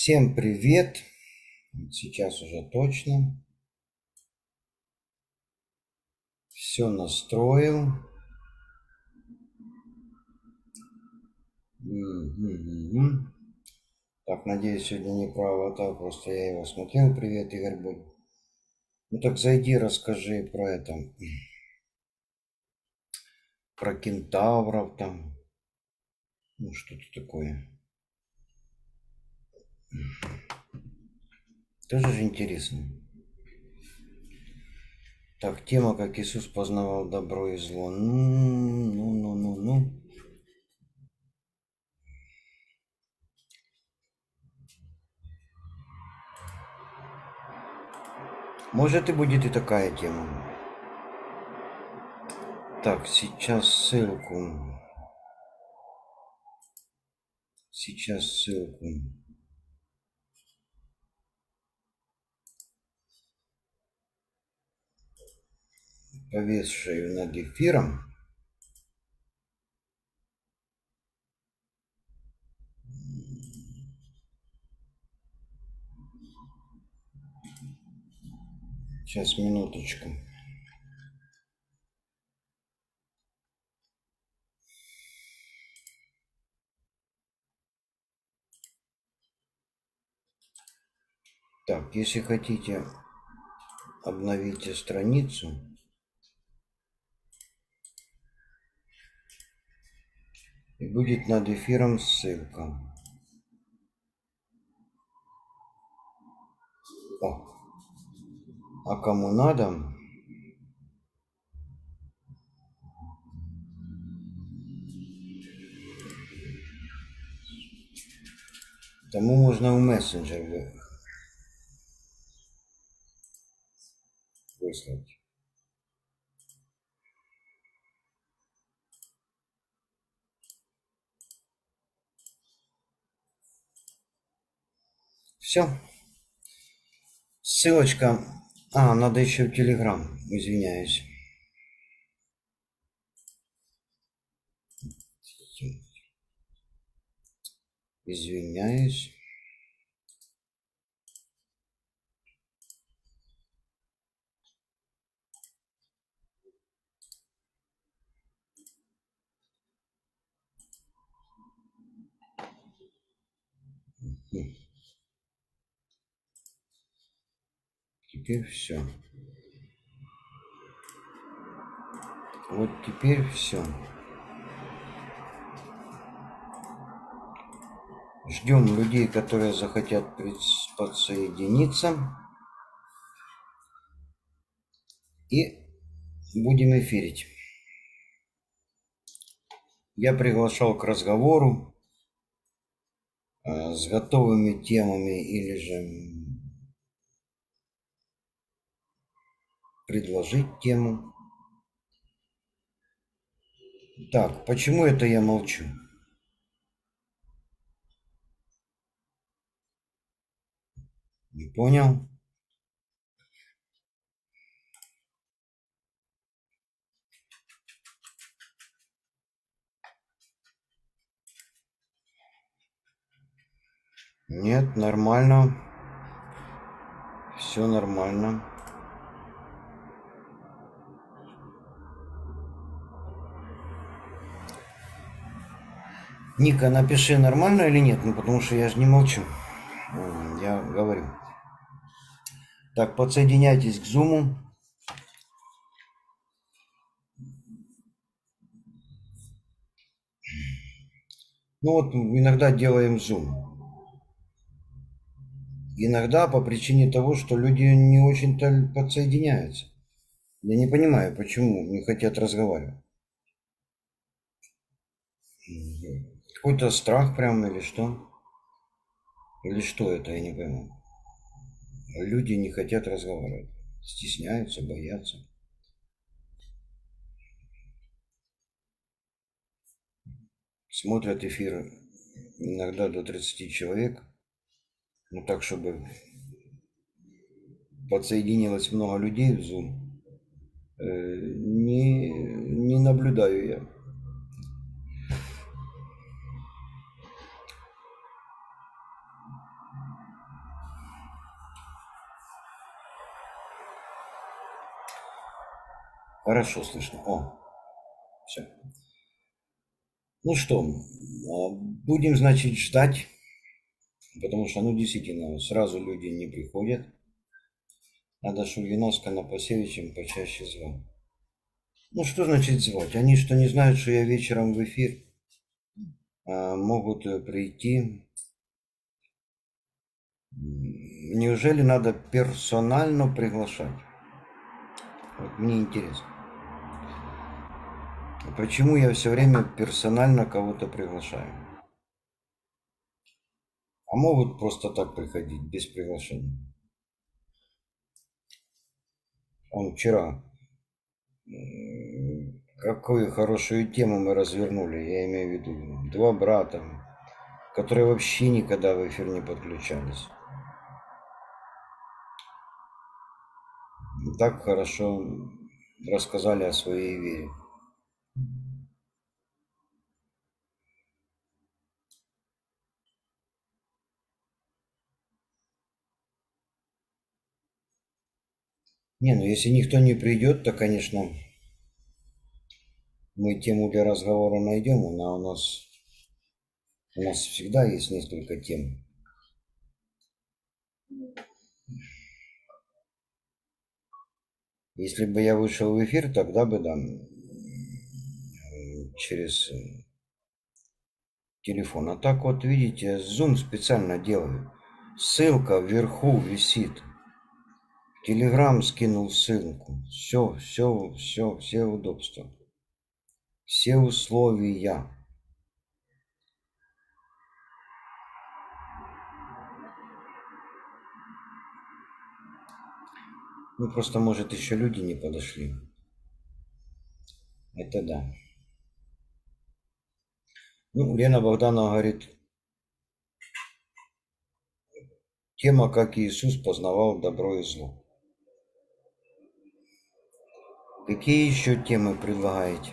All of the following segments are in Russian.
Всем привет! Сейчас уже точно. Все настроил. Так, надеюсь, сегодня не про аватар, просто я его смотрел. Привет, Игорь Буль. Ну так зайди, расскажи про это. Про кентавров там. Ну, что-то такое. Тоже же интересно. Так, тема, как Иисус познавал добро и зло. Ну. Может и будет и такая тема. Так, сейчас ссылку. Повесшую над эфиром. Сейчас, минуточку. Так, если хотите, обновите страницу. И будет над эфиром ссылка. О. А кому надо, тому можно в мессенджер выслать. Все. Ссылочка. Надо еще в Телеграм. Извиняюсь. Извиняюсь. Теперь все. Вот теперь все. Ждем людей, которые захотят подсоединиться. И будем эфирить. Я приглашал к разговору с готовыми темами или же предложить тему. Так, почему это я молчу? Не понял? Нет, нормально. Все нормально. Ника, напиши, нормально или нет, ну потому что я же не молчу. Я говорю. Так, подсоединяйтесь к зуму. Ну вот, иногда делаем зум. Иногда по причине того, что люди не очень-то подсоединяются. Я не понимаю, почему не хотят разговаривать. Какой-то страх прям или что? Или что это, я не пойму. Люди не хотят разговаривать. Стесняются, боятся. Смотрят эфиры иногда до 30 человек. Ну так, чтобы подсоединилось много людей в Zoom. Не наблюдаю я. Хорошо слышно. О, все. Ну что, будем, значит, ждать, потому что, ну, действительно, сразу люди не приходят. Надо Шульгиновска на Пасевичем почаще звать. Ну, что значит звать? Они что, не знают, что я вечером в эфир? Могут прийти. Неужели надо персонально приглашать? Вот мне интересно. Почему я все время персонально кого-то приглашаю? А могут просто так приходить, без приглашения. Он вчера, какую хорошую тему мы развернули, я имею в виду, два брата, которые вообще никогда в эфир не подключались. Так хорошо рассказали о своей вере. Не, ну если никто не придет, то, конечно, мы тему для разговора найдем, но у нас всегда есть несколько тем. Если бы я вышел в эфир, тогда бы, да, через телефон. А так вот, видите, Zoom специально делаю. Ссылка вверху висит. Telegram скинул ссылку. Все удобства. Все условия. Ну, просто, может, еще люди не подошли. Это да. Ну, Лена Богданова говорит, тема, как Иисус познавал добро и зло. Какие еще темы предлагаете?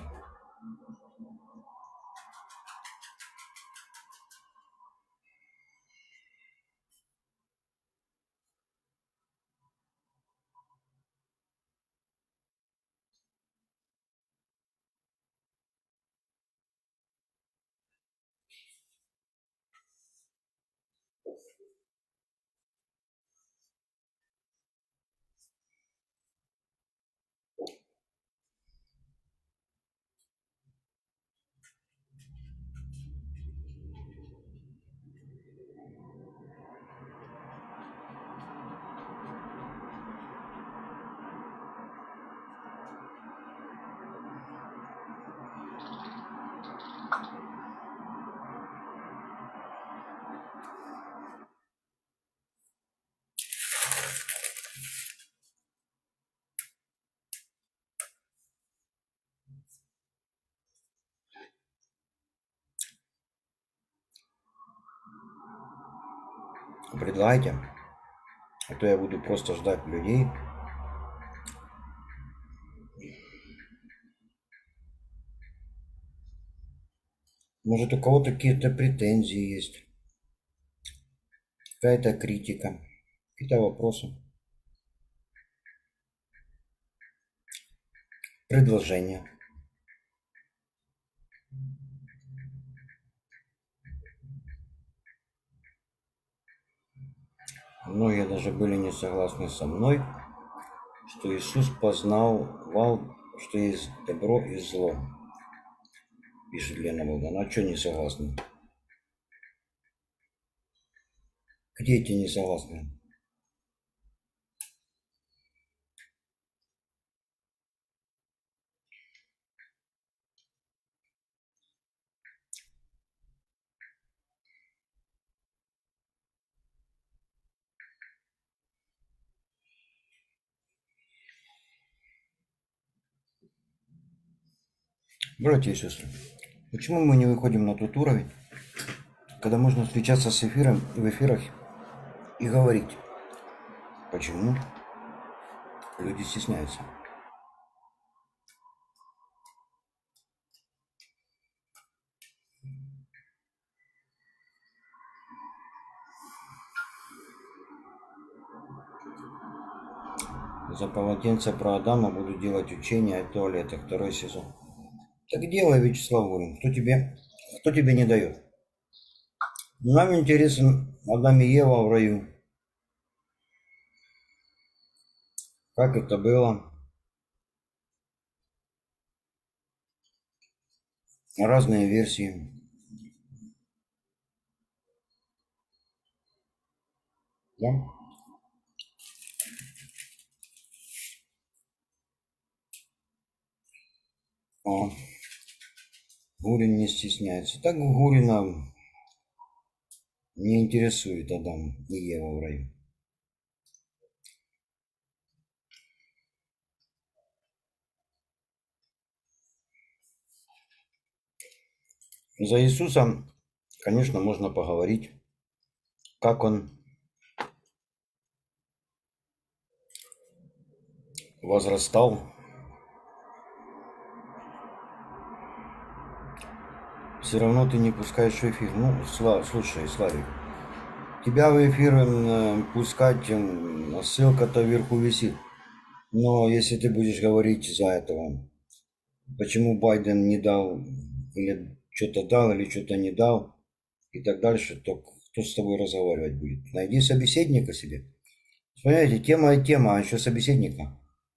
Предлагайте. А то я буду просто ждать людей. Может, у кого-то какие-то претензии есть, какая-то критика, какие-то вопросы, предложения. Многие даже были не согласны со мной, что Иисус познавал, что есть добро и зло. Пишет Лена Богданова. А что не согласны? Где эти не согласны? Братья и сестры, почему мы не выходим на тот уровень, когда можно встречаться с эфиром в эфирах и говорить? Почему люди стесняются? За полотенце про Адама буду делать учения о туалетах. 2 сезон. Так делай, Вячеслав Гурин. Кто тебе не дает? Нам интересен Адам и Ева в раю. Как это было? Разные версии. Да? О, Гурин не стесняется. Так Гурина не интересует Адам и Ева в раю. За Иисуса, конечно, можно поговорить, как он возрастал. Все равно ты не пускаешь в эфир. Ну, слушай, Славик, тебя в эфир пускать, ссылка-то вверху висит. Но если ты будешь говорить из-за этого, почему Байден не дал, или что-то дал, или что-то не дал, и так дальше, то кто с тобой разговаривать будет? Найди собеседника себе. Понимаете, тема и тема, а еще собеседника.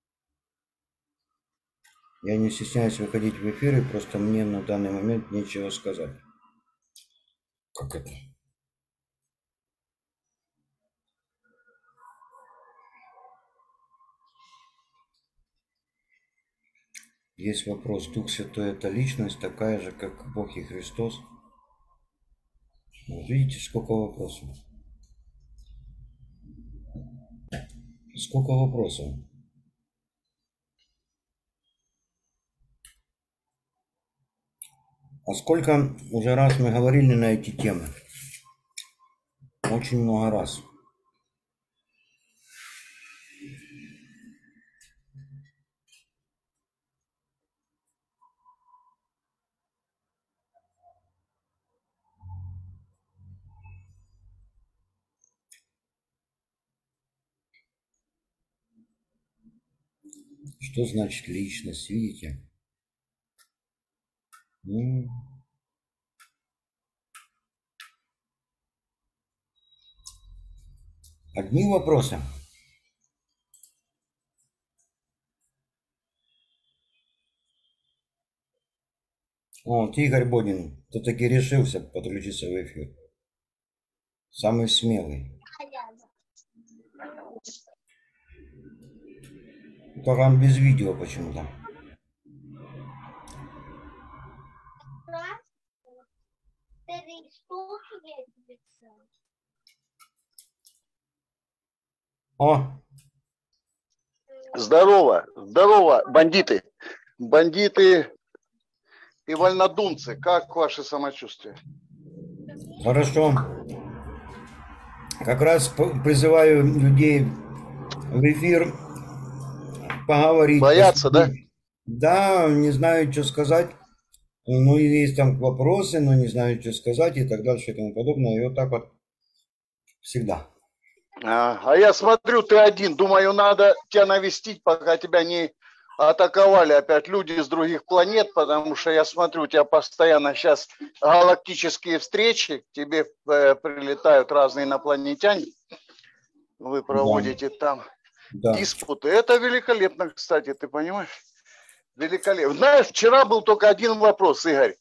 Я не стесняюсь выходить в эфиры, просто мне на данный момент нечего сказать. Как это? Есть вопрос, Дух Святой это личность, такая же, как Бог и Христос? Вот видите, сколько вопросов. Сколько вопросов. А сколько уже раз мы говорили на эти темы? Очень много раз. Что значит личность, видите? Одни вопросы. Вот, Игорь Бодин, ты таки решился подключиться в эфир. Самый смелый. Только он без видео почему-то. О! Здорово, здорово, бандиты. Бандиты и вольнодумцы. Как ваше самочувствие? Хорошо. Как раз призываю людей в эфир поговорить. Боятся, да? Да, не знаю, что сказать. Ну, есть там вопросы, но не знаю, что сказать и так дальше и тому подобное. И вот так вот всегда. А я смотрю, ты один. Думаю, надо тебя навестить, пока тебя не атаковали опять люди с других планет, потому что я смотрю, у тебя постоянно сейчас галактические встречи, к тебе прилетают разные инопланетяне, вы проводите там диспуты. Это великолепно, кстати, ты понимаешь? Великолепно. Знаешь, вчера был только один вопрос, Игорь.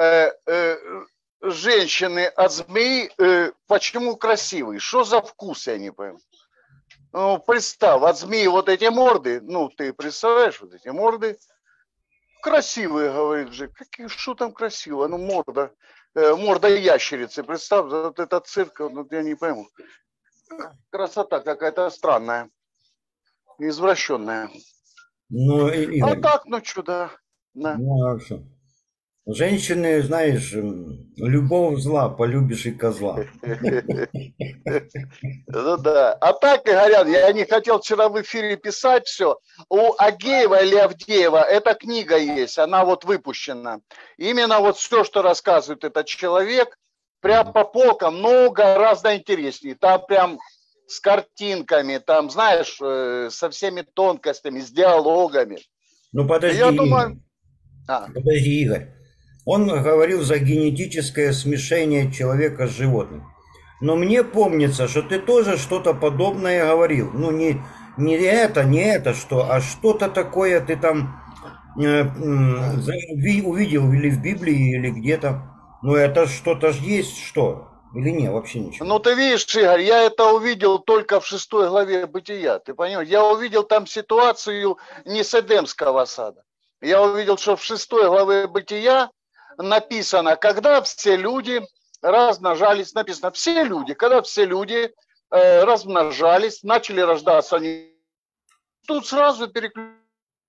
Женщины от змеи почему красивые? Что за вкус, я не пойму. Ну, представь, от змеи вот эти морды, ну, ты представляешь, вот эти морды, красивые, говорит же. Что там красиво? Ну, морда ящерицы, представь, вот это цирк, вот я не пойму. Красота какая-то странная, извращенная. Ну, а так, ну, что, да. Ну, а что? Женщины, знаешь, любовь зла, полюбишь и козла. Ну да. А так, Игорян, я не хотел вчера в эфире писать все. У Агеева или Авдеева эта книга есть, она вот выпущена. Именно вот все, что рассказывает этот человек, прям по полкам, но гораздо интереснее. Там прям с картинками, там, знаешь, со всеми тонкостями, с диалогами. Ну подожди, Я думаю... подожди, Игорь. Он говорил за генетическое смешение человека с животным. Но мне помнится, что ты тоже что-то подобное говорил. Ну, не это, что, а что-то такое ты там увидел или в Библии, или где-то. Ну, это что-то же есть, что? Или нет, вообще ничего. Ну, ты видишь, Игорь, я это увидел только в 6 главе Бытия, ты понимаешь? Я увидел там ситуацию не с Эдемского сада. Я увидел, что в 6 главе Бытия написано, когда все люди размножались, написано, все люди, когда все люди размножались, начали рождаться, они тут сразу переключились.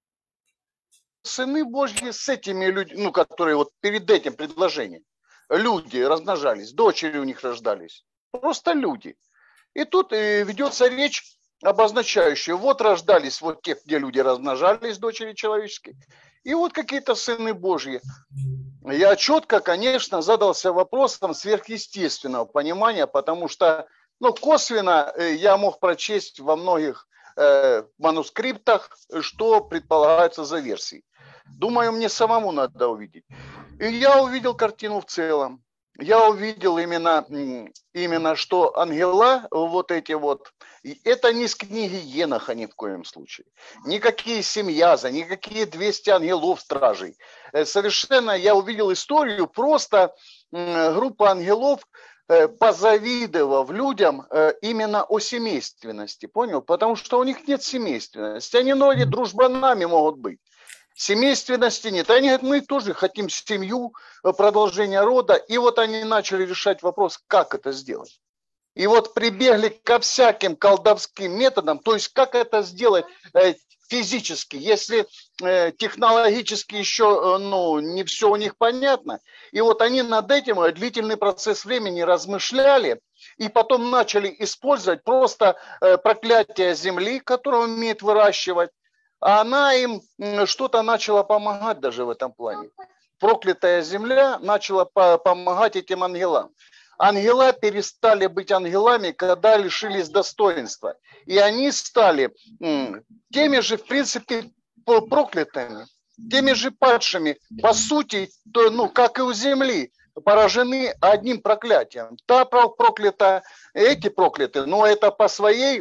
Сыны Божьи с этими людьми, ну, которые вот перед этим предложением, люди размножались, дочери у них рождались, просто люди. И тут ведется речь, обозначающая, вот рождались вот те, где люди размножались, дочери человеческие, и вот какие-то сыны Божьи. Я четко, конечно, задался вопросом сверхъестественного понимания, потому что, ну, косвенно я мог прочесть во многих манускриптах, что предполагается за версией. Думаю, мне самому надо увидеть. И я увидел картину в целом. Я увидел именно что ангела, вот эти вот, это не с книги Еноха ни в коем случае. Никакие семьяза, никакие 200 ангелов-стражей. Совершенно я увидел историю, просто группа ангелов, позавидовав людям именно о семейственности, понял? Потому что у них нет семейственности, они ноги дружбанами могут быть. Семейственности нет. Они говорят, мы тоже хотим семью, продолжение рода. И вот они начали решать вопрос, как это сделать. И вот прибегли ко всяким колдовским методам, то есть как это сделать физически, если технологически еще не все у них понятно. И вот они над этим длительный процесс времени размышляли, и потом начали использовать просто проклятие земли, которое он умеет выращивать. А она им что-то начала помогать даже в этом плане. Проклятая земля начала помогать этим ангелам. Ангела перестали быть ангелами, когда лишились достоинства. И они стали теми же, в принципе, проклятыми, теми же падшими. По сути, как и у земли, поражены одним проклятием. Та проклята, эти прокляты, но это по своим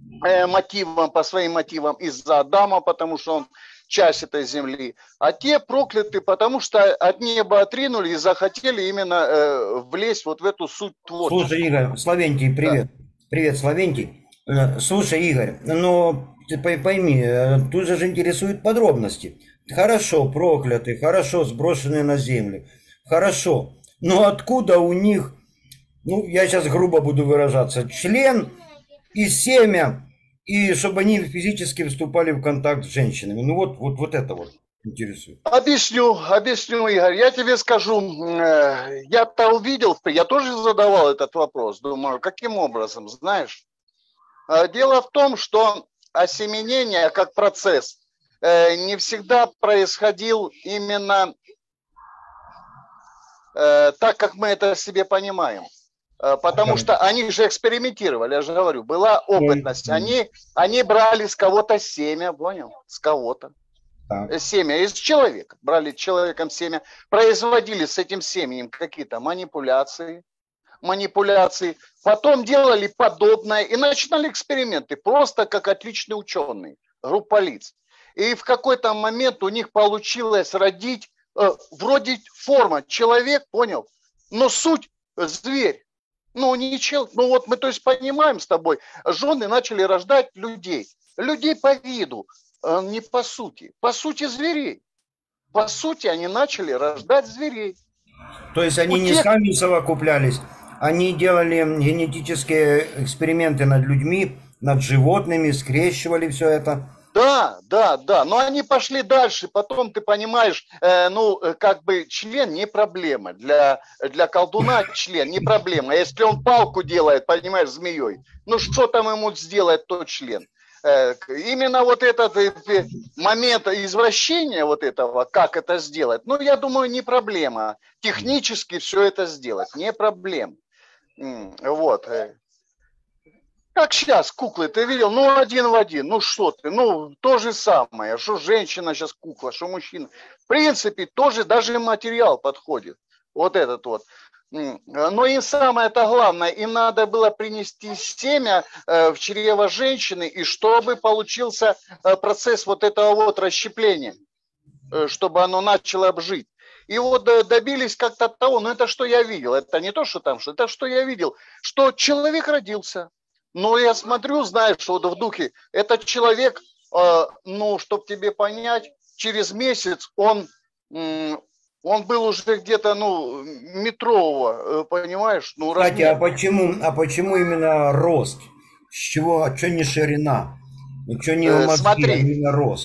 мотивам из-за Адама, потому что он часть этой земли, а те прокляты, потому что от неба отринули и захотели именно влезть вот в эту суть творчества. Слушай, Игорь, Славентий, привет. Да. Привет, Славентий. Слушай, Игорь, но ты пойми, тут же интересуют подробности. Хорошо, прокляты, хорошо, сброшенные на землю, хорошо. Но откуда у них, я сейчас грубо буду выражаться, член и семя, и чтобы они физически вступали в контакт с женщинами? Вот это вот интересует. Объясню, Игорь. Я тебе скажу, я-то увидел, я тоже задавал этот вопрос. Думаю, каким образом, знаешь? Дело в том, что осеменение как процесс не всегда происходил именно так, как мы это себе понимаем. Потому что они же экспериментировали, я же говорю, была опытность. Они брали с кого-то семя, понял? С кого-то. Семя из человека. Брали человеком семя, производили с этим семенем какие-то манипуляции. Потом делали подобное и начинали эксперименты. Просто как отличные ученые, группа лиц. И в какой-то момент у них получилось родить, вроде форма человек, понял? Но суть зверь. Вот мы, то есть, понимаем с тобой, жены начали рождать людей. Людей по виду, не по сути. По сути зверей. По сути они начали рождать зверей. То есть они не сами совокуплялись, они делали генетические эксперименты над людьми, над животными, скрещивали все это. Да, но они пошли дальше, потом ты понимаешь, член не проблема, для колдуна член не проблема, если он палку делает, понимаешь, змеей, что там ему сделать тот член? Именно вот этот момент извращения вот этого, как это сделать, я думаю, не проблема, технически все это сделать, не проблема, вот. Как сейчас куклы, ты видел? Ну, один в один. Ну, что ты? Ну, то же самое. Что женщина сейчас кукла, что мужчина. В принципе, тоже даже материал подходит. Вот этот вот. Но им самое-то главное, им надо было принести семя в чрево женщины, и чтобы получился процесс вот этого вот расщепления, чтобы оно начало жить. И вот добились как-то того, ну это что я видел, это не то, что там, что это что я видел, что человек родился. Но я смотрю, знаешь, вот в духе, этот человек, ну, чтобы тебе понять, через месяц он был уже где-то, ну, метрового, понимаешь, ну, Кстати, размер. а почему именно рост? С чего, а что не ширина? Ну, что не мозги, а Смотри, именно рост?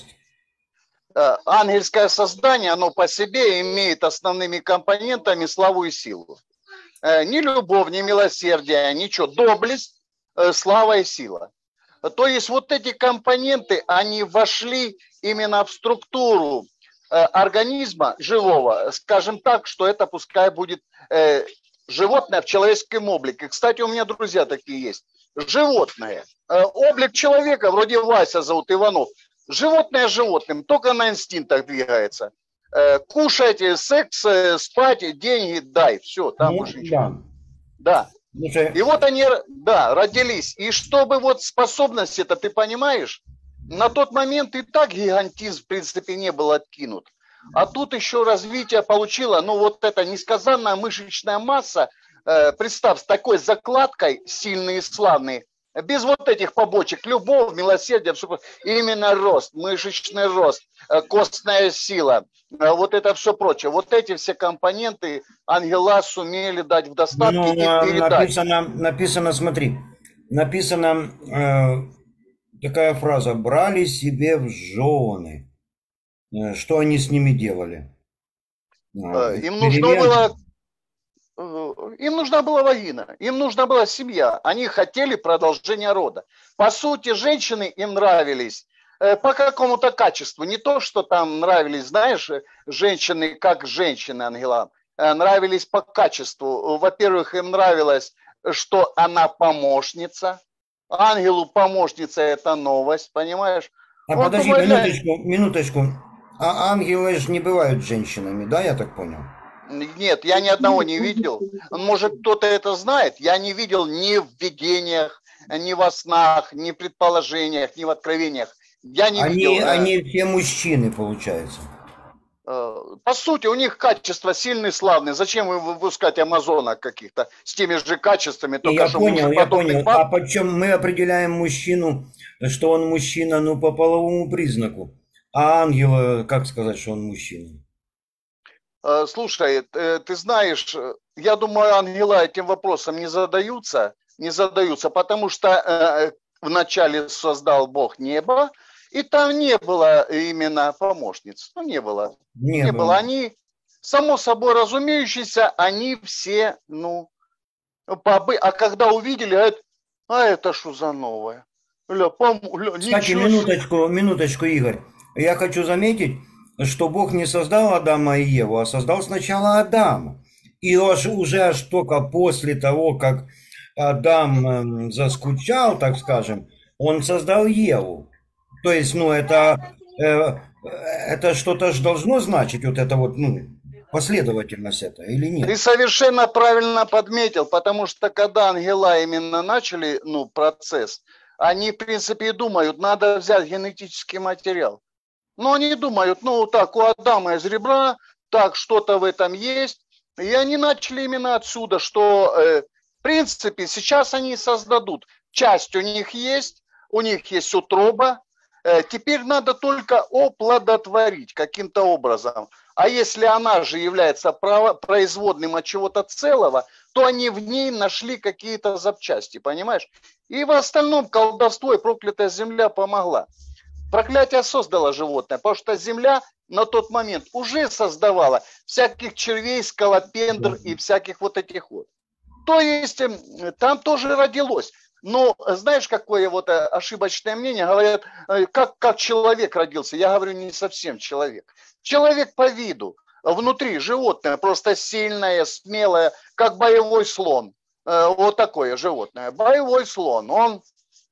ангельское создание, оно по себе имеет основными компонентами славу и силу. Ни любовь, ни милосердие, ничего. Доблесть, слава и сила. То есть вот эти компоненты, они вошли именно в структуру организма живого, скажем так, что это пускай будет животное в человеческом облике. Кстати, у меня друзья такие есть. Животное. Облик человека, вроде Вася зовут, Иванов. Животное животным, только на инстинктах двигается. Кушать, секс, спать, деньги, дай. Все, там Ну, больше ничего. да. Да. Слушай, И вот они, да, родились. И чтобы вот способность это, ты понимаешь, на тот момент и так гигантизм, в принципе, не был откинут. А тут еще развитие получило, ну вот эта несказанная мышечная масса, представь, с такой закладкой сильный и славный, без вот этих побочек, любовь, милосердие, именно рост, мышечный рост, костная сила, вот это все прочее. Вот эти все компоненты ангела сумели дать в достатке ну, и передать. написано, смотри, написано такая фраза: брали себе в жены. Что они с ними делали? Им нужно Эксперимент. было им нужна была вагина, им нужна была семья. Они хотели продолжения рода. По сути, женщины им нравились по какому-то качеству. Не то, что там нравились, знаешь, женщины как женщины, ангелам. Нравились по качеству. Во-первых, им нравилось, что она помощница. Ангелу помощница – это новость, понимаешь? А Он подожди, думает, глянь, минуточку. А ангелы же не бывают женщинами, да, я так понял? нет, я ни одного не видел. Может, кто-то это знает. Я не видел ни в видениях, ни во снах, ни в предположениях, ни в откровениях. Я не видел. Они все мужчины, получается. По сути, у них качества сильные, славные. Зачем вы выпускать амазонок каких-то с теми же качествами, только Я что понял, я мужеподобных понял. баб? А почем мы определяем мужчину, что он мужчина, ну, по половому признаку? А ангела, как сказать, что он мужчина? Слушай, ты знаешь, я думаю, ангела этим вопросом не задаются, потому что вначале создал Бог небо, и там не было именно помощниц, ну, не было, Не не было. было. Они, само собой разумеющиеся, они все, ну, бабы, а когда увидели, говорят, а это что за новое? Кстати, Ничего себе. минуточку, Игорь. Я хочу заметить, что Бог не создал Адама и Еву, а создал сначала Адама. И уже аж только после того, как Адам заскучал, так скажем, он создал Еву. То есть, ну, это что-то ж должно значить, вот это вот, ну, последовательность это, или Ты нет? совершенно правильно подметил, потому что когда ангела именно начали, ну, процесс, они, в принципе, и думают, надо взять генетический материал. Но они думают, ну, так, у Адама из ребра, так, что-то в этом есть. И они начали именно отсюда, что, в принципе, сейчас они создадут. Часть у них есть утроба. Теперь надо только оплодотворить каким-то образом. А если она же является производным от чего-то целого, то они в ней нашли какие-то запчасти, понимаешь? И в остальном колдовство и проклятая земля помогла. Проклятие создало животное, потому что земля на тот момент уже создавала всяких червей, скалопендр и всяких вот этих вот. То есть там тоже родилось. Но знаешь, какое вот ошибочное мнение? Говорят, как человек родился. Я говорю, не совсем человек. Человек по виду, внутри животное, просто сильное, смелое, как боевой слон. Вот такое животное. Боевой слон. Он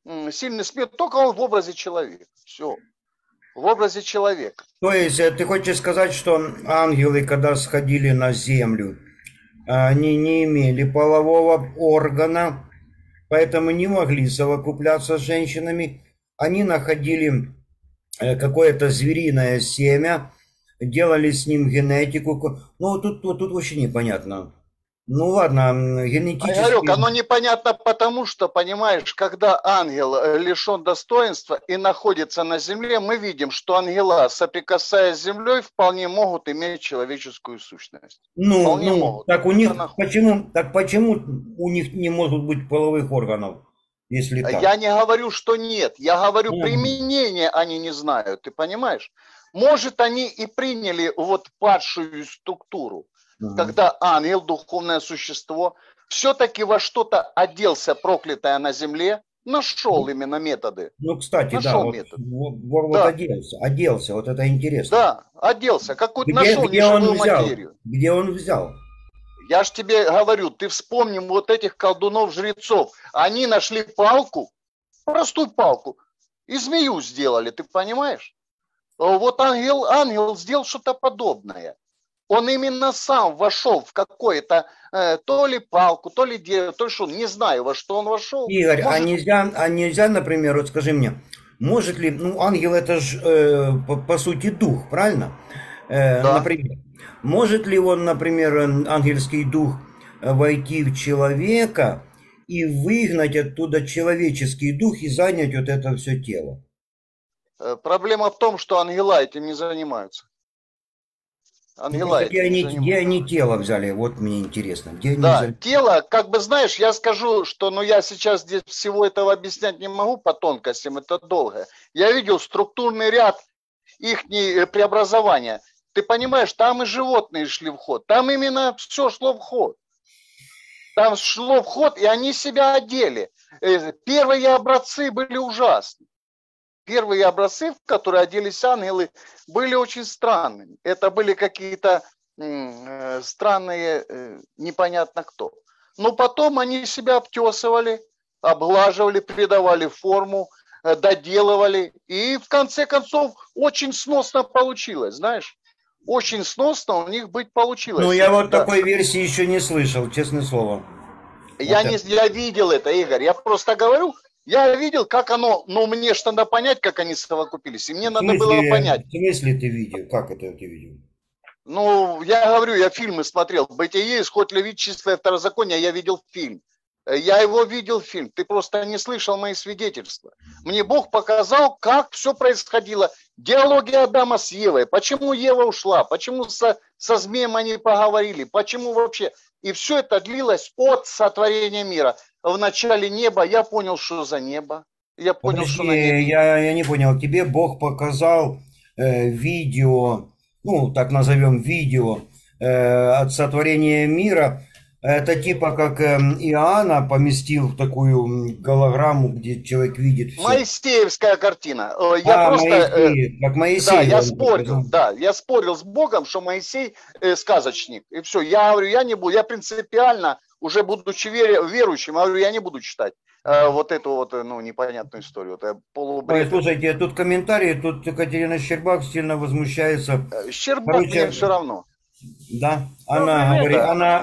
сильный смерть, только он в образе человека. Все. В образе человека. То есть ты хочешь сказать, что ангелы, когда сходили на землю, они не имели полового органа, поэтому не могли совокупляться с женщинами. Они находили какое-то звериное семя, делали с ним генетику. Ну, тут вообще непонятно. Ну ладно, генетически... Игорек, оно непонятно потому, что, понимаешь, когда ангел лишен достоинства и находится на земле, мы видим, что ангела, соприкасаясь с землей, вполне могут иметь человеческую сущность. Вполне могут. Так у них почему у них не может быть половых органов, если так? Я не говорю, что нет. Я говорю, применения они не знают, ты понимаешь? Может, они и приняли вот падшую структуру. Когда ангел, духовное существо, все-таки во что-то оделся, проклятое на земле, нашел именно методы. Ну, кстати, нашел метод. Вот оделся, вот это интересно. Да, оделся, какую-то нашел неживую материю. Где он взял? Я ж тебе говорю, ты вспомни вот этих колдунов-жрецов. Они нашли палку, простую палку, и змею сделали, ты понимаешь? Вот ангел сделал что-то подобное. Он именно сам вошел в какое-то то ли палку, то ли дерево, то ли что, не знаю, во что он вошел. Игорь, может... нельзя, например, вот скажи мне, может ли, ну, ангел это же по сути дух, правильно? Да. Например, может ли он, например, ангельский дух войти в человека и выгнать оттуда человеческий дух и занять вот это все тело? Проблема в том, что ангела этим не занимаются. Ангела где они тело взяли? Вот мне интересно. Где они взяли? Тело, как бы знаешь, я скажу, что я сейчас здесь всего этого объяснять не могу по тонкостям, это долго. Я видел структурный ряд их преобразования. Ты понимаешь, там и животные шли в ход, там именно все шло в ход. Там шло в ход, и они себя одели. Первые образцы были ужасны. Первые образцы, в которые оделись ангелы, были очень странными. Это были какие-то странные, непонятно кто. Но потом они себя обтесывали, обглаживали, придавали форму, доделывали. И в конце концов очень сносно получилось, знаешь. Очень сносно у них быть получилось. Ну, я вот такой версии еще не слышал, честное слово. Я видел это, Игорь. Я просто говорю... Я видел, как оно, но мне же надо понять, как они совокупились. И мне надо было понять. В смысле ты видел? Как это ты видел? Ну, я говорю, я фильмы смотрел. «Бытие», «Исход Левит», «Чистое второзаконие», я видел фильм. Я его видел фильм. Ты просто не слышал мои свидетельства. Мне Бог показал, как все происходило. Диалоги Адама с Евой. Почему Ева ушла? Почему со змеем они поговорили? Почему вообще? И все это длилось от сотворения мира. В начале неба я понял, что за небо. Я понял, подожди, что на небе. Я не понял. Тебе Бог показал видео, ну, так назовем видео от сотворения мира. Это типа как Иоанна поместил в такую голограмму, где человек видит все. Моисеевская картина. Моисей. Да, я спорил с Богом, что Моисей сказочник. И все, я говорю, я не буду, я принципиально, уже будучи верующим, говорю, я не буду читать вот эту вот, непонятную историю. Это полубред. Слушайте, тут комментарии, тут Екатерина Щербак сильно возмущается. Щербак мне все равно. Да, она говорит,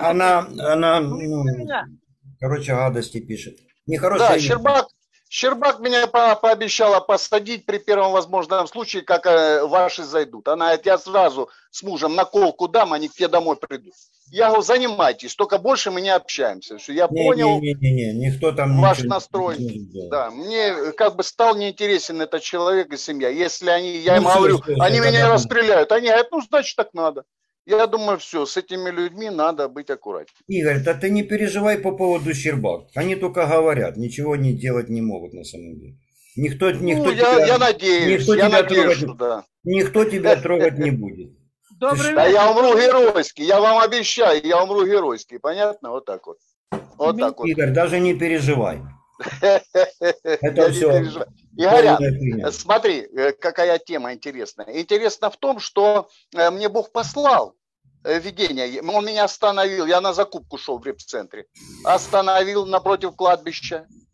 короче, гадости пишет. Да, Щербак меня пообещала посадить при первом возможном случае, как ваши зайдут. Она говорит, я сразу с мужем наколку дам, они к тебе домой придут. Я говорю, занимайтесь, только больше мы не общаемся. Я понял никто там ваш настрой. Да, мне как бы стал неинтересен этот человек и семья. Если я им говорю, они меня расстреляют, они говорят, значит так надо. Я думаю, все, с этими людьми надо быть аккуратнее. Игорь, да ты не переживай по поводу Щербак. Они только говорят, ничего не делать не могут на самом деле. Никто я надеюсь, что да. Никто тебя трогать не будет. Да я умру геройски, я вам обещаю, я умру геройски, понятно? Вот так вот. Вот так вот. Игорь, даже не переживай. Это все. Игорь, смотри, какая тема интересная. Интересно в том, что мне Бог послал видение. Он меня остановил. Я на закупку шел в репцентре. Остановил напротив кладбища.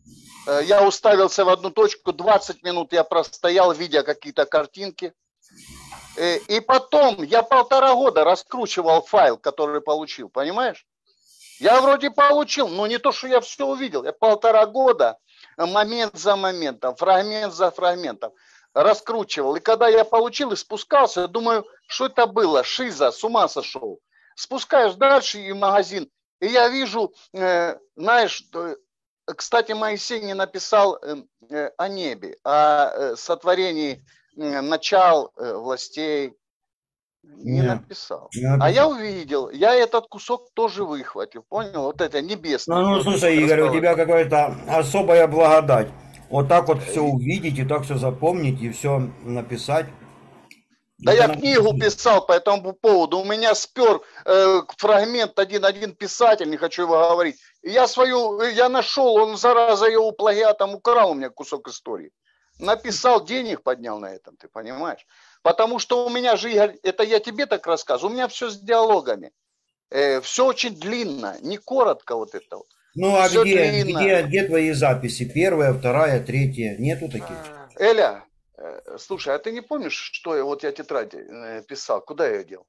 Я уставился в одну точку, 20 минут я простоял, видя какие-то картинки. И потом я 1,5 года раскручивал файл, который получил, понимаешь? Я вроде получил, но не то, что я все увидел. Я 1,5 года, момент за моментом, фрагмент за фрагментом раскручивал. И когда я получил и спускался, я думаю, что это было? Шиза, с ума сошел. Спускаешь дальше и в магазин. И я вижу, знаешь, кстати, Моисей не написал о небе, о сотворении начал властей. Не написал. А я увидел, я этот кусок тоже выхватил, понял? Вот это небесное. Ну, слушай, Игорь, у тебя какая-то особая благодать. Вот так вот все увидеть и так все запомнить и все написать. Да я книгу писал по этому поводу. У меня спер фрагмент один писатель, не хочу его говорить. Я нашел, он зараза его плагиатом украл у меня кусок истории. Написал, денег поднял на этом, ты понимаешь? Потому что у меня же, Игорь, это я тебе так рассказываю, у меня все с диалогами. Все очень длинно, не коротко вот это вот. Ну а где твои записи? 1, 2, 3? Нету таких? Эля, слушай, а ты не помнишь, что я тетрадь писал? Куда я ее дел?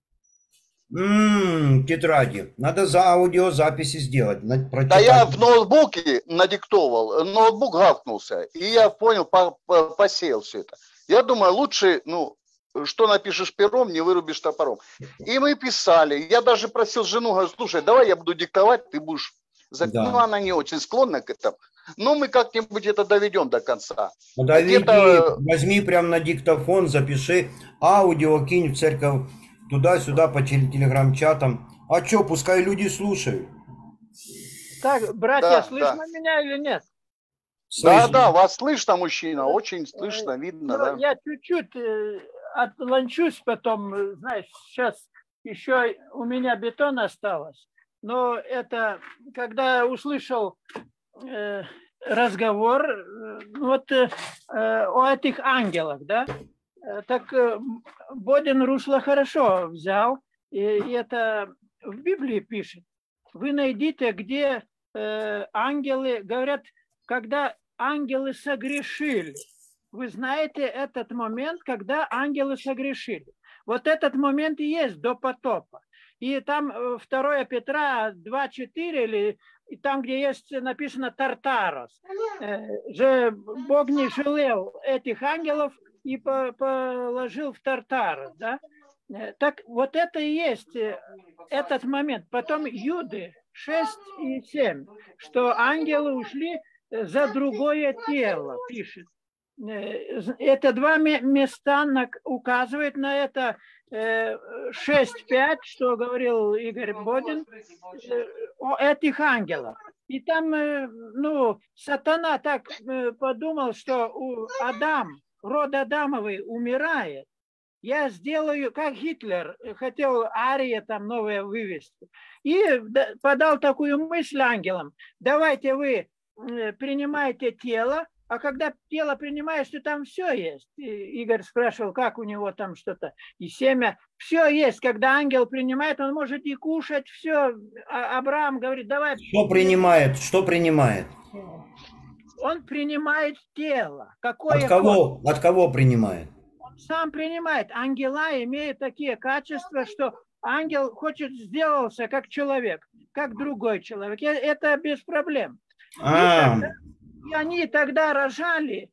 Тетради. Надо за аудиозаписи сделать. Да я в ноутбуке надиктовал, ноутбук гавкнулся, и я понял, посеял все это. Я думаю, лучше, что напишешь пером, не вырубишь топором. И мы писали. Я даже просил жену, говорю, слушай, давай я буду диктовать, ты будешь... Да. Ну, она не очень склонна к этому. Но мы как-нибудь это доведем до конца. Возьми прям на диктофон, запиши, аудио кинь в церковь, туда-сюда по телеграм-чатам. А что, пускай люди слушают. Так, братья, слышно меня или нет? Слышно. Да, вас слышно, мужчина, очень слышно, видно. Да. Я чуть-чуть отланчусь потом, знаешь, сейчас еще у меня бетон осталось. Но это, когда услышал разговор о этих ангелах, да, так Бодин русло хорошо взял, и это в Библии пишет. Вы найдите, где ангелы, говорят, когда ангелы согрешили. Вы знаете этот момент, когда ангелы согрешили. Вот этот момент и есть до потопа. И там 2 Петра 2,4, или там, где есть написано Тартарос, же Бог не жалел этих ангелов и положил в Тартарос, да? Так вот это и есть этот момент. Потом Юды 6 и 7, что ангелы ушли за другое тело, пишет. Это 2 места указывают на это. 6.5, что говорил Игорь Бодин, о этих ангелах. И там, сатана так подумал, что род Адамовый умирает. Я сделаю, как Гитлер хотел Ария там новое вывести. И подал такую мысль ангелам. Давайте вы принимаете тело, а когда тело принимаешь, то там все есть. И Игорь спрашивал, как у него там что-то, и семя. Все есть. Когда ангел принимает, он может и кушать, все. А Авраам говорит, давай. Что принимает? Что принимает? Он принимает тело. Какое От кого принимает? Он сам принимает. Ангела имеют такие качества, что ангел хочет сделался как человек, как другой человек. Это без проблем. И они тогда рожали,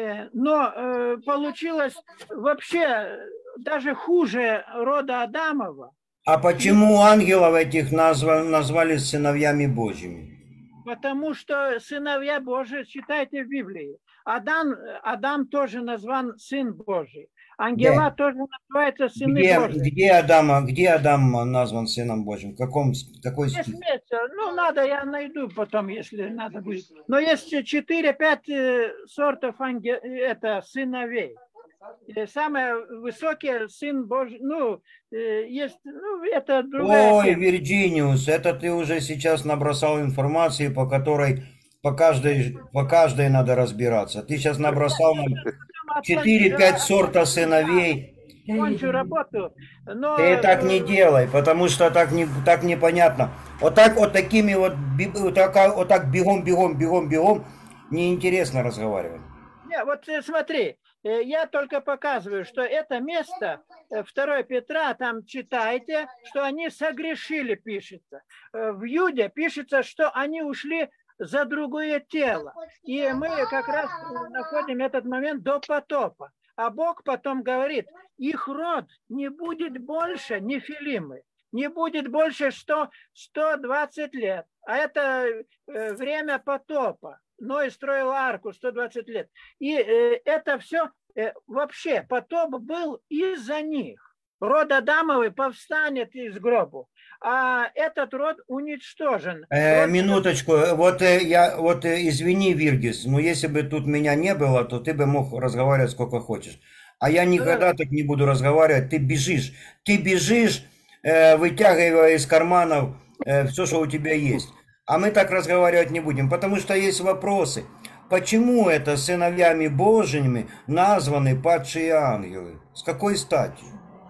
но получилось вообще даже хуже рода Адамова. А почему ангелов этих назвали сыновьями Божьими? Потому что сыновья Божьи, читайте в Библии. Адам тоже назван сын Божий. Ангела тоже называются сыны Божьи. Где Адам назван сыном Божьим? Какой стих? Надо, я найду потом, если надо будет. Но есть 4-5 сортов сыновей. Самый высокий сын Божий, есть, это другая. Ой, Вирджиниус, это ты уже сейчас набросал информации, по которой по каждой надо разбираться. Ты сейчас набросал нам 4-5 сорта сыновей. Кончу работу, но... Ты так не делай, потому что так непонятно. Вот так бегом, неинтересно разговаривать. Не, вот смотри, я только показываю, что это место 2 Петра, там читайте, что они согрешили, пишется. В Юде пишется, что они ушли за другое тело. И мы как раз находим этот момент до потопа. А Бог потом говорит, их род не будет больше нефилимы, не будет больше 120 лет. А это время потопа. Ной строил арку 120 лет. И это все, вообще, потоп был из-за них. Род Адамовый повстанет из гробу, а этот род уничтожен. Минуточку, извини, Виргис, но если бы тут меня не было, то ты бы мог разговаривать сколько хочешь. А я никогда так не буду разговаривать, ты бежишь, вытягивая из карманов все, что у тебя есть. А мы так разговаривать не будем, потому что есть вопросы. Почему это сыновьями Божьими названы падшие ангелы? С какой стати?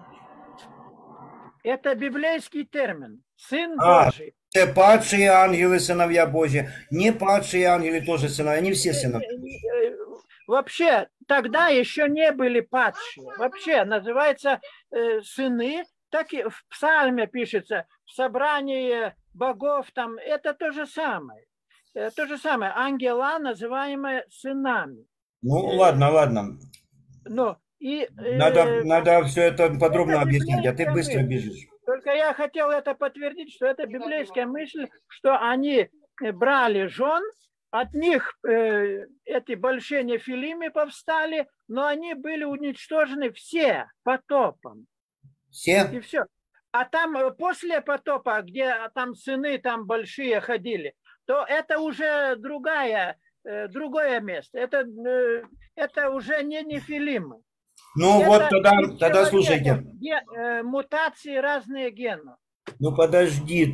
Это библейский термин. Сын Божий. Падшие ангелы, сыновья Божьи. Не падшие ангелы тоже сыновья, не все сыновья. Вообще, тогда еще не были падшие. Вообще, называется сыны. Так и в псалме пишется, в собрании богов там, это то же самое. То же самое. Ангела, называемые сынами. Ну, ладно. Но, и, надо все это подробно объяснять, а ты быстро бежишь. Только я хотел это подтвердить, что это библейская мысль, что они брали жен, от них эти большие нефилимы повстали, но они были уничтожены все потопом. Все? И все. А там после потопа, где там сыны там большие ходили, то это уже другое место. Это уже не нефилимы. Ну это вот тогда слушайте. Мутации разные генов. Ну подожди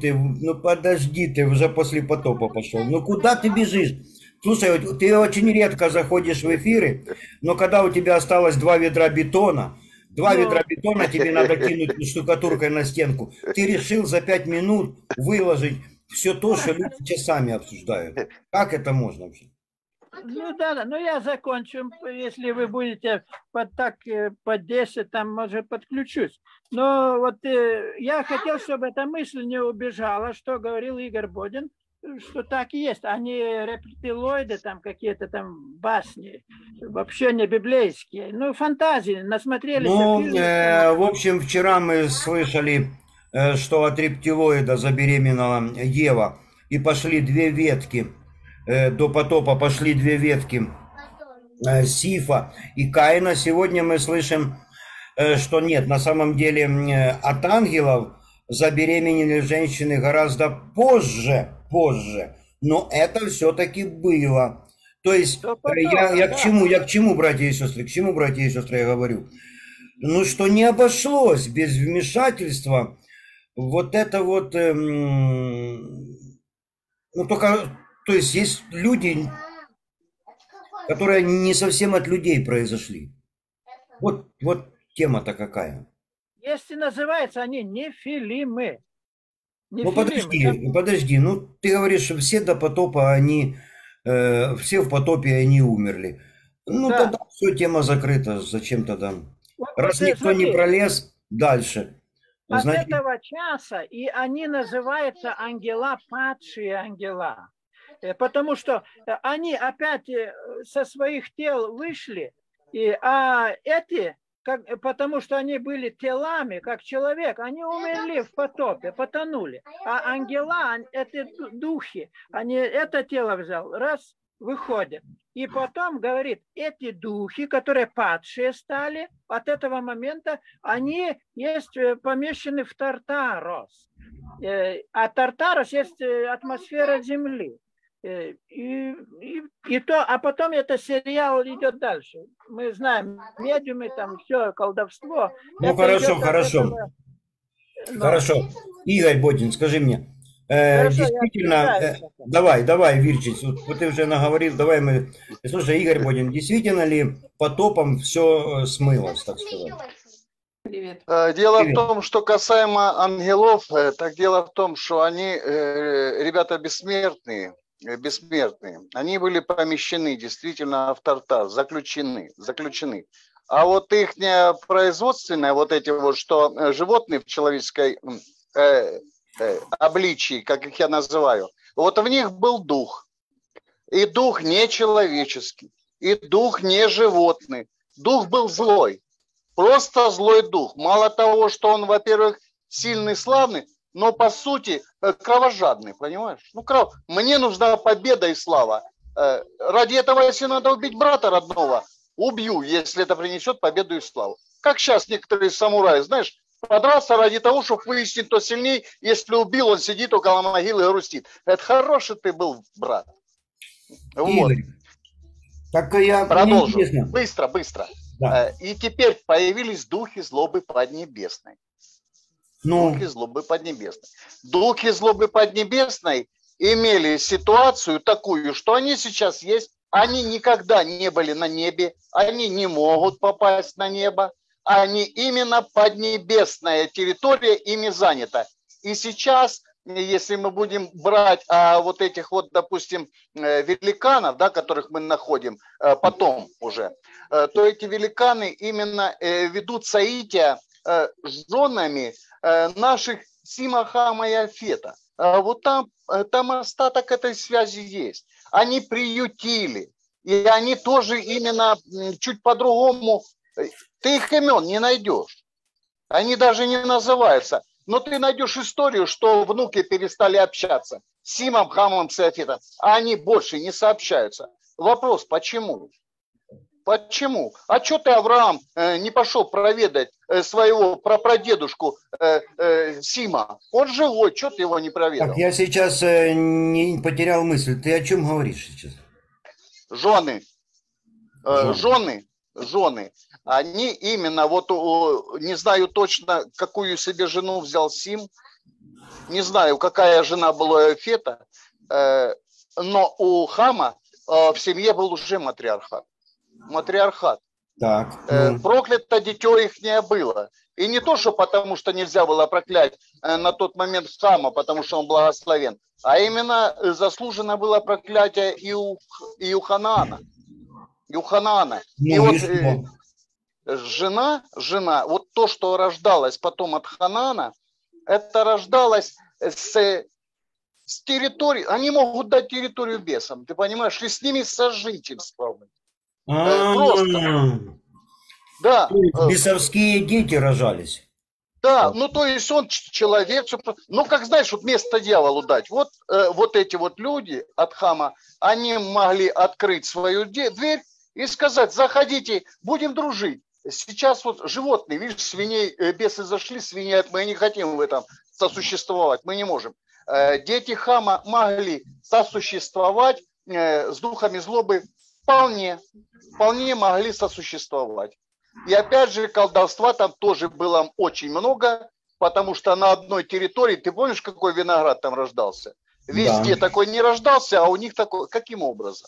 ты уже после потопа пошел. Ну куда ты бежишь? Слушай, ты очень редко заходишь в эфиры, но когда у тебя осталось 2 ведра бетона, ведра бетона тебе надо кинуть штукатуркой на стенку. Ты решил за 5 минут выложить все то, что люди часами обсуждают. Как это можно вообще? Ну да, но я закончу, если вы будете по 10, там, может, подключусь. Но вот я хотел, чтобы эта мысль не убежала, что говорил Игорь Бодин, что так и есть. Они рептилоиды, там какие-то там басни, вообще не библейские. Ну, фантазии, насмотрелись. Ну, в общем, вчера мы слышали, что от рептилоида забеременела Ева, и пошли 2 ветки. До потопа пошли 2 ветки Сифа и Каина. Сегодня мы слышим, что нет, на самом деле от ангелов забеременели женщины гораздо позже, но это все-таки было. То есть я к чему, братья и сестры, я говорю? Ну, что не обошлось без вмешательства вот это вот, ну, только... То есть есть люди, которые не совсем от людей произошли. Вот тема-то какая. Если называются они нефилимы. Ну подожди, ну ты говоришь, что все до потопа все в потопе они умерли. Ну да. Тогда все, тема закрыта, зачем тогда? Раз никто не пролез дальше. От этого часа и они называются ангела, падшие ангела. Потому что они опять со своих тел вышли, а эти, потому что они были телами, как человек, они умерли в потопе, потонули. А ангела, это духи, они это тело взял, раз, выходят. И потом, говорит, эти духи, которые падшие стали, от этого момента, они есть помещены в Тартарос. А Тартарос есть атмосфера Земли. А потом это сериал идет дальше. Мы знаем, медиумы, там все, колдовство. Ну хорошо. Хорошо. Игорь Бодин, скажи мне, действительно, давай, Вирчич, вот ты уже наговорил, слушай, Игорь Бодин, действительно ли потопом все смылось, так сказать? Привет. Дело в том, что касаемо ангелов, так дело в том, что они ребята бессмертные. бессмертные, они были помещены действительно в Тартар, заключены. А вот их производственное, вот эти вот, что животные в человеческой обличии, как их я называю, вот в них был дух. И дух не человеческий, и дух не животный. Дух был злой, просто злой дух. Мало того, что он, во-первых, сильный, славный, но по сути кровожадный, понимаешь? Мне нужна победа и слава. Ради этого, если надо убить брата родного, убью, если это принесет победу и славу. Как сейчас некоторые самураи, знаешь, подраться ради того, чтобы выяснить, кто сильней. Если убил, он сидит около могилы и грустит. Это хороший ты был, брат. Вот. Игорь, так я... Продолжу. Быстро. Да. И теперь появились духи злобы поднебесной. Духи злобы поднебесной. Духи злобы поднебесной имели ситуацию такую, что они сейчас есть. Они никогда не были на небе. Они не могут попасть на небо. Они именно поднебесная территория ими занята. И сейчас, если мы будем брать вот этих вот, допустим, великанов, да, которых мы находим потом уже, то эти великаны именно ведут соития с женами наших Сима, Хама и Афета. Вот там остаток этой связи есть. Они приютили. И они тоже именно чуть по-другому. Ты их имен не найдешь. Они даже не называются. Но ты найдешь историю, что внуки перестали общаться с Симом, Хамом, с Афетом. А они больше не сообщаются. Вопрос, почему? Почему? А что ты, Авраам, не пошел проведать своего прапрадедушку Сима? Он живой, что ты его не проведал? Так, я сейчас не потерял мысль. Ты о чем говоришь сейчас? Жены. Они именно, вот не знаю точно, какую себе жену взял Сим. Не знаю, какая жена была у Афета. Но у Хама в семье был уже матриархат. Так. Проклято дитё их не было. И не то, что потому, что нельзя было проклять на тот момент Хама, потому что он благословен, а именно заслужено было проклятие и у Ханаана. И вот жена, вот то, что рождалось потом от Ханаана, это рождалось с территории, они могут дать территорию бесам, ты понимаешь, и с ними сожительствовать. Просто. Да. Бесовские дети рожались. Да, ну то есть он человек, ну как знаешь, вот место дьяволу дать. Вот эти вот люди от Хама, они могли открыть свою дверь и сказать: заходите, будем дружить. Сейчас вот животные, видишь, свиней, бесы зашли, свиней, мы не хотим в этом сосуществовать, мы не можем. Дети Хама могли сосуществовать с духами злобы, вполне могли сосуществовать. И опять же, колдовства там тоже было очень много, потому что на одной территории, ты помнишь, какой виноград там рождался? Везде такой не рождался, а у них такой. Каким образом?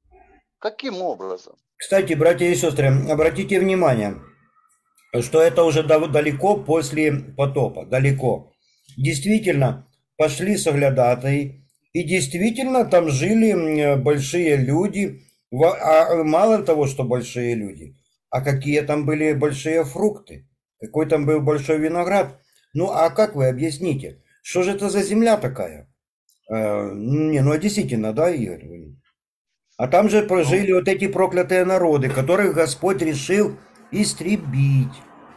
Кстати, братья и сестры, обратите внимание, что это уже далеко после потопа, далеко. Действительно, пошли соглядатаи, и действительно там жили большие люди, а мало того, что большие люди, а какие там были большие фрукты, какой там был большой виноград. Ну, а как вы объясните, что же это за земля такая? Ну действительно, да, Игорь? А там же прожили вот эти проклятые народы, которых Господь решил истребить.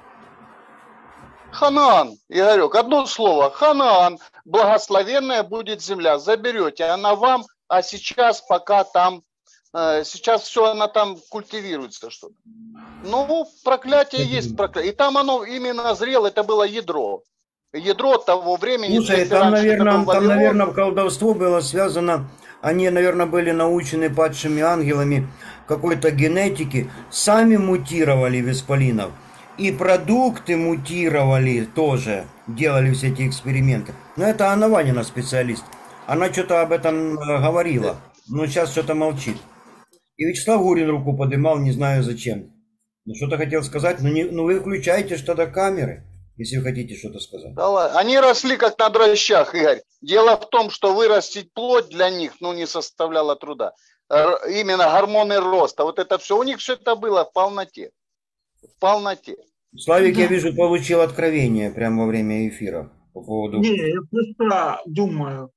Ханаан, Игорек, одно слово, Ханаан, благословенная будет земля, заберете, она вам, а сейчас пока там, сейчас все она там культивируется что-то. Ну, проклятие есть проклятие, и там оно именно зрело, это было ядро того времени. Слушай, там, наверное, колдовство было связано, они, наверное, были научены падшими ангелами какой-то генетики, сами мутировали в исполинов. И продукты мутировали тоже, делали все эти эксперименты. Но это Анна Ванина специалист. Она что-то об этом говорила, но сейчас что-то молчит. И Вячеслав Гурин руку поднимал, не знаю зачем. Ну что-то хотел сказать, ну вы включаете что-то камеры. если вы хотите что-то сказать. Да ладно. Они росли как на дрожжах, Игорь. Дело в том, что вырастить плоть для них, ну, не составляло труда. Именно гормоны роста. Вот это все. У них все это было в полноте. В полноте. Славик, я вижу, получил откровение прямо во время эфира по поводу... Не, я просто думаю,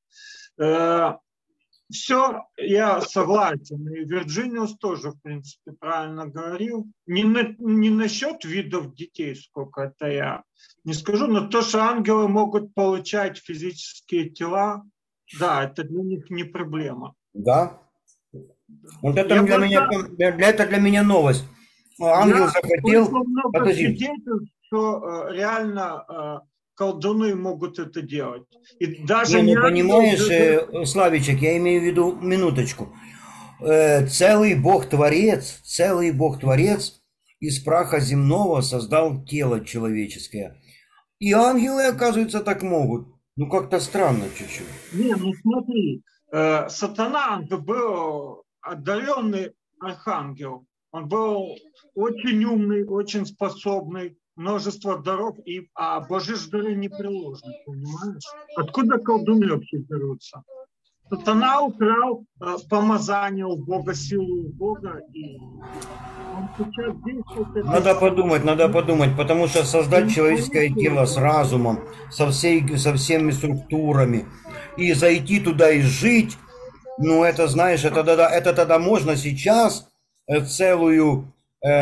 все, я согласен. И Вирджиниус тоже, в принципе, правильно говорил. Не насчет видов детей, сколько это я не скажу, но то, что ангелы могут получать физические тела, да, это для них не проблема. Да? Вот это для меня новость. Ангел захотел... много свидетельств, что реально колдуны могут это делать. И даже не понимаешь, Славичек, я имею в виду, минуточку. Целый Бог-творец из праха земного создал тело человеческое. И ангелы, оказывается, так могут. Ну, как-то странно чуть-чуть. Не, ну смотри, сатана был одаренный архангел. Он был очень умный, очень способный, множество даров, а Божьи дары не приложены, понимаешь? Откуда колдуны вообще берутся? Сатана украл помазание у Бога, силу у Бога, и он сейчас действует... Надо подумать, потому что создать человеческое тело с разумом, со всеми структурами, и зайти туда и жить, ну это, знаешь, это тогда можно сейчас целую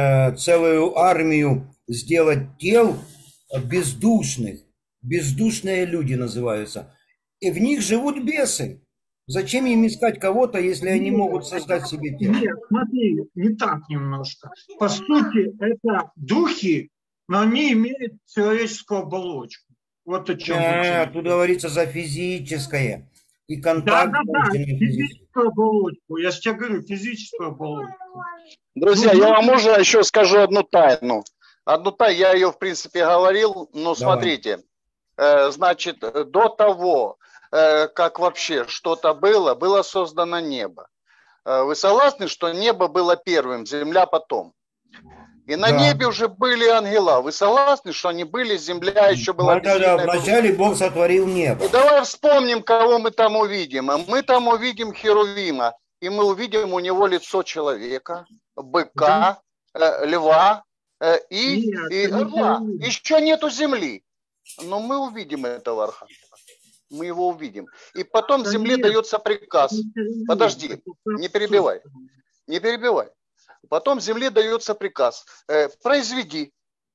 армию сделать тел бездушных. Бездушные люди называются. И в них живут бесы. Зачем им искать кого-то, если они могут создать себе тело? Нет, смотри, не так немножко. По сути, это духи, но они имеют человеческую оболочку. Вот о чем тут говорится за физическое. И контакт. Да, физическую оболочку. Я же тебе говорю, физическую оболочку. Друзья, я вам можно еще скажу одну тайну. Я ее, в принципе, говорил, но смотрите. Значит, до того, как вообще что-то было создано небо. Вы согласны, что небо было первым, земля потом? И на небе уже были ангела. Вы согласны, что они были, земля еще была? Да, вначале Бог сотворил небо. И давай вспомним, кого мы там увидим. Мы там увидим Херувима, и мы увидим у него лицо человека, быка, льва и орла. Еще нету земли, но мы увидим этого архангела. Мы его увидим. И потом земле дается приказ. Подожди, не перебивай. Не перебивай. Потом земле дается приказ. Произведи.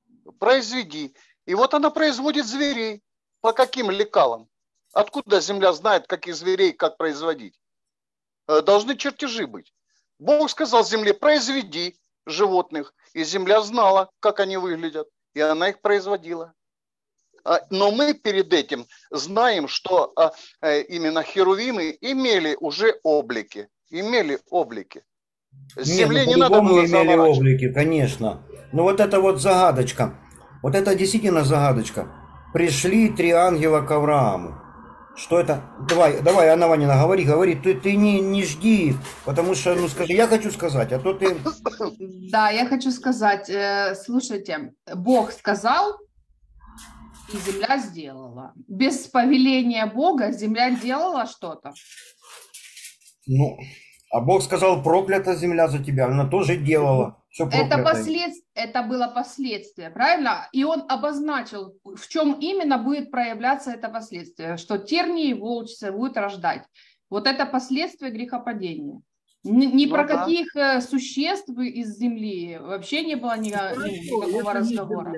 И вот она производит зверей. По каким лекалам? Откуда земля знает, каких зверей, как производить? Должны чертежи быть. Бог сказал земле, произведи животных. И земля знала, как они выглядят. И она их производила. Но мы перед этим знаем, что именно херувимы имели уже облики. Земле не надо было имели облики, конечно. Но вот это вот загадочка. Вот это действительно загадочка. Пришли 3 ангела к Аврааму. Что это? Давай, Анна Ванина, говори. Ты не жди, потому что, ну скажи, я хочу сказать, а то ты... Да, я хочу сказать. Слушайте, Бог сказал, и земля сделала. Без повеления Бога земля делала что-то. Ну, а Бог сказал, проклята земля за тебя, она тоже делала. Это было последствие, правильно? И он обозначил, в чем именно будет проявляться это последствие, что тернии и волчицы будут рождать. Вот это последствие грехопадения. Ни про каких существ из земли вообще не было никакого разговора.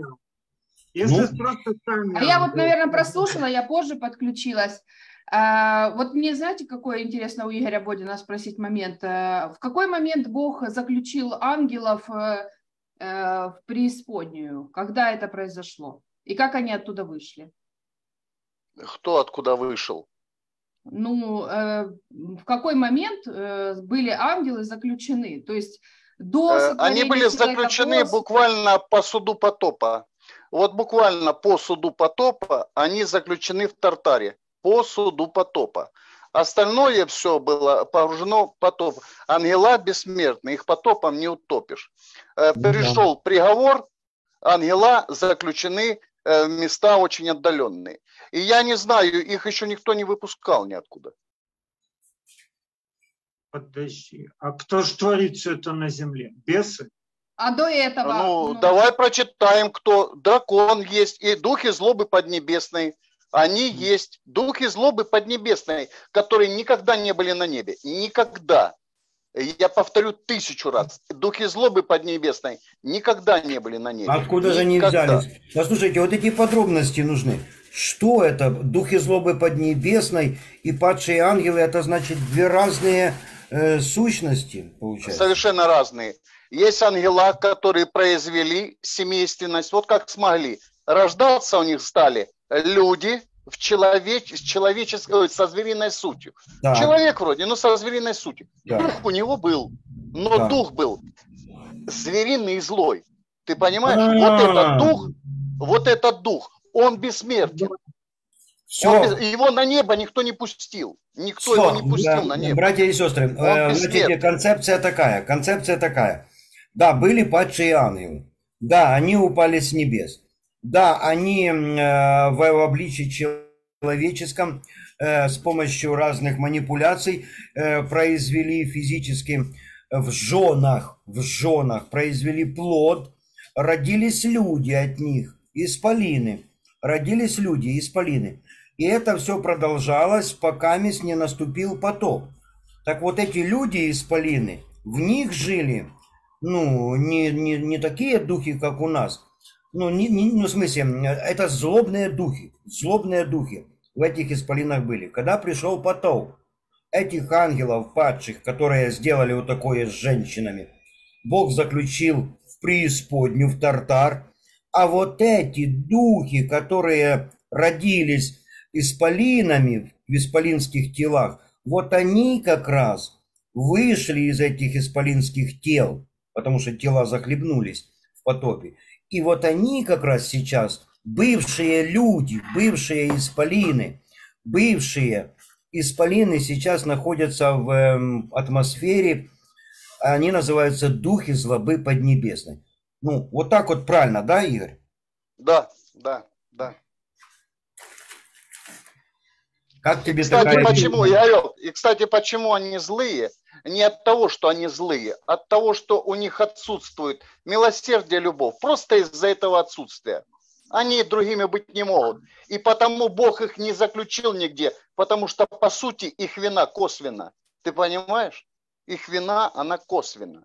Я вот, наверное, прослушала, я позже подключилась. Вот мне, знаете, какой интересно у Игоря Бодина спросить момент. В какой момент Бог заключил ангелов в преисподнюю? Когда это произошло? И как они оттуда вышли? Кто откуда вышел? Ну, в какой момент были ангелы заключены? То есть до они были заключены буквально по суду потопа. Вот буквально по суду потопа они заключены в Тартаре. По суду потопа. Остальное все было погружено в потоп. Ангела бессмертны, их потопом не утопишь. Пришел приговор, ангела заключены места очень отдаленные. И я не знаю, их еще никто не выпускал ниоткуда. Подожди. А кто же творит все это на земле? Бесы? А до этого... Ну, давай прочитаем, кто. Дракон есть, и духи злобы поднебесной. Они есть. Духи злобы поднебесной, которые никогда не были на небе. Никогда. Я повторю 1000 раз. Духи злобы поднебесной никогда не были на небе. Откуда же они взялись? Послушайте, вот эти подробности нужны. Что это? Духи злобы поднебесной и падшие ангелы, это значит две разные сущности, получается? Совершенно разные. Есть ангела, которые произвели семейственность, вот как смогли. Рождаться у них стали люди с человеческой, со звериной сутью. Да. Человек вроде, но со звериной сутью. Да. Дух у него был, но да. Дух был звериный и злой. Ты понимаешь? Вот этот дух, он бессмертен. Его на небо никто не пустил. Никто его не пустил на небо. Братья и сестры, значит, концепция такая. Да, были падшие ангелы. Да, они упали с небес. Да, они в обличии человеческом с помощью разных манипуляций произвели физически в женах произвели плод, родились люди от них, исполины. Родились люди, исполины. И это все продолжалось, пока не наступил потоп. Так вот эти люди, исполины, в них жили, ну, не такие духи, как у нас. Ну, в смысле, это злобные духи в этих исполинах были. Когда пришел потоп, этих ангелов падших, которые сделали вот такое с женщинами, Бог заключил в преисподнюю, в Тартар. А вот эти духи, которые родились исполинами в исполинских телах, вот они как раз вышли из этих исполинских тел, потому что тела захлебнулись в потопе. И вот они как раз сейчас, бывшие люди, бывшие исполины сейчас находятся в атмосфере, они называются духи злобы поднебесной. Ну, вот так вот правильно, да, Игорь? Да. Как тебе почему, Игорек, и, кстати, почему они злые? Не от того, что они злые, от того, что у них отсутствует милосердие, любовь. Просто из-за этого отсутствия. Они другими быть не могут. И потому Бог их не заключил нигде, потому что, по сути, их вина косвенна. Ты понимаешь? Их вина, она косвенна.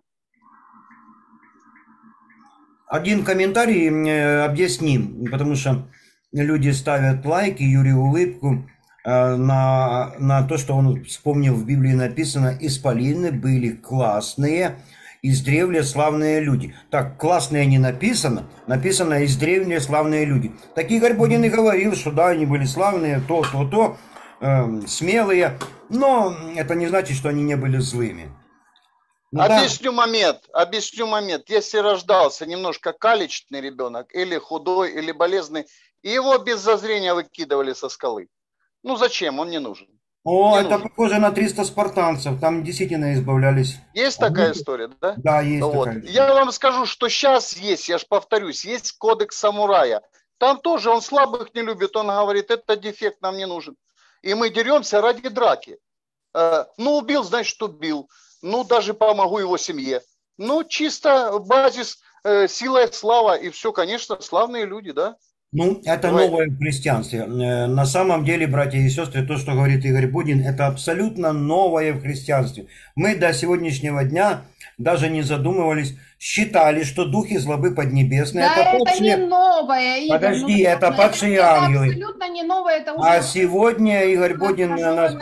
Один комментарий объясним, потому что люди ставят лайки, Юрию улыбку на то, что он вспомнил, в Библии написано: исполины были классные, издревле славные люди. Так, классные не написано, написано издревле славные люди. Так Игорь Бодин и говорил, что да, они были славные, смелые, но это не значит, что они не были злыми. Ну, объясню момент. Если рождался немножко калечный ребенок, или худой, или болезный, его без зазрения выкидывали со скалы. Ну зачем? Он не нужен. Это похоже на 300 спартанцев. Там действительно избавлялись. Есть такая история, да? Да, есть такая история. Я вам скажу, что сейчас есть, я же повторюсь, есть кодекс самурая. Там тоже он слабых не любит. Он говорит, это дефект нам не нужен. И мы деремся ради драки. Ну, убил, значит, убил. Ну, даже помогу его семье. Ну, чисто базис, сила и слава. И все, конечно, славные люди, да? Ну, это новое в христианстве. На самом деле, братья и сестры, то, что говорит Игорь Будин, это абсолютно новое в христианстве. Мы до сегодняшнего дня даже не задумывались, считали, что духи злобы поднебесные. Да, это не новое, Игорь. Подожди, это падшие ангелы. Это абсолютно не новое. Это уже а сегодня Игорь Бодин нас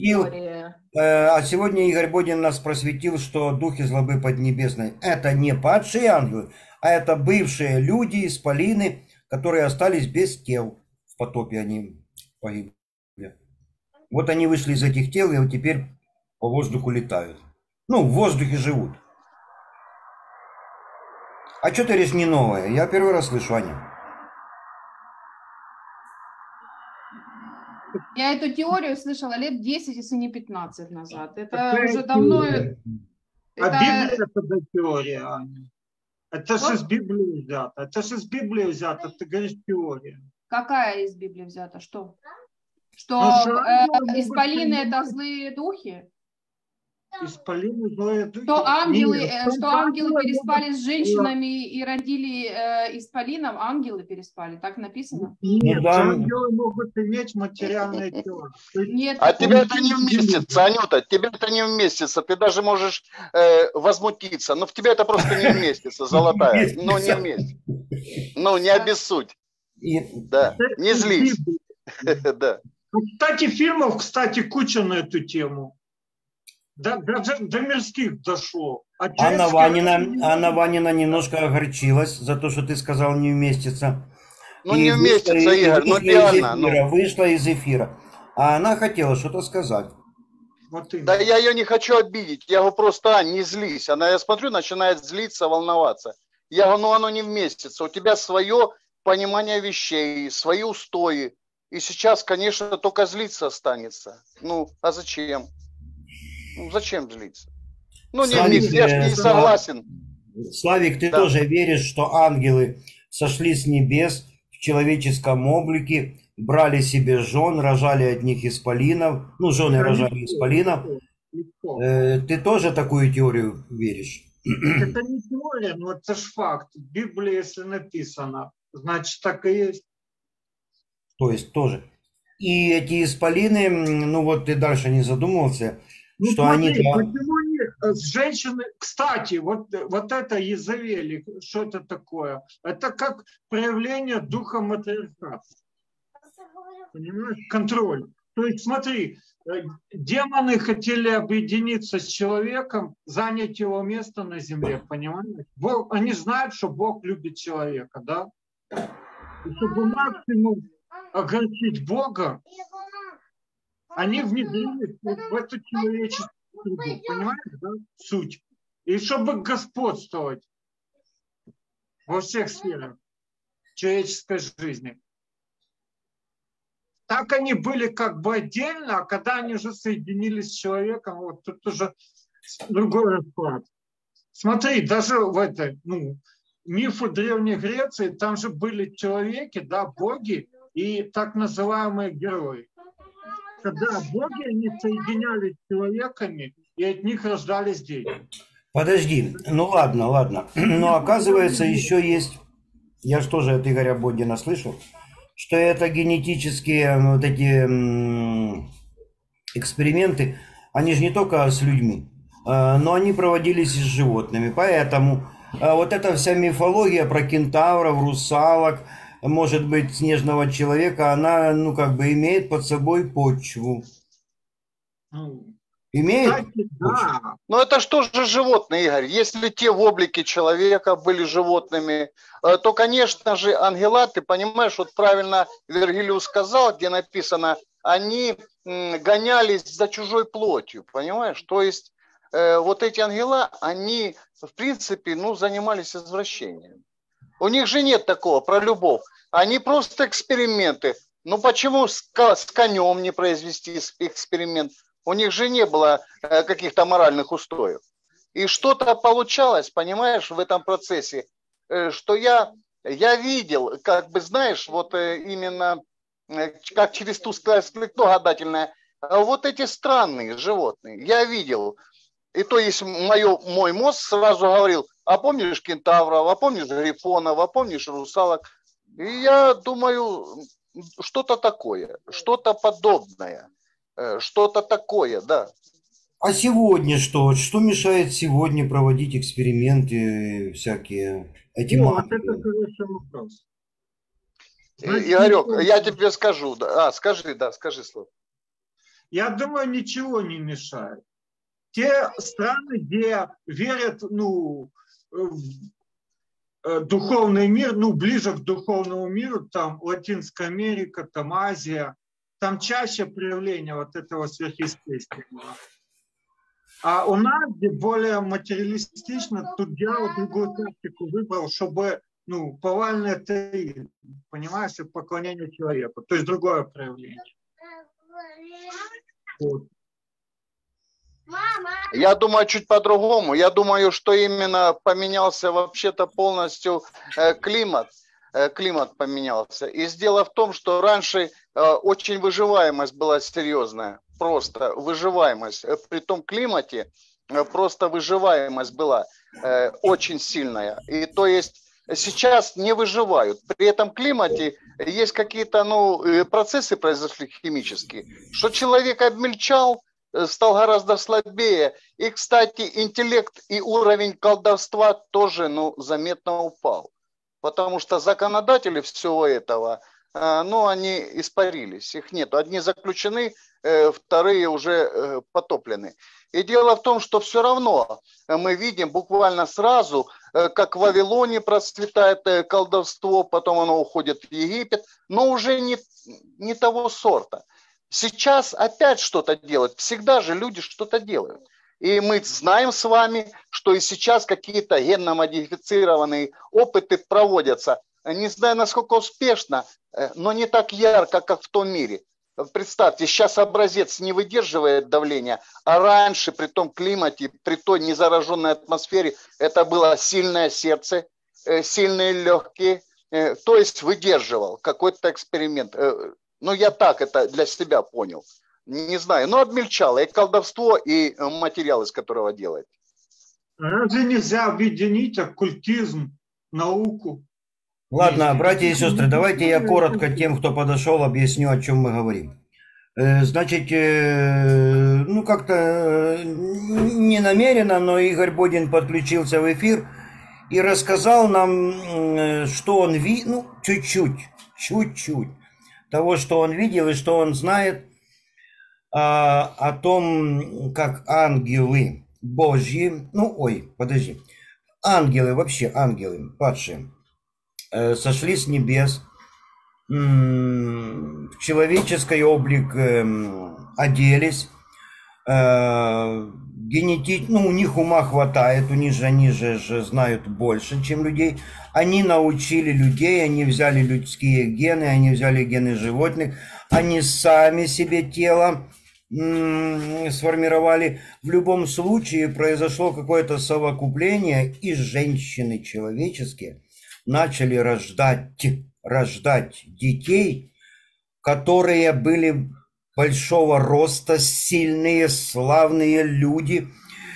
просветил, что духи злобы поднебесной — это не падшие ангелы, а это бывшие люди, исполины, которые остались без тел. В потопе они погибли. Вот они вышли из этих тел и вот теперь по воздуху летают. Ну, в воздухе живут. А что ты говоришь не новое? Я первый раз слышу, Аня. Я эту теорию слышала лет 10, если не 15 назад. Это уже давно... А Библия это теория, Аня. Это же из Библии взято. Это же из Библии взято. Ты говоришь теория. Какая из Библии взята? Что? Что исполины это злые духи? Исполины злые духи? Что ангелы, Нет, что ангелы переспали с женщинами и родили исполинов, ангелы переспали, так написано? Нет, да. ангелы могут иметь материальное тело. Нет. А тебе это не вместится, Анюта, тебе это не вместится. Ты даже можешь возмутиться, но в тебя это просто не вместится, золотая. Ну, не вместится. Ну, не обессудь. Да, не злись. Да. Кстати, фильмов, куча на эту тему. Даже до мирских дошло. Анна Ванина немножко огорчилась за то, что ты сказал не вместится. Ну, не вместится, Игорь, ну реально. Вышла из эфира. А она хотела что-то сказать. Вот да я ее не хочу обидеть. Я говорю, просто, не злись. Она, я смотрю, начинает злиться, волноваться. Я говорю, ну оно не вместится. У тебя свое понимание вещей, свои устои. И сейчас, конечно, только злиться останется. Ну, а зачем? Ну, зачем злиться? Ну, Славик, я же не согласен. Славик, ты тоже веришь, что ангелы сошли с небес в человеческом облике, брали себе жен, рожали от них исполинов, ну, жены рожали исполинов. Ты тоже такую теорию веришь? Это не теория, но это же факт. В Библии, если написано, значит, так и есть. То есть тоже. И эти исполины, ну вот ты дальше не задумывался, ну, что смотри, они... Почему нет? Женщины, кстати, вот это Езавель, что это такое? Это как проявление духа матриархата. Понимаешь? Контроль. То есть смотри, демоны хотели объединиться с человеком, занять его место на земле, понимаешь? Бог, они знают, что Бог любит человека, да? И чтобы максимум огорчить Бога, они внедрились в эту человеческую среду, понимаешь, да? Суть. И чтобы господствовать во всех сферах человеческой жизни. Так они были как бы отдельно, а когда они уже соединились с человеком, вот тут уже другой расклад. Смотри, даже в этой, мифы Древней Греции, там же были человеки, да, боги и так называемые герои. Когда боги, они соединялись с человеками, и от них рождались дети. Подожди, ну ладно. Но оказывается, еще есть, я же тоже от Игоря Бодина слышал, что это генетические вот эти эксперименты, они же не только с людьми, но они проводились и с животными. Поэтому вот эта вся мифология про кентавров, русалок, может быть, снежного человека, она, имеет под собой почву. Имеет? Кстати, да. Но это что же животные, Игорь? Если те в облике человека были животными, то, конечно же, ангела, ты понимаешь, вот правильно Вергилиус сказал, где написано, они гонялись за чужой плотью, понимаешь? То есть вот эти ангела, они, в принципе, занимались извращением. У них же нет такого про любовь. Они просто эксперименты. Ну почему с конем не произвести эксперимент? У них же не было каких-то моральных устоев. И что-то получалось, понимаешь, в этом процессе, что я видел, вот именно как через тусклое стекло гадательное, вот эти странные животные. Я видел. И то есть мой мозг сразу говорил, а помнишь кентавров, а помнишь грифонов, а помнишь русалок? И я думаю, что-то такое, что-то подобное. Что-то такое, да. А сегодня что? Что мешает сегодня проводить эксперименты всякие? Вот это хороший вопрос. Игорек, я тебе скажу. Скажи слово. Я думаю, ничего не мешает. Те страны, где верят, в духовный мир, ближе к духовному миру, там Латинская Америка, там Азия, там чаще проявление вот этого сверхъестественного. А у нас, где более материалистично, тут дьявол другую тактику выбрал, чтобы, повальный атеизм, понимаешь, поклонение человеку. То есть другое проявление. Вот. Я думаю чуть по-другому. Я думаю, что именно поменялся вообще-то полностью климат. Климат поменялся. И дело в том, что раньше очень выживаемость была серьезная. Просто выживаемость. При том климате просто выживаемость была очень сильная. И то есть сейчас не выживают. При этом климате есть какие-то процессы произошли химические, что человек обмельчал, стал гораздо слабее. И, кстати, интеллект и уровень колдовства тоже заметно упал. Потому что законодатели всего этого, они испарились, их нет. Одни заключены, вторые уже потоплены. И дело в том, что все равно мы видим буквально сразу, как в Вавилоне процветает колдовство, потом оно уходит в Египет, но уже не того сорта. Сейчас опять что-то делают. Всегда же люди что-то делают. И мы знаем с вами, что и сейчас какие-то генно-модифицированные опыты проводятся. Не знаю, насколько успешно, но не так ярко, как в том мире. Представьте, сейчас образец не выдерживает давления, а раньше при том климате, при той незараженной атмосфере, это было сильное сердце, сильные легкие, то есть выдерживал какой-то эксперимент. Я так это для себя понял. Не знаю, но обмельчало и колдовство, и материал, из которого делать. Разве нельзя объединить оккультизм, науку? Ладно, братья и сестры, давайте я коротко тем, кто подошел, объясню, о чем мы говорим. Значит, как-то не намеренно, но Игорь Бодин подключился в эфир и рассказал нам, что он видел, чуть-чуть того, что он видел и что он знает о том, как ангелы Божьи, ангелы, падшие, сошли с небес, в человеческий облик оделись, у них ума хватает, они же знают больше, чем людей. Они научили людей, они взяли людские гены, они взяли гены животных, они сами себе тело сформировали. В любом случае произошло какое-то совокупление, и женщины человеческие начали рождать детей, которые были большого роста, сильные, славные люди,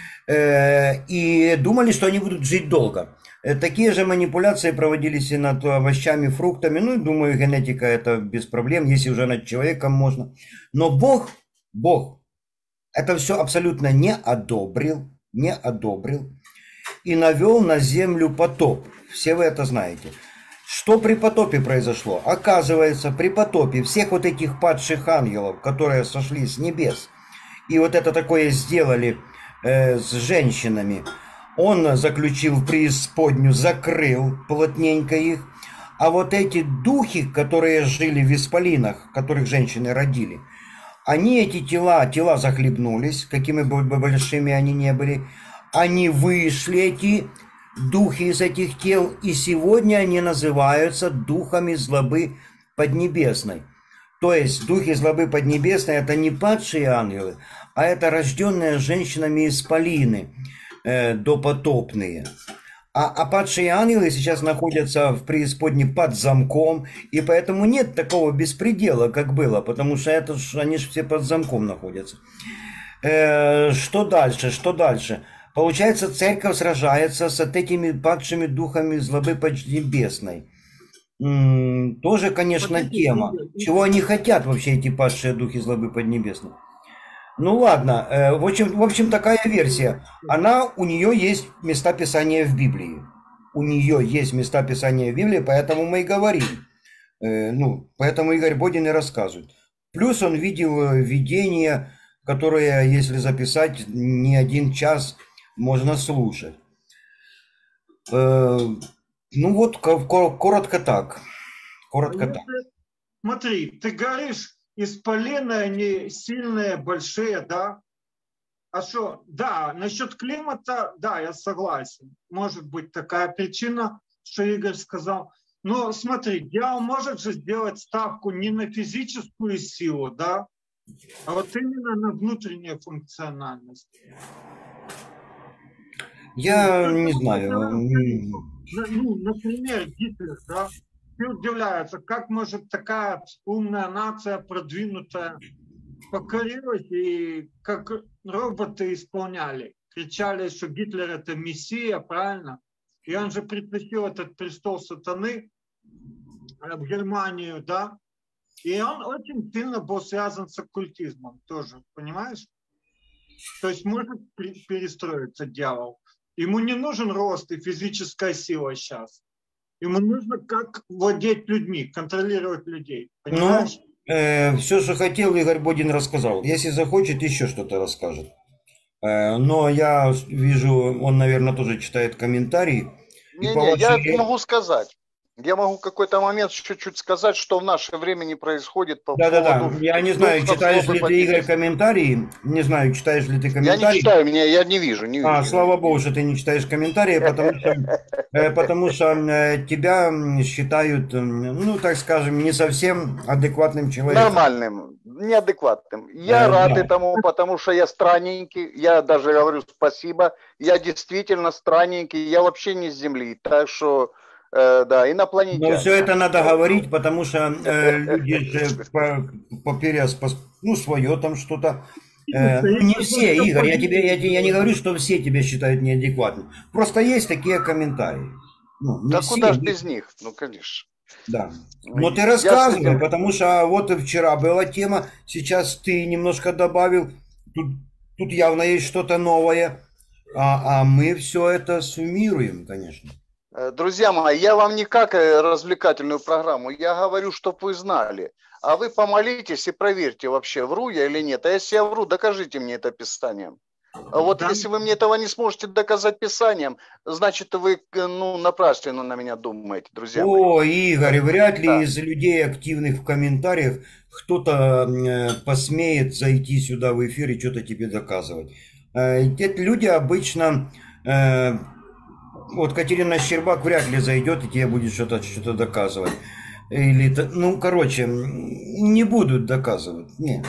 и думали, что они будут жить долго. Такие же манипуляции проводились и над овощами, фруктами. Думаю, генетика это без проблем, если уже над человеком можно. Но Бог это все абсолютно не одобрил и навел на землю потоп. Все вы это знаете. Что при потопе произошло? Оказывается, при потопе всех вот этих падших ангелов, которые сошли с небес, и вот это такое сделали с женщинами, он заключил в преисподнюю, закрыл плотненько их, а вот эти духи, которые жили в исполинах, которых женщины родили, они эти тела захлебнулись, какими бы большими они не были, они вышли, эти духи из этих тел, и сегодня они называются духами злобы поднебесной. То есть духи злобы поднебесной это не падшие ангелы, а это рожденные женщинами исполины, допотопные. А падшие ангелы сейчас находятся в преисподней под замком, и поэтому нет такого беспредела, как было, потому что они же все под замком находятся. Что дальше? Получается, церковь сражается с этими падшими духами злобы поднебесной. Тоже, конечно, тема. Чего они хотят вообще, эти падшие духи злобы поднебесной? Ладно, в общем, такая версия. У нее есть места Писания в Библии. Поэтому мы и говорим. Поэтому Игорь Бодин и рассказывает. Плюс он видел видения, которые, если записать, не один час можно слушать. Коротко так. Смотри, ты говоришь, исполины, они сильные, большие, да? А что? Да, насчет климата, да, я согласен. Может быть такая причина, что Игорь сказал. Но смотри, дьявол может же сделать ставку не на физическую силу, да? а вот именно на внутреннюю функциональность. Я не знаю. Ну, например, Гитлер, да, все удивляются, как может такая умная нация, продвинутая, покорилась, и как роботы исполняли. Кричали, что Гитлер это мессия, правильно? И он же притащил этот престол сатаны в Германию, да? И он очень сильно был связан с оккультизмом тоже, понимаешь? То есть может перестроиться дьявол. Ему не нужен рост и физическая сила сейчас. Ему нужно как владеть людьми, контролировать людей. Понимаешь? Ну, все, что хотел, Игорь Бодин рассказал. Если захочет, еще что-то расскажет. Но я вижу, он, наверное, тоже читает комментарии. Не-не, я могу сказать. Я могу в какой-то момент чуть-чуть сказать, что в наше время не происходит по поводу... Я не знаю, читаешь ли ты, Игорь, комментарии. Не знаю, читаешь ли ты комментарии. Я не читаю, я не вижу. Слава Богу, что ты не читаешь комментарии, потому что тебя считают, ну, так скажем, не совсем адекватным человеком. Нормальным, неадекватным. Я рад этому, потому что я странненький. Я даже говорю спасибо. Я действительно странненький. Я вообще не с Земли. Так что... Да, инопланетяне. Но все это надо говорить, потому что люди же поперяс, ну, свое там что-то. Не все, Игорь, я не говорю, что все тебя считают неадекватным. Просто есть такие комментарии. Ну, да куда же без них? Ну, конечно. Да. Но ты рассказывай, потому что вот вчера была тема, сейчас ты немножко добавил, тут явно есть что-то новое, а мы все это суммируем, конечно. Друзья мои, я вам не как развлекательную программу, я говорю, чтобы вы знали. А вы помолитесь и проверьте вообще, вру я или нет. А если я вру, докажите мне это Писанием. А вот если вы мне этого не сможете доказать Писанием, значит вы напрасно на меня думаете, друзья мои. О, Игорь, вряд ли из людей, активных в комментариях, кто-то посмеет зайти сюда в эфир и что-то тебе доказывать. Эти люди обычно... Вот Катерина Щербак вряд ли зайдет и тебе будет что-то доказывать. Или, ну, короче, не будут доказывать. Нет.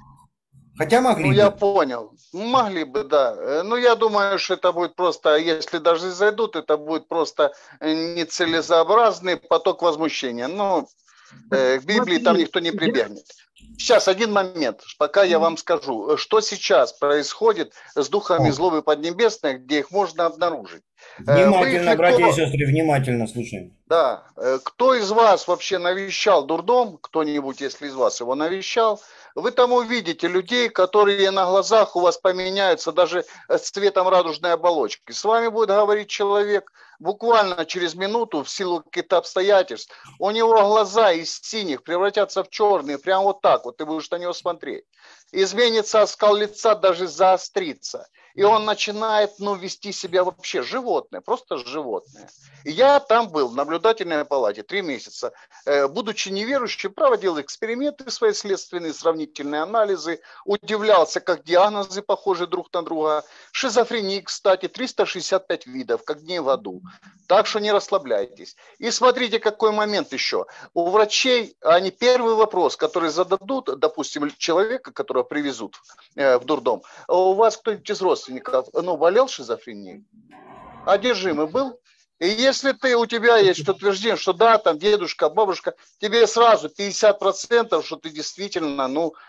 Хотя могли бы. Ну, я понял. Могли бы, да. Но я думаю, что это будет просто, если даже зайдут, это будет просто нецелесообразный поток возмущения. Ну, к Библии там никто не прибегнет. Сейчас, один момент, пока я вам скажу, что сейчас происходит с духами злобы поднебесной, где их можно обнаружить. Внимательно, братья и сестры, внимательно слушаем. Да. Кто из вас вообще навещал дурдом, кто-нибудь, если из вас его навещал, вы там увидите людей, которые на глазах у вас поменяются даже с цветом радужной оболочки. С вами будет говорить человек буквально через минуту в силу каких-то обстоятельств. У него глаза из синих превратятся в черные, прям вот так вот, ты будешь на него смотреть. Изменится оскал лица, даже заострится. И он начинает, вести себя вообще животное, просто животное. И я там был, в наблюдательной палате, 3 месяца. Будучи неверующим, проводил эксперименты свои следственные, сравнительные анализы, удивлялся, как диагнозы похожи друг на друга. Шизофрении, кстати, 365 видов, как дней в аду. Так что не расслабляйтесь. И смотрите, какой момент еще. У врачей, они первый вопрос, который зададут, допустим, человека, которого привезут в дурдом, у вас кто-нибудь из родственников, болел шизофренией? Одержимый был? И если у тебя есть утверждение, что да, там дедушка, бабушка, тебе сразу 50%, что ты действительно,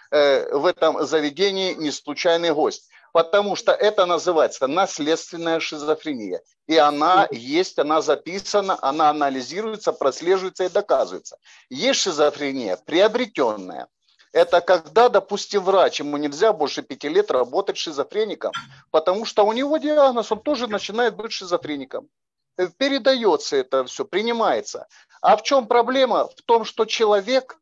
в этом заведении не случайный гость. Потому что это называется наследственная шизофрения. И она есть, она записана, она анализируется, прослеживается и доказывается. Есть шизофрения приобретенная. Это когда, допустим, врач, ему нельзя больше 5 лет работать шизофреником, потому что у него диагноз, он тоже начинает быть шизофреником. Передается это все, принимается. А в чем проблема? В том, что человек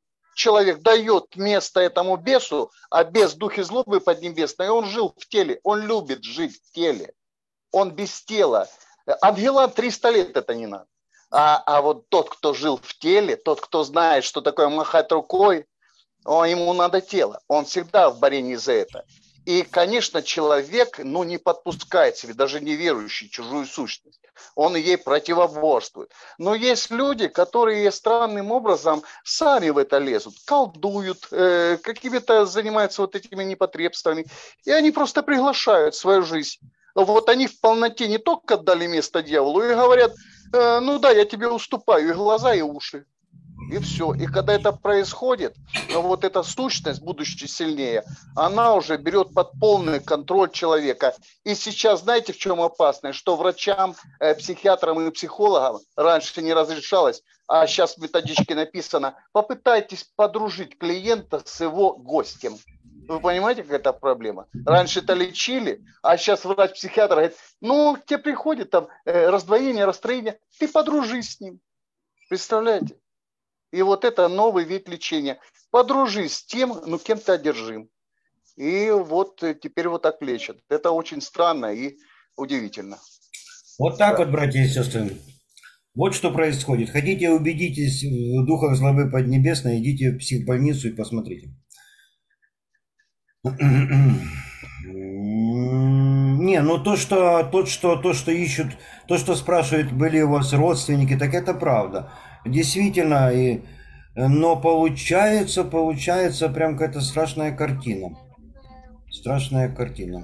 дает место этому бесу, а бес духи злобы поднебесной, он жил в теле, он любит жить в теле. Он без тела. Ангелам 300 лет это не надо. А вот тот, кто жил в теле, тот, кто знает, что такое махать рукой, ему надо тело. Он всегда в борении за это. И, конечно, человек, не подпускает себе, даже неверующий, чужую сущность. Он ей противоборствует. Но есть люди, которые странным образом сами в это лезут, колдуют, какими-то занимаются вот этими непотребствами. И они просто приглашают в свою жизнь. Вот они в полноте не только отдали место дьяволу и говорят, да, я тебе уступаю и глаза, и уши. И все. И когда это происходит, вот эта сущность, будучи сильнее, она уже берет под полный контроль человека. И сейчас, знаете, в чем опасность? Что врачам, психиатрам и психологам раньше не разрешалось, а сейчас в методичке написано, попытайтесь подружить клиента с его гостем. Вы понимаете, какая это проблема? Раньше это лечили, а сейчас врач-психиатр говорит, тебе приходит там раздвоение, расстроение, ты подружись с ним. Представляете? И вот это новый вид лечения. Подружись с тем, кем ты одержим. И вот теперь вот так лечат. Это очень странно и удивительно. Вот так вот, братья и сестры. Вот что происходит. Хотите убедитесь в духах злобы поднебесной, идите в психбольницу и посмотрите. Не, то, что ищут, то, что спрашивают, были у вас родственники, так это правда. Действительно, но получается прям какая-то страшная картина. Страшная картина.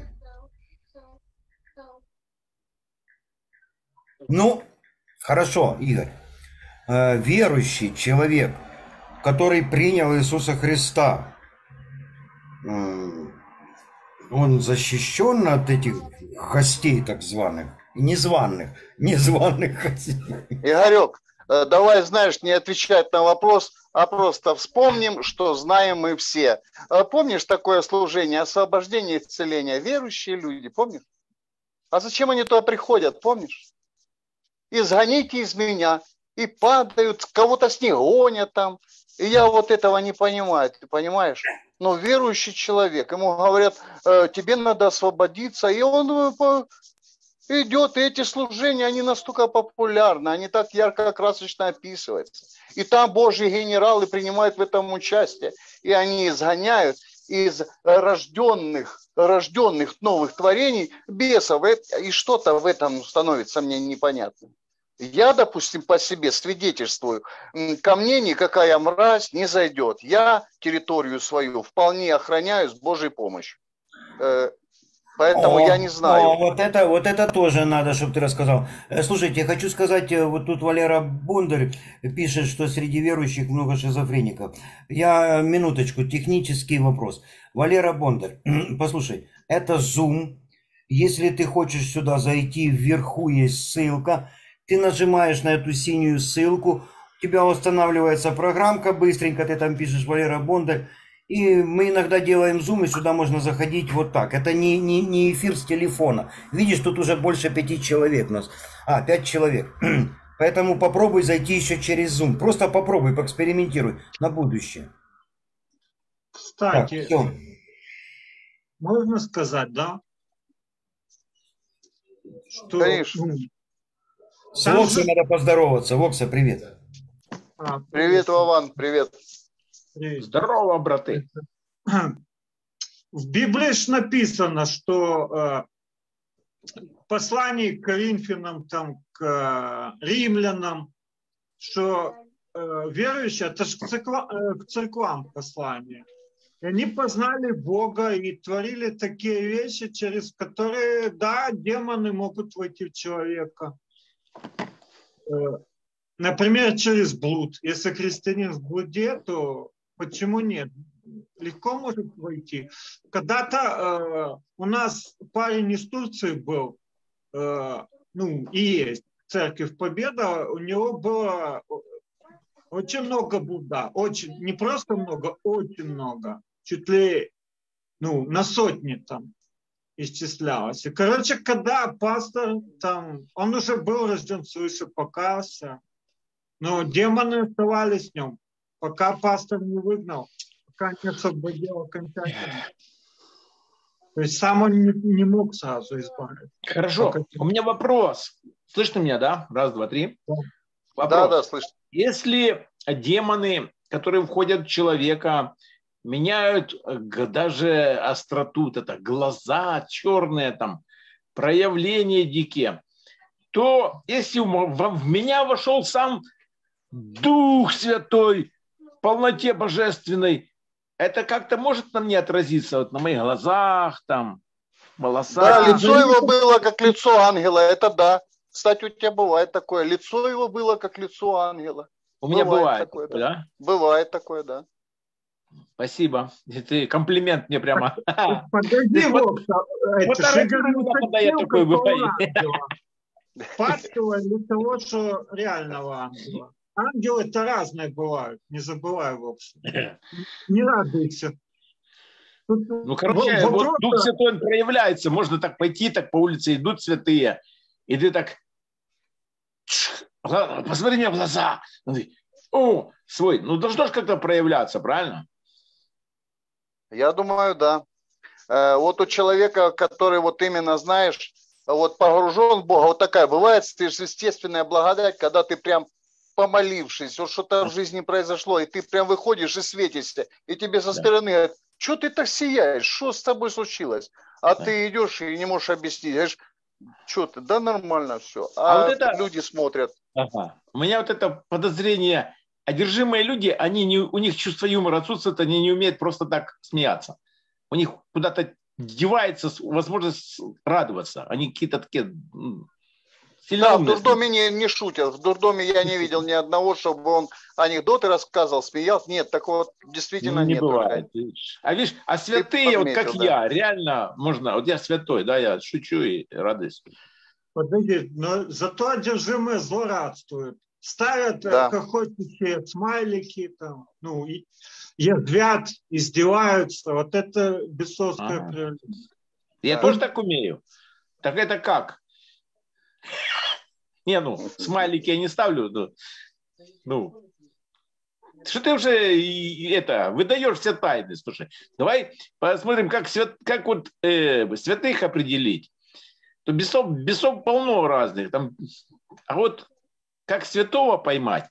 Хорошо, Игорь. Верующий человек, который принял Иисуса Христа, он защищен от этих гостей так званых, незваных гостей. Игорек, давай, не отвечать на вопрос, а просто вспомним, что знаем мы все. Помнишь такое служение, освобождение, исцеление? Верующие люди, помнишь? А зачем они туда приходят, помнишь? Изгоните из меня, и падают, кого-то с них гонят там. И я вот этого не понимаю, ты понимаешь? Но верующий человек, ему говорят, тебе надо освободиться, и он идет, и эти служения, они настолько популярны, они так ярко-красочно описываются. И там Божьи генералы принимают в этом участие, и они изгоняют из рожденных новых творений бесов, и что-то в этом становится мне непонятным. Я, допустим, по себе свидетельствую, ко мне никакая мразь не зайдет. Я территорию свою вполне охраняю с Божьей помощью. Поэтому я не знаю. Вот это тоже надо, чтобы ты рассказал. Слушайте, я хочу сказать, вот тут Валера Бондарь пишет, что среди верующих много шизофреников. Я, минуточку, технический вопрос. Валера Бондарь, послушай, это Zoom. Если ты хочешь сюда зайти, вверху есть ссылка. Ты нажимаешь на эту синюю ссылку, у тебя устанавливается программка, быстренько ты там пишешь Валера Бондарь, и мы иногда делаем зум, и сюда можно заходить вот так. Это не эфир с телефона. Видишь, тут уже больше 5 человек у нас. 5 человек. Поэтому попробуй зайти еще через Zoom. Просто попробуй, поэкспериментируй на будущее. Кстати, можно сказать, да? Что, конечно. С Воксой надо поздороваться. Вокса, привет. Привет, Вован, привет. Здорово, браты. В Библии написано, что в послании к Коринфянам, к римлянам, что верующие, это же к церквам послание. И они познали Бога и творили такие вещи, через которые, да, демоны могут войти в человека. Например, через блуд. Если христианин в блуде, то почему нет? Легко может войти. Когда-то у нас парень из Турции был, и есть церковь Победа, у него было очень много блуда. Очень, не просто много, очень много. Чуть ли на сотни там исчислялось. И, когда пастор там, он уже был рожден свыше, покаялся, но демоны оставались с ним, пока пастор не выгнал, пока не освободил окончательно. То есть сам он не мог сразу избавиться. Хорошо, у меня вопрос. Слышно меня, да? Раз, два, три. Да, слышно. Если демоны, которые входят в человека, меняют даже остроту, это глаза черные, там, проявления дикие, то если в меня вошел сам Дух Святой в полноте божественной, это как-то может на мне отразиться, вот на моих глазах, там, волосах? Да, лицо его было как лицо ангела, это да. Кстати, у тебя бывает такое, лицо его было как лицо ангела. У меня бывает такое, да? Бывает такое, да. Спасибо. Это комплимент мне прямо. Подожди, Вовка, такой бывает. Фальшивого для того, что реального ангела. Ангелы-то разные бывают, не забывай, Вовка. Не радуйся. Ну, короче, вот Дух Святой он проявляется. Можно так пойти, так по улице идут святые, и ты так посмотри мне в глаза. О, свой. Ну, должно же как-то проявляться, правильно? Я думаю, да. Вот у человека, который вот именно, знаешь, вот погружен в Бога, вот такая бывает естественная благодать, когда ты прям помолившись, вот что-то в жизни произошло, и ты прям выходишь и светишься, и тебе со стороны говорят, что ты так сияешь, что с тобой случилось? А ты идешь и не можешь объяснить, говоришь, что ты, да нормально все. А вот это... люди смотрят. Ага. У меня вот это подозрение, одержимые люди, у них чувство юмора отсутствует, они не умеют просто так смеяться. У них куда-то девается возможность радоваться. Они какие-то такие... Да, в дурдоме не шутят. В дурдоме я не видел ни одного, чтобы он анекдоты рассказывал, смеялся. Нет, такого действительно не нет. бывает. А святые, вот как я, реально можно... Вот я святой, да, я шучу и радуюсь. Подожди, но зато одержимые злорадствуют. Ставят хохочущие смайлики, там, ну, язвят, издеваются. Вот это бесовская прелесть. Я тоже так умею. Так это как? Не, ну, смайлики я не ставлю. Ну, что ты уже выдаешь все тайны. Слушай, давай посмотрим, как вот святых определить. То бесов полно разных. Там, а вот как святого поймать?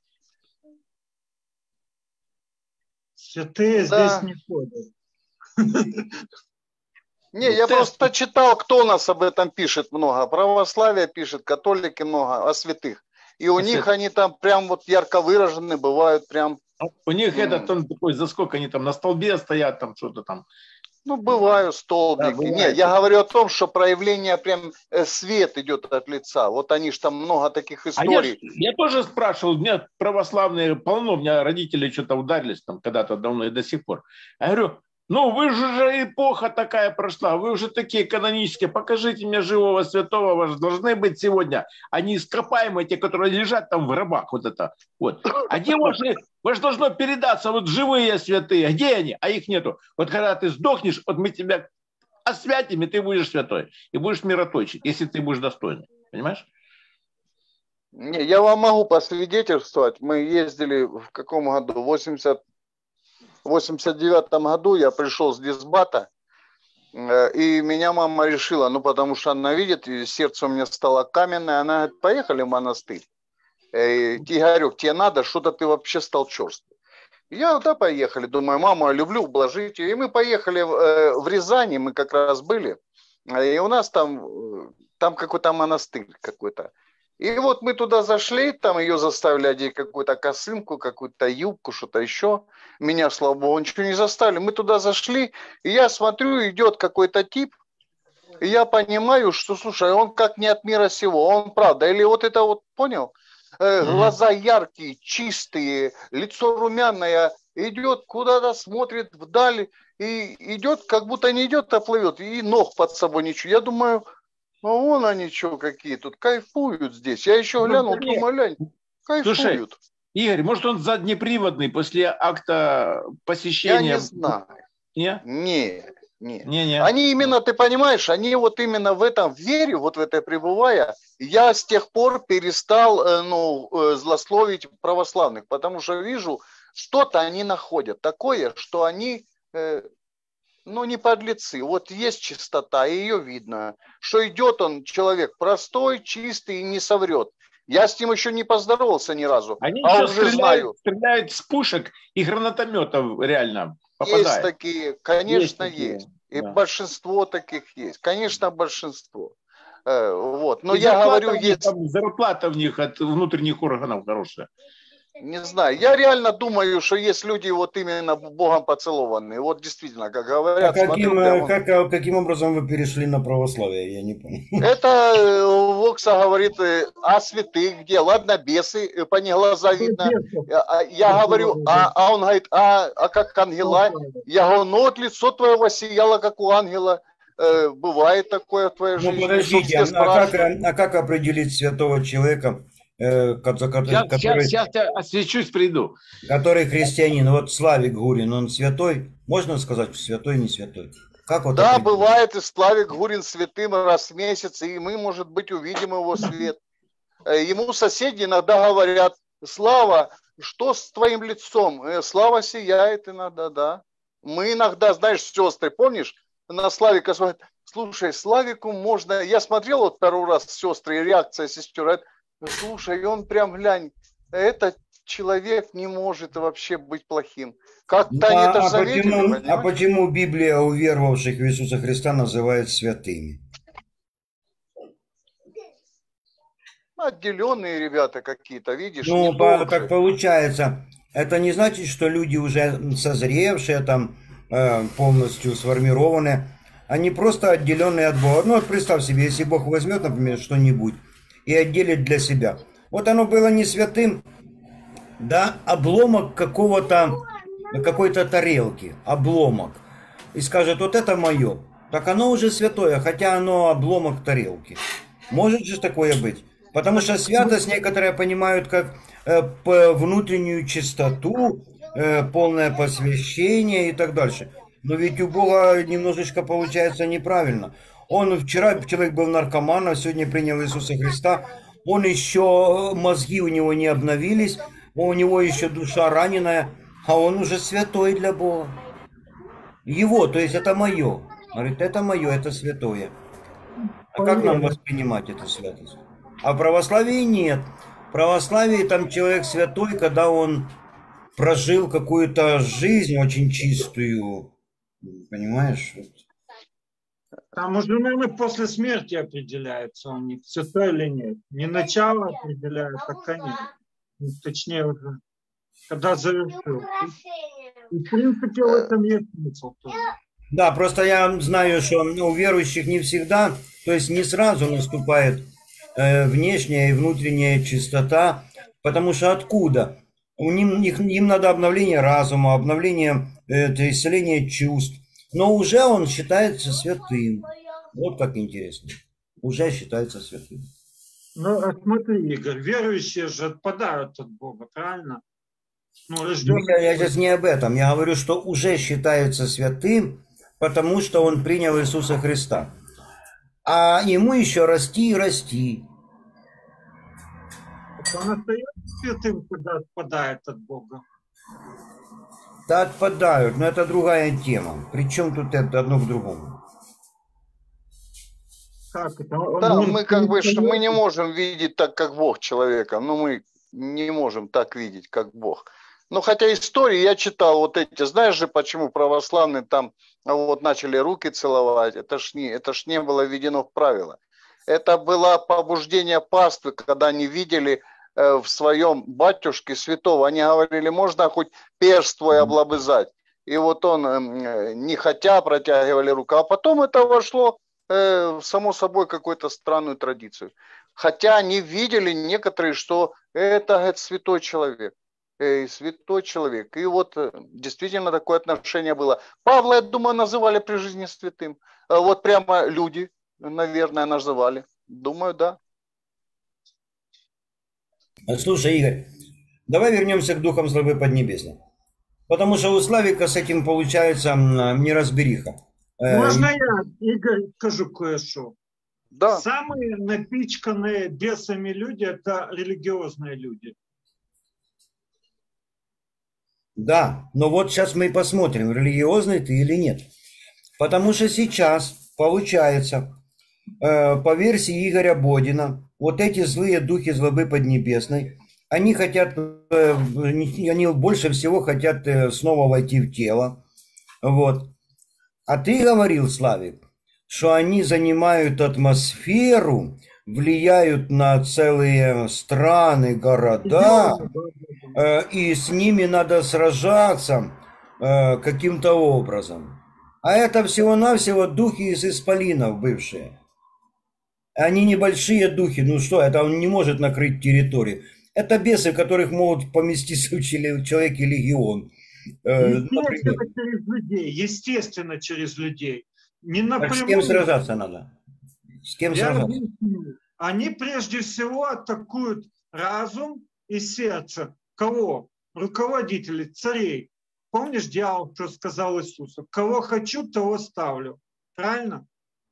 Святые здесь не ходят. Не, я просто читал, кто у нас об этом пишет много. Православие пишет, католики много, о святых. И у них они там прям вот ярко выражены, бывают прям... У них он такой, за сколько они там на столбе стоят, там что-то там. Ну, бывают столбики. Да, бывает. Нет, я говорю о том, что проявление прям свет идет от лица. Вот они же там много таких историй. Я тоже спрашивал, у меня православные полно, у меня родители что-то ударились там когда-то давно и до сих пор. Я говорю, ну вы же эпоха такая прошла, вы уже такие канонические, покажите мне живого святого, вы же должны быть сегодня, а не ископаемые, те, которые лежат там в гробах, вот это. Вот. А где вы же должно передаться, вот живые святые, где они? А их нету. Вот когда ты сдохнешь, вот мы тебя освятим, и ты будешь святой, и будешь мироточить, если ты будешь достойный, понимаешь? Не, я вам могу посвидетельствовать, мы ездили в каком году, в 89-м году я пришел с дисбата, и меня мама решила, ну потому что она видит, и сердце у меня стало каменное, она говорит, поехали в монастырь. Игорек, тебе надо, что-то ты вообще стал черствый. Я, да, поехали, думаю, мама, люблю ублажить ее. И мы поехали в Рязани, мы как раз были, и у нас там какой-то монастырь какой-то. И вот мы туда зашли, там ее заставили одеть какую-то косынку, какую-то юбку, что-то еще. Меня, слава богу, ничего не заставили. Мы туда зашли, и я смотрю, идет какой-то тип, и я понимаю, что, слушай, он как не от мира сего, он правда. Или вот это вот, понял? Глаза яркие, чистые, лицо румяное, идет куда-то, смотрит вдаль, и идет, как будто не идет, а плывет, и ног под собой ничего. Я думаю... А вон они что какие тут, кайфуют здесь. Я еще глянул, думаю, кайфуют. Слушай, Игорь, может он заднеприводный после акта посещения? Я не знаю. Не? Не. Они именно, ты понимаешь, они вот именно в этом вере, вот в это пребывая, я с тех пор перестал злословить православных, потому что вижу, что-то они находят такое, что они... не подлецы. Вот есть чистота, и ее видно. Что идет он, человек простой, чистый и не соврет. Я с ним еще не поздоровался ни разу, Они а еще уже знаю. стреляют с пушек и гранатометов реально Есть попадают. такие, конечно, такие, есть. И да. большинство таких есть. Конечно, большинство. Вот. Но И я говорю, есть... зарплата в них от внутренних органов хорошая. Не знаю, я реально думаю, что есть люди вот именно Богом поцелованные. Вот действительно, как говорят, смотрю прямо... каким образом вы перешли на православие? Я не понял. Это Вокса говорит о святых, где, ладно, бесы, по них глаза видно. Я говорю, а он говорит, а как ангела? Я говорю, ну вот лицо твое воссияло, как у ангела. Бывает такое в твоей жизни. Ну подождите, а как определить святого человека, Сейчас я освечусь, приду. который христианин? Вот Славик Гурин, он святой? Можно сказать, святой, не святой? Как вот да, определить? бывает, и Славик Гурин святым раз в месяц, и мы, может быть, увидим его свет. Ему соседи иногда говорят, Слава, что с твоим лицом? Слава сияет иногда, да. Мы иногда, знаешь, сестры, помнишь, на Славика говорят, слушай, Славику можно... Я смотрел вот первый раз сестры, и реакция сестер, говорит, слушай, он прям, глянь, этот человек не может вообще быть плохим. Как-то они это заметили, а почему Библия уверовавших в Иисуса Христа называет святыми? Отделенные ребята какие-то, видишь? Ну, как получается, это не значит, что люди уже созревшие, там, полностью сформированные, они просто отделенные от Бога. Ну, вот представь себе, если Бог возьмет, например, что-нибудь и отделит для себя. Вот оно было не святым, да, обломок какой-то тарелки, обломок. И скажет, вот это мое. Так оно уже святое, хотя оно обломок тарелки. Может же такое быть? Потому что святость некоторые понимают как внутреннюю чистоту, полное посвящение и так дальше. Но ведь у Бога немножечко получается неправильно. Вчера человек был наркоманом, сегодня принял Иисуса Христа. Он еще, мозги у него не обновились, у него еще душа раненая, а он уже святой для Бога. Его, то есть это мое. Говорит, это мое, это святое. А как нам воспринимать эту святость? А в православии нет. В православии там человек святой, когда он прожил какую-то жизнь очень чистую. Понимаешь? Там уже, наверное, после смерти определяется у них, святой или нет. Не начало определяют, а конец. Точнее уже, когда завершил. И, в принципе, в этом есть смысл тоже. Да, просто я знаю, что у верующих не всегда, то есть не сразу наступает внешняя и внутренняя чистота, потому что откуда? Им надо обновление разума, обновление, исцеление чувств, но уже он считается святым. Вот как интересно. Уже считается святым. Ну, смотри, Игорь, верующие же отпадают от Бога, правильно? Ну, Я сейчас не об этом. Я говорю, что уже считается святым, потому что он принял Иисуса Христа. А ему еще расти и расти. Он остается святым, когда отпадает от Бога. Да, отпадают, но это другая тема. Причем тут это одно к другому? Как это? Да, мы как бы, что мы не можем видеть так, как Бог человека. Но мы не можем так видеть, как Бог. Ну, хотя истории я читал вот эти, знаешь же, почему православные там вот начали руки целовать, это ж не было введено в правила. Это было побуждение паствы, когда они видели в своем батюшке святого, они говорили, можно хоть перст твой облобызать. И вот он, не хотя, протягивали руку, а потом это вошло само собой какую-то странную традицию. Хотя они видели некоторые, что это, говорит, святой человек. Святой человек. И вот действительно такое отношение было. Павла, я думаю, называли при жизни святым. Вот прямо люди, наверное, называли. Думаю, да. Слушай, Игорь, давай вернемся к духам злобы поднебесной. Потому что у Славика с этим получается неразбериха. Можно я, Игорь, скажу кое-что? Да. Самые напичканные бесами люди – это религиозные люди. Да, но вот сейчас мы посмотрим, религиозный ты или нет. Потому что сейчас получается, по версии Игоря Бодина, вот эти злые духи злобы поднебесной, они хотят, они больше всего хотят снова войти в тело. Вот. А ты говорил, Славик, что они занимают атмосферу, влияют на целые страны, города, и с ними надо сражаться каким-то образом. А это всего-навсего духи из исполинов бывшие. Они небольшие духи, ну что, это он не может накрыть территорию. Это бесы, которых могут поместиться в человеке легион. Естественно, через людей. Естественно, через людей. Не напрямую. С кем сражаться надо? С кем сражаться? Они прежде всего атакуют разум и сердце. Кого? Руководителей, царей. Помнишь, дьявол, что сказал Иисусу? Кого хочу, того ставлю. Правильно?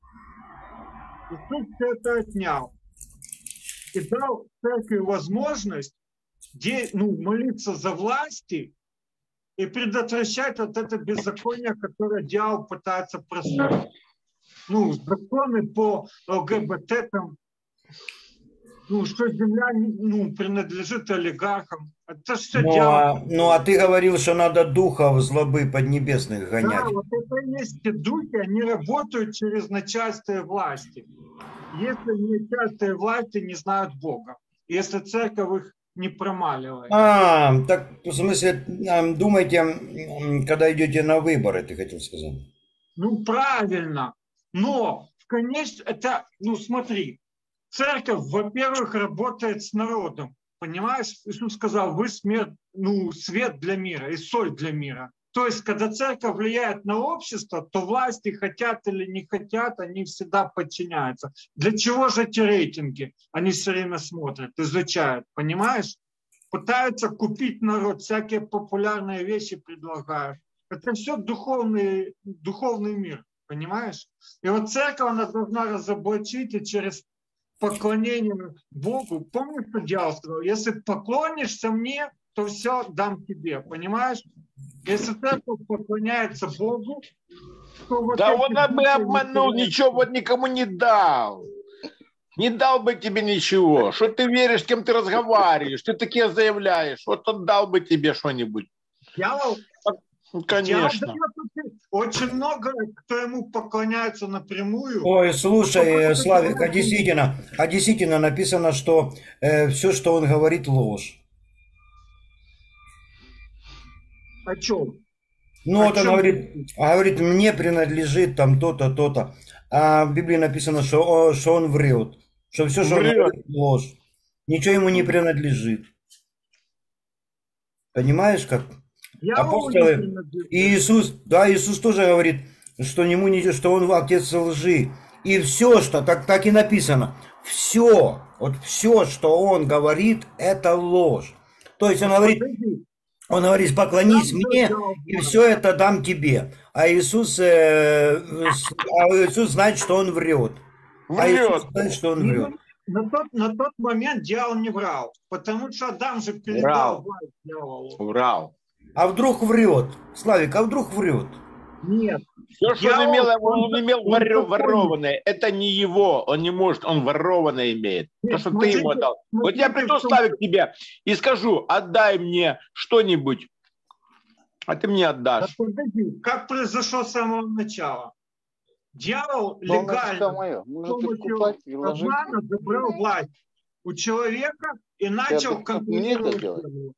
Иисус все это отнял. И дал церкви возможность молиться за власти и предотвращать вот это беззаконие, которое дьявол пытается просунуть. Законы по ЛГБТ, там, что земля принадлежит олигархам. Это все дьявол. А ты говорил, что надо духов злобы поднебесных гонять. Да, вот это и есть те духи, они работают через начальство власти. Если начальство власти не знают Бога, если церковь их не промаливает. Так в смысле, думайте, когда идете на выборы, ты хотел сказать. Правильно. Но, конечно, это, смотри, церковь, во-первых, работает с народом. Понимаешь? Иисус сказал, вы свет для мира и соль для мира. То есть, когда церковь влияет на общество, то власти хотят или не хотят, они всегда подчиняются. Для чего же эти рейтинги? Они все время смотрят, изучают, понимаешь? Пытаются купить народ, всякие популярные вещи предлагают. Это все духовный мир, понимаешь? И вот церковь, она должна разоблачить и через поклонение Богу. Помнишь, что дьявол сказал? Если поклонишься мне, то все дам тебе, понимаешь? Если церковь поклоняется Богу, то вот... Да он бы обманул, ничего вот никому не дал. Не дал бы тебе ничего. Что ты веришь, с кем ты разговариваешь, ты такие заявляешь. Вот он дал бы тебе что-нибудь. Дьявол? Конечно. Очень много, кто ему поклоняется напрямую. Ой, слушай, Славик, а действительно написано, что все, что он говорит, ложь. О чем? Вот он говорит, мне принадлежит там то-то, то-то. А в Библии написано, что он врет. Что все, что он говорит, ложь. Ничего ему не принадлежит. Понимаешь, как? Апостолы и Иисус тоже говорит, что что он отец лжи. И все, что так и написано, все, что он говорит, это ложь. То есть он говорит, поклонись мне, и все это дам тебе. А Иисус знает, что он врет. Иисус знает, что он врет. На тот момент дьявол не врал, потому что Адам же передал власть дьяволу. Врал. А вдруг врет? Славик, а вдруг врет? Нет. Все, что он имел ворованное, это не его, он не может, он ворованное имеет. То, что ты ему отдал. Вот я приду, Славик, к тебе и скажу, отдай мне что-нибудь, а ты мне отдашь. Как произошло с самого начала? Дьявол легально обмана забрал власть у человека и начал контролировать его.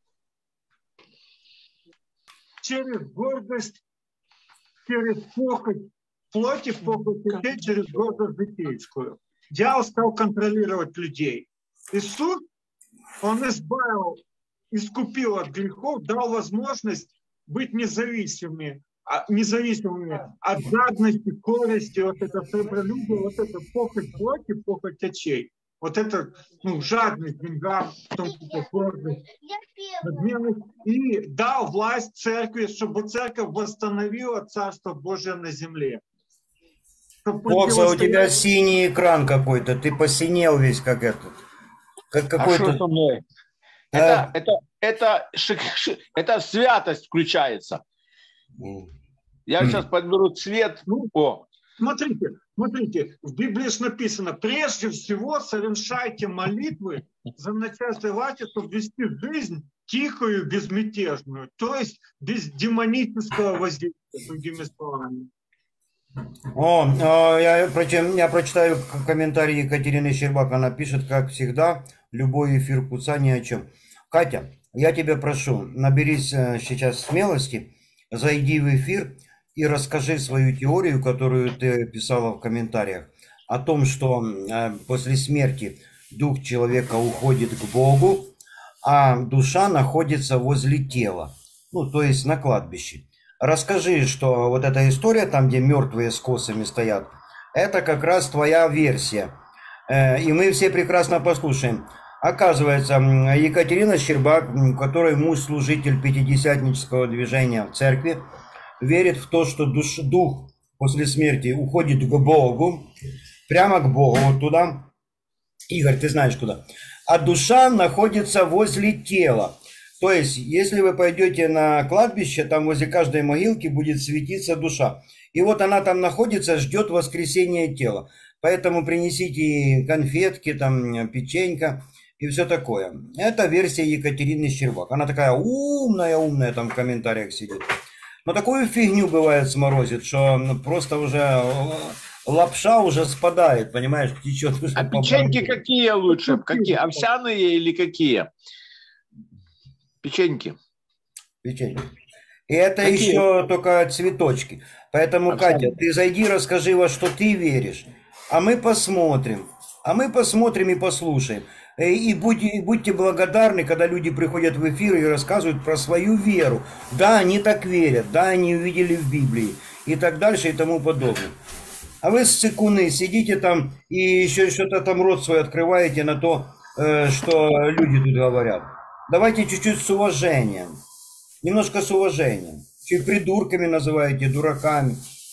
Через гордость, через похоть плоти, похоть людей, через гордость житейскую. Дьявол стал контролировать людей. Иисус, он искупил от грехов, дал возможность быть независимыми от жадности, корости, вот это сребролюбие, вот это похоть плоти, похоть очей. Вот это, жадность деньгам, гордость, надменность. И дал власть церкви, чтобы церковь восстановила Царство Божие на земле. Бокса, у тебя синий экран какой-то, ты посинел весь как этот. Как какой-то... со мной? Это святость включается. Я сейчас подберу цвет. Смотрите, в Библии написано, прежде всего совершайте молитвы за начатие лати, чтобы вести жизнь тихую, безмятежную, то есть без демонического воздействия, другими словами. Я прочитаю комментарий Екатерины Щербак. Она пишет, как всегда, любой эфир Куца ни о чем. Катя, я тебя прошу, наберись сейчас смелости, зайди в эфир и расскажи свою теорию, которую ты писала в комментариях, о том, что после смерти дух человека уходит к Богу, а душа находится возле тела, ну, то есть на кладбище. Расскажи, что вот эта история, там, где мертвые с косами стоят, это как раз твоя версия. И мы все прекрасно послушаем. Оказывается, Екатерина Щербак, которая муж-служитель пятидесятнического движения в церкви, верит в то, что дух после смерти уходит к Богу, прямо к Богу, вот туда. Игорь, ты знаешь куда. А душа находится возле тела. То есть, если вы пойдете на кладбище, там возле каждой могилки будет светиться душа. И вот она там находится, ждет воскресения тела. Поэтому принесите конфетки, там, печенька и все такое. Это версия Екатерины Щербак. Она такая умная, там в комментариях сидит. Но такую фигню бывает сморозит, что просто уже лапша уже спадает, понимаешь, течет. А печеньки какие лучше? Какие? Овсяные или какие? Печеньки. Печеньки. И это какие? Еще только цветочки. Поэтому, Катя, ты зайди, расскажи, во что ты веришь. А мы посмотрим. И послушаем. И будьте благодарны, когда люди приходят в эфир и рассказывают про свою веру. Да, они так верят, да, они увидели в Библии. И так дальше, и тому подобное. А вы, сцикуны, сидите там и еще что-то там рот свой открываете на то, что люди тут говорят. Давайте чуть-чуть с уважением. Немножко с уважением. Чуть придурками называете, дураками.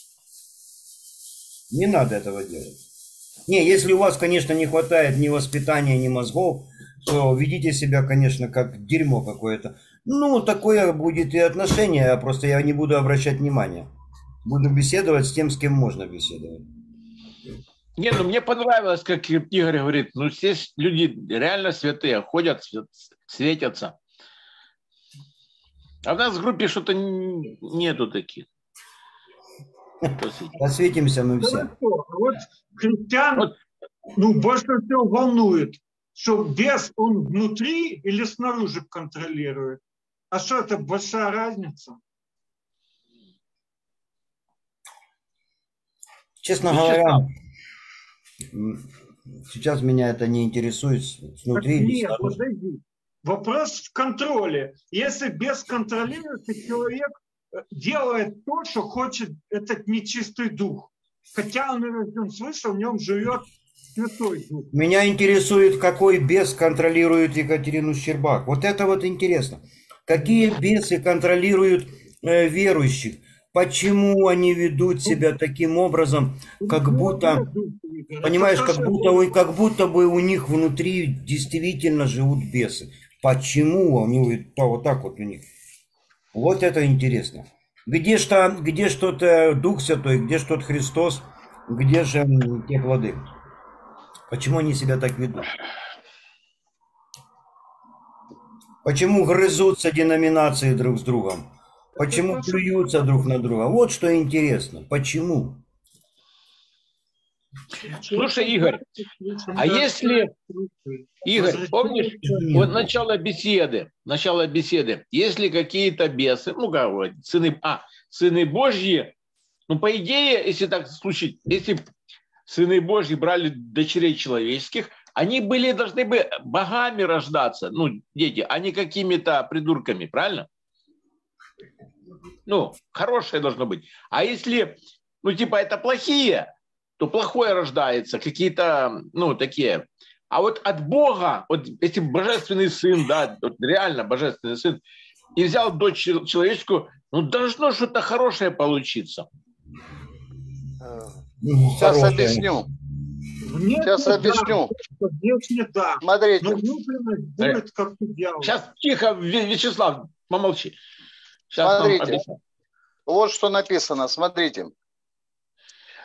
Не надо этого делать. Не, если у вас, конечно, не хватает ни воспитания, ни мозгов, то ведите себя, конечно, как дерьмо какое-то. Ну, такое будет и отношение, просто я не буду обращать внимания. Буду беседовать с тем, с кем можно беседовать. Не, ну мне понравилось, как Игорь говорит, ну здесь люди реально святые, ходят, светятся. А в нас в группе что-то нету таких. Посветимся мы все. Вот христиан, больше всего волнует, что бес он внутри или снаружи контролирует. А что это большая разница? Честно говоря, сейчас меня это не интересует. Снутри или нет, подожди. Вопрос в контроле. Если бес контролирует, то человек делает то, что хочет этот нечистый дух. Хотя он и рожден свыше, в нем живет святой дух. Меня интересует, какой бес контролирует Екатерину Щербак. Вот это вот интересно. Какие бесы контролируют верующих? Почему они ведут себя таким образом, как будто, понимаешь, как будто бы у них внутри действительно живут бесы? Почему они вот так вот у них? Вот это интересно. Где что-то Дух Святой, где что-то Христос, где же те плоды? Почему они себя так ведут? Почему грызутся деноминации друг с другом? Почему плюются друг на друга? Вот что интересно. Почему? Слушай, Игорь, а если... Игорь, помнишь, вот начало беседы, если какие-то бесы, сыны Божьи, по идее, если так случить, если сыны Божьи брали дочерей человеческих, они должны бы богами рождаться, дети, а не какими-то придурками, правильно? Хорошее должно быть. А если, это плохие, то плохое рождается, какие-то, такие. А вот от Бога, вот если божественный сын, да, вот реально божественный сын, и взял дочь человеческую, должно что-то хорошее получиться. Сейчас объясню. Да. Смотрите. Но внутренность будет как идеал. Сейчас, тихо, Вячеслав, помолчи. Сейчас смотрите, вот что написано, смотрите.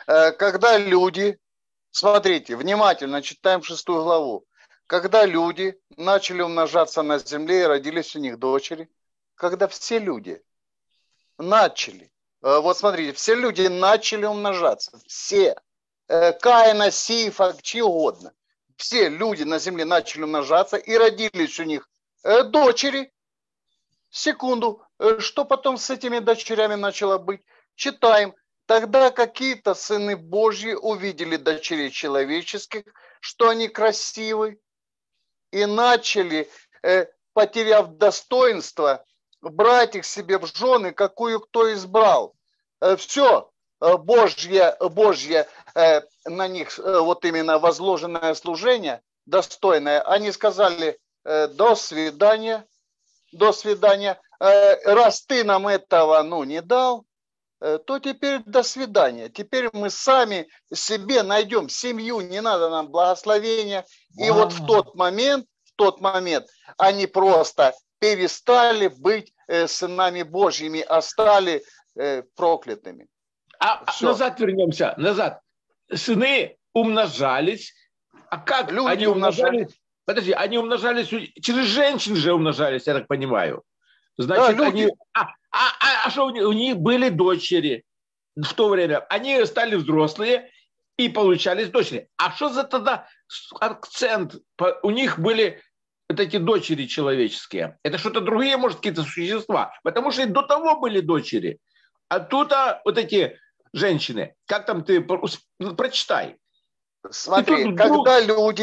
Когда люди, смотрите, внимательно читаем 6 главу, когда люди начали умножаться на земле и родились у них дочери, когда все люди начали, вот смотрите, все люди начали умножаться, все, Каина, Сифа, чьи угодно, все люди на земле начали умножаться и родились у них дочери. Секунду, что потом с этими дочерями начало быть? Читаем. Тогда какие-то сыны Божьи увидели дочерей человеческих, что они красивы, и начали, потеряв достоинство, брать их себе в жены, какую кто избрал. Все, Божье на них вот именно возложенное служение, достойное, они сказали до свидания, до свидания. Раз ты нам этого не дал, то теперь до свидания. Теперь мы сами себе найдем семью, не надо нам благословения. И вот в тот момент они просто перестали быть сынами Божьими, а стали проклятыми. Назад вернемся, назад. Сыны умножались. А как люди они умножались? Подожди, они умножались, через женщин же умножались, я так понимаю. Значит, да, они... что у них были дочери в то время? Они стали взрослые и получались дочери. А что за тогда акцент? У них были вот эти дочери человеческие. Это что-то другие, может, какие-то существа. Потому что и до того были дочери. А тут вот эти женщины. Как там ты... Прочитай. Смотри, когда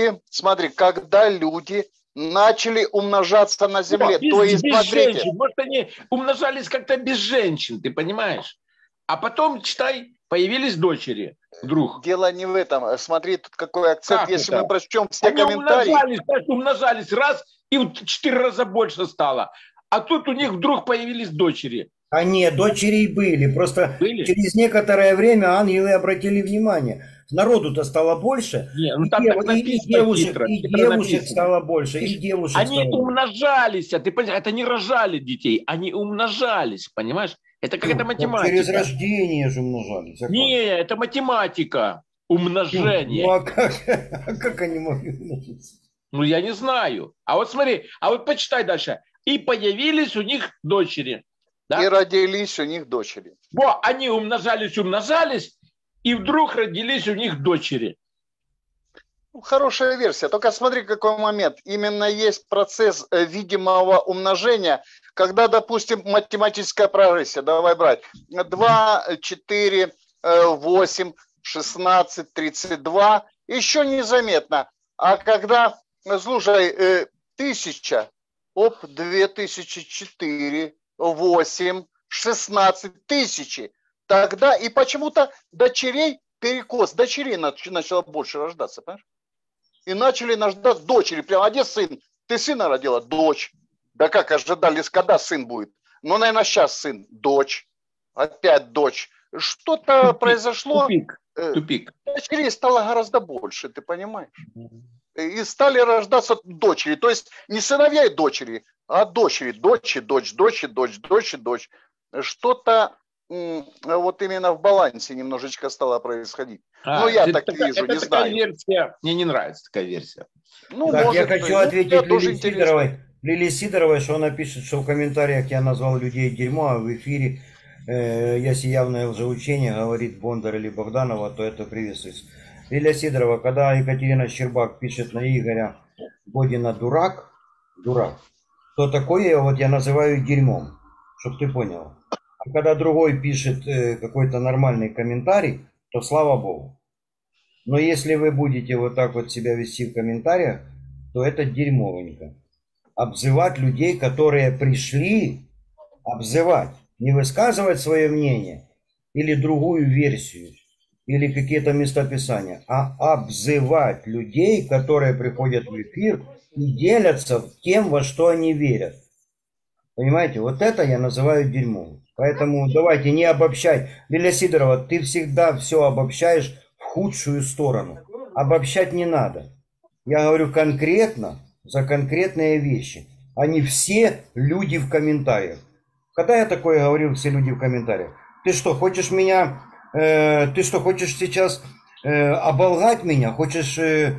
люди начали умножаться на земле, без, то есть, без смотрите... женщин. Может, они умножались как-то без женщин, ты понимаешь? А потом, читай, появились дочери вдруг. Дело не в этом. Смотри, тут какой акцент. Как если это? мы прочтем все они комментарии... умножались раз, и в 4 раза больше стало. А тут у них вдруг появились дочери. А нет, дочери и были. Просто через некоторое время ангелы обратили внимание. Народу-то стало больше, не, и девушек стало больше, и девушек они стало умножались, ты понимаешь, это не рожали детей, они умножались, понимаешь? Это какая-то математика. Через рождение же умножались. Не, это математика, умножение. Ну а как они могли умножиться? Ну я не знаю. А вот смотри, а вот почитай дальше. И появились у них дочери. Да? И родились у них дочери. Они умножались, и вдруг родились у них дочери. Хорошая версия. Только смотри, какой момент. Именно есть процесс видимого умножения, когда, допустим, математическая прогрессия. Давай брать. 2, 4, 8, 16, 32. Еще незаметно. А когда, слушай, 1000, 2004, 8, 16 тысячи. Тогда и почему-то дочерей перекос. Дочерей начало больше рождаться, понимаешь? И начали рождаться дочери. Прямо, а где сын? Ты сына родила? Дочь. Да как ожидали, когда сын будет? Ну, наверное, сейчас сын. Дочь. Опять дочь. Что-то произошло. Тупик. Дочерей стало гораздо больше, ты понимаешь? И стали рождаться дочери. То есть не сыновья и дочери, а дочери. Дочь. Что-то вот именно в балансе немножечко стало происходить. Ну, я так вижу, не знаю. Версия, мне не нравится такая версия. Ну, так, я хочу ответить Лилии Сидоровой, что она пишет, что в комментариях я назвал людей дерьмо, а в эфире если явное лжеучение, говорит Бондар или Богданова, то это приветствуется. Лилия Сидорова, когда Екатерина Щербак пишет на Игоря Бодина дурак, то такое вот я называю дерьмом, чтоб ты понял. А когда другой пишет какой-то нормальный комментарий, то слава Богу. Но если вы будете вот так вот себя вести в комментариях, то это дерьмовенько. Обзывать людей, которые пришли, обзывать, не высказывать свое мнение или другую версию, или какие-то местописания, а обзывать людей, которые приходят в эфир и делятся тем, во что они верят. Понимаете, вот это я называю дерьмом. Поэтому давайте не обобщать. Лилия Сидорова, ты всегда все обобщаешь в худшую сторону. Обобщать не надо. Я говорю конкретно за конкретные вещи, а не все люди в комментариях. Когда я такое говорил, все люди в комментариях? Ты что, хочешь меня Ты что, хочешь сейчас оболгать меня? Хочешь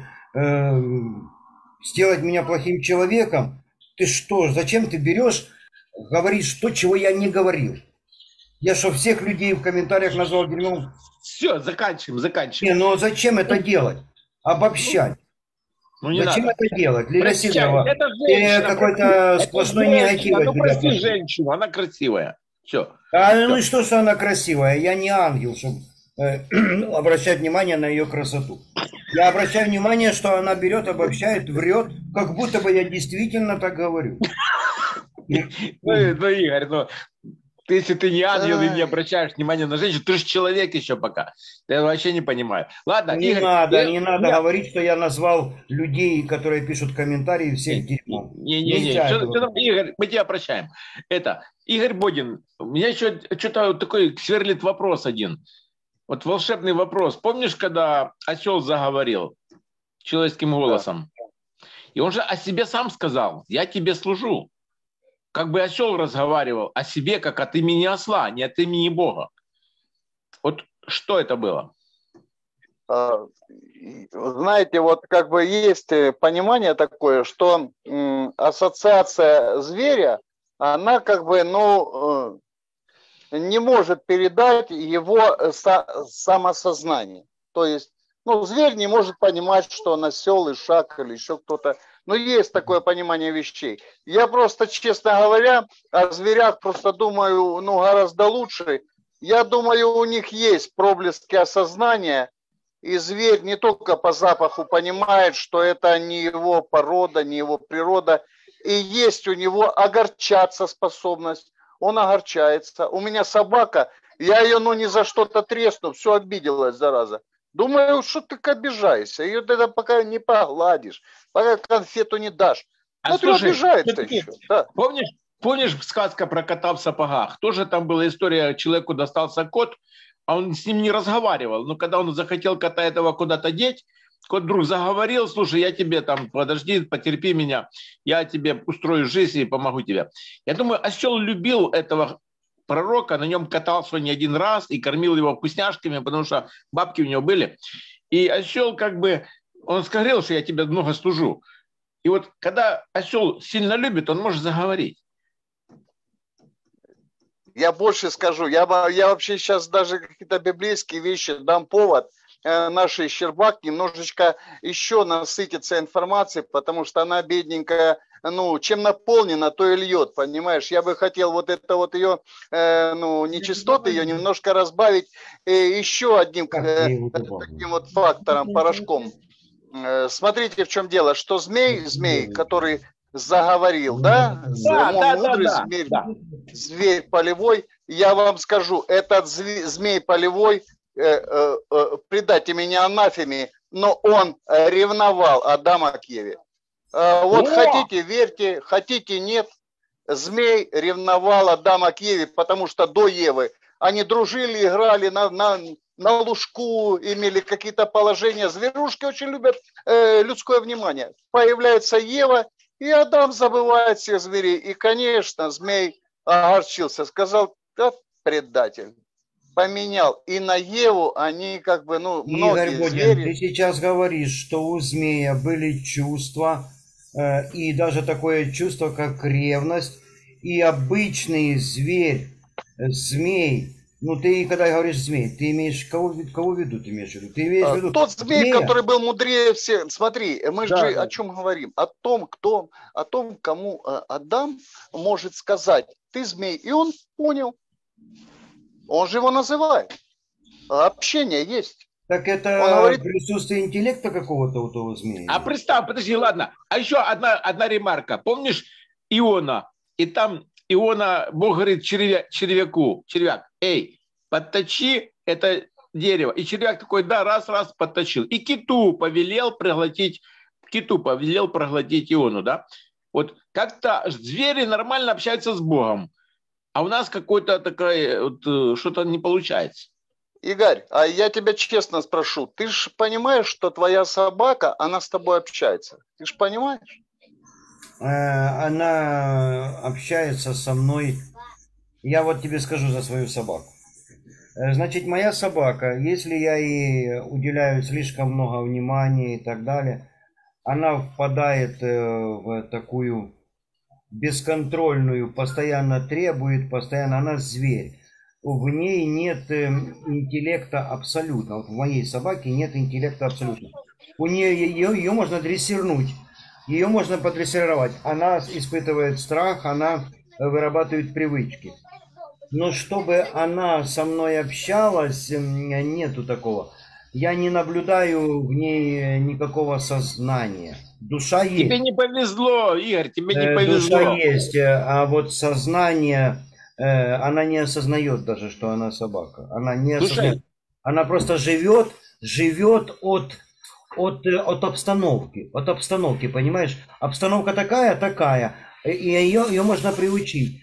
сделать меня плохим человеком? Ты что, зачем ты берешь, говоришь то, чего я не говорил? Я что, всех людей в комментариях назвал дерьмом? Все, заканчиваем. Не, ну зачем это делать? Обобщать. Ну не Зачем надо. это делать? Лиля Прощай, Сидорова, это ты женщина. какой-то Это сплошной женщина. негатив от Ну тебя прости пошел. женщину, она красивая. Все. Ну и что она красивая? Я не ангел, чтобы обращать внимание на ее красоту. Я обращаю внимание, что она берет, обобщает, врет, как будто бы я действительно так говорю. Ну, Игорь, если ты не ангел и не обращаешь внимания на женщин, ты же человек еще пока. Я вообще не понимаю. Ладно, Не Игорь. надо говорить, что я назвал людей, которые пишут комментарии, всех дерьмом. Игорь, мы тебя прощаем. Игорь Бодин, у меня еще что-то такой сверлит вопрос один. Вот волшебный вопрос. Помнишь, когда осел заговорил человеческим голосом? И он же о себе сам сказал: я тебе служу. Как бы осел разговаривал о себе, как от имени осла, не от имени Бога. Вот что это было? Знаете, вот как бы есть понимание такое, что ассоциация зверя, она как бы, не может передать его самосознание. То есть, зверь не может понимать, что он осел, ишак или еще кто-то. Но есть такое понимание вещей. Я просто, честно говоря, о зверях просто думаю, гораздо лучше. Я думаю, у них есть проблески осознания, и зверь не только по запаху понимает, что это не его порода, не его природа, и есть у него огорчаться способность. Он огорчается. У меня собака, я ее ни за что-то тресну, все обиделась, зараза. Думаю, что ты обижаешься, ее тогда пока не погладишь, пока конфету не дашь. Слушай, обижается еще. Да. Помнишь сказка про кота в сапогах? Тоже там была история, человеку достался кот, а он с ним не разговаривал. Но когда он захотел кота этого куда-то деть, кот вдруг заговорил: слушай, я тебе там, подожди, потерпи меня, я тебе устрою жизнь и помогу тебе. Я думаю, осел любил этого пророка, на нем катался не один раз и кормил его вкусняшками, потому что бабки у него были. И осел он сказал, что я тебе много служу. И вот когда осел сильно любит, он может заговорить. Я больше скажу, я вообще сейчас даже какие-то библейские вещи дам повод. Нашей Щербак немножечко еще насытится информацией, потому что она бедненькая, чем наполнена, то и льет, понимаешь? Я бы хотел вот ее, нечистоты ее немножко разбавить еще одним таким вот фактором, порошком. Смотрите, в чем дело, что змей, который заговорил, да? Он мудрый зверь полевой, я вам скажу, этот змей полевой, предайте меня анафеме, но он ревновал Адама к Еве. Вот хотите, верьте, хотите, нет. Змей ревновал Адама к Еве, потому что до Евы они дружили, играли на лужку, имели какие-то положения. Зверушки очень любят людское внимание. Появляется Ева, и Адам забывает всех зверей. И, конечно, змей огорчился, сказал: да, предатель. Поменял. И на Еву они многие Игорь Бодин, звери... ты сейчас говоришь, что у змея были чувства, и даже такое чувство, как ревность, и обычный зверь, змей. Ты когда говоришь змей, ты имеешь кого в виду? Ты имеешь в виду? Ты имеешь в виду тот змей, змея? который был мудрее всех. Смотри, мы же о чем говорим? О том, кому Адам может сказать: ты змей. И он понял. Он же его называет. Общение есть. Так это он говорит... присутствие интеллекта какого-то у того змея. А представь, подожди, ладно. А еще одна ремарка. Помнишь Иона? И там Иона, Бог говорит червяку: червяк, эй, подточи это дерево. И червяк такой: да, раз, подточил. И киту повелел проглотить Иону, да? Вот как-то звери нормально общаются с Богом. А у нас какой-то такое, что-то не получается. Игорь, а я тебя честно спрошу, ты же понимаешь, что твоя собака, она с тобой общается? Ты же понимаешь? Она общается со мной. Я вот тебе скажу за свою собаку. Значит, моя собака, если я ей уделяю слишком много внимания и так далее, она впадает в такую бесконтрольную, постоянно требует, постоянно, она зверь. В ней нет интеллекта абсолютно. Вот в моей собаке нет интеллекта абсолютно. У нее ее можно дрессирнуть, ее можно подрессировать. Она испытывает страх, она вырабатывает привычки. Но чтобы она со мной общалась, нету такого. Я не наблюдаю в ней никакого сознания. Душа есть. Тебе не повезло, Игорь, тебе не повезло. Душа есть, а вот сознание, она не осознает даже, что она собака. Она не осознает. Она просто живет от обстановки. От обстановки, понимаешь? Обстановка такая. И ее можно приучить.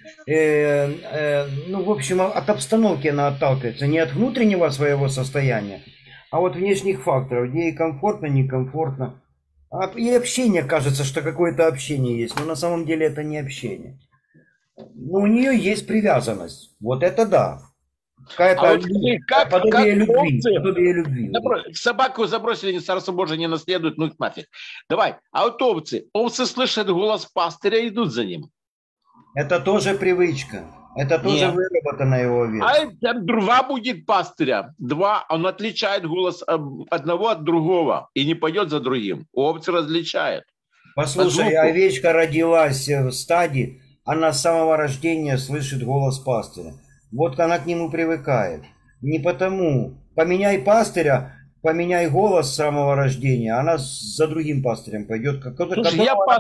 Ну, в общем, от обстановки она отталкивается. Не от внутреннего своего состояния, а от внешних факторов, где ей комфортно, некомфортно. И общение, кажется, что какое-то общение есть, но на самом деле это не общение. Но у нее есть привязанность. Вот это да. Какая-то подобие любви. Собаку забросили, царство Божие не наследует, ну их нафиг. Давай, а вот овцы. Овцы слышат голос пастыря и идут за ним. Это тоже привычка. Это тоже выработанная его вера. А два будет пастыря. Два, он отличает голос одного от другого и не пойдет за другим. Овцы различает. Послушай, овечка родилась в стаде, она с самого рождения слышит голос пастыря. Вот она к нему привыкает. Не потому. Поменяй пастыря, поменяй голос с самого рождения, она за другим пастырем пойдет. Слушай,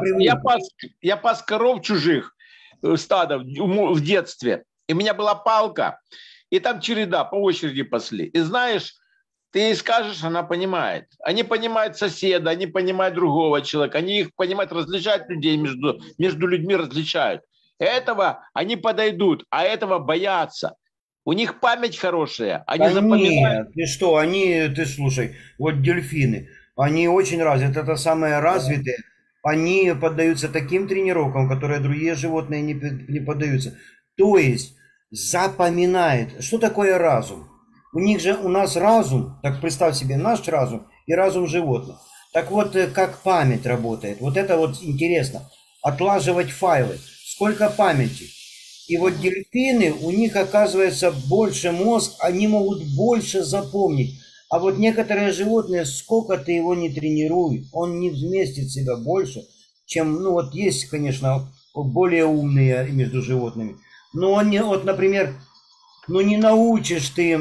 я пас коров чужих стадов в детстве. И у меня была палка, и там череда, по очереди пасли. И знаешь, ты ей скажешь, она понимает. Они понимают соседа, они понимают другого человека, они их понимают, различают людей между людьми, различают. Этого они подойдут, а этого боятся. У них память хорошая, они запоминают. Нет, ты что, ты слушай, вот дельфины, они очень развиты, это самые развитые. Они поддаются таким тренировкам, которые другие животные не поддаются. То есть запоминает. Что такое разум? У нас разум, так представь себе, наш разум и разум животных. Так вот, как память работает. Вот это вот интересно. Отлаживать файлы. Сколько памяти. И вот дельфины, у них оказывается больше мозг, они могут больше запомнить. А вот некоторые животные, сколько ты его не тренируй, он не вместит в себя больше, чем, ну вот есть, конечно, более умные между животными. Но он не, вот, например, ну не научишь ты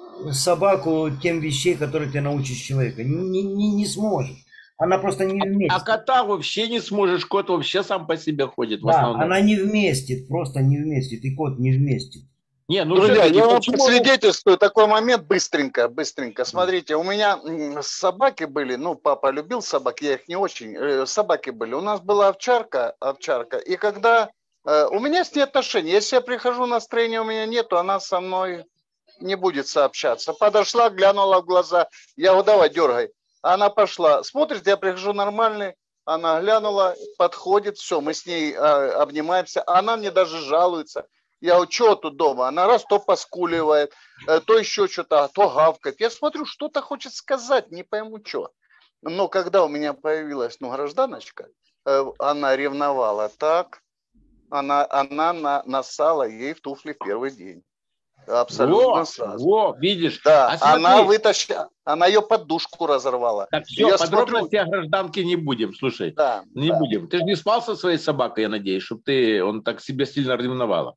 собаку тем вещей, которые ты научишь человека. Не сможешь. Она просто не вместит. А кота вообще не сможешь, кот вообще сам по себе ходит. Да, она не вместит, просто не вместит, и кот не вместит. Не, ну, друзья, я вам свидетельствую такой момент быстренько. Смотрите, у меня собаки были, ну, папа любил собак, я их не очень, собаки были. У нас была овчарка, и когда у меня с ней отношения, если я прихожу, настроения у меня нету, она со мной не будет сообщаться. Подошла, глянула в глаза, я говорю, давай, дергай. Она пошла, смотрит, я прихожу нормальный, она глянула, подходит, все, мы с ней обнимаемся, она мне даже жалуется. Я говорю, что тут дома? Она раз то поскуливает, то еще что-то, то гавкает. Я смотрю, что-то хочет сказать, не пойму, что. Но когда у меня появилась, гражданочка, она ревновала так, она нассала ей в туфли в первый день. Абсолютно сразу. Видишь? Да, она вытащила, она ее подушку разорвала. Так все, подробности о гражданке не будем, слушай. Да, не будем. Ты же не спал со своей собакой, я надеюсь, чтобы он так себе сильно ревновала.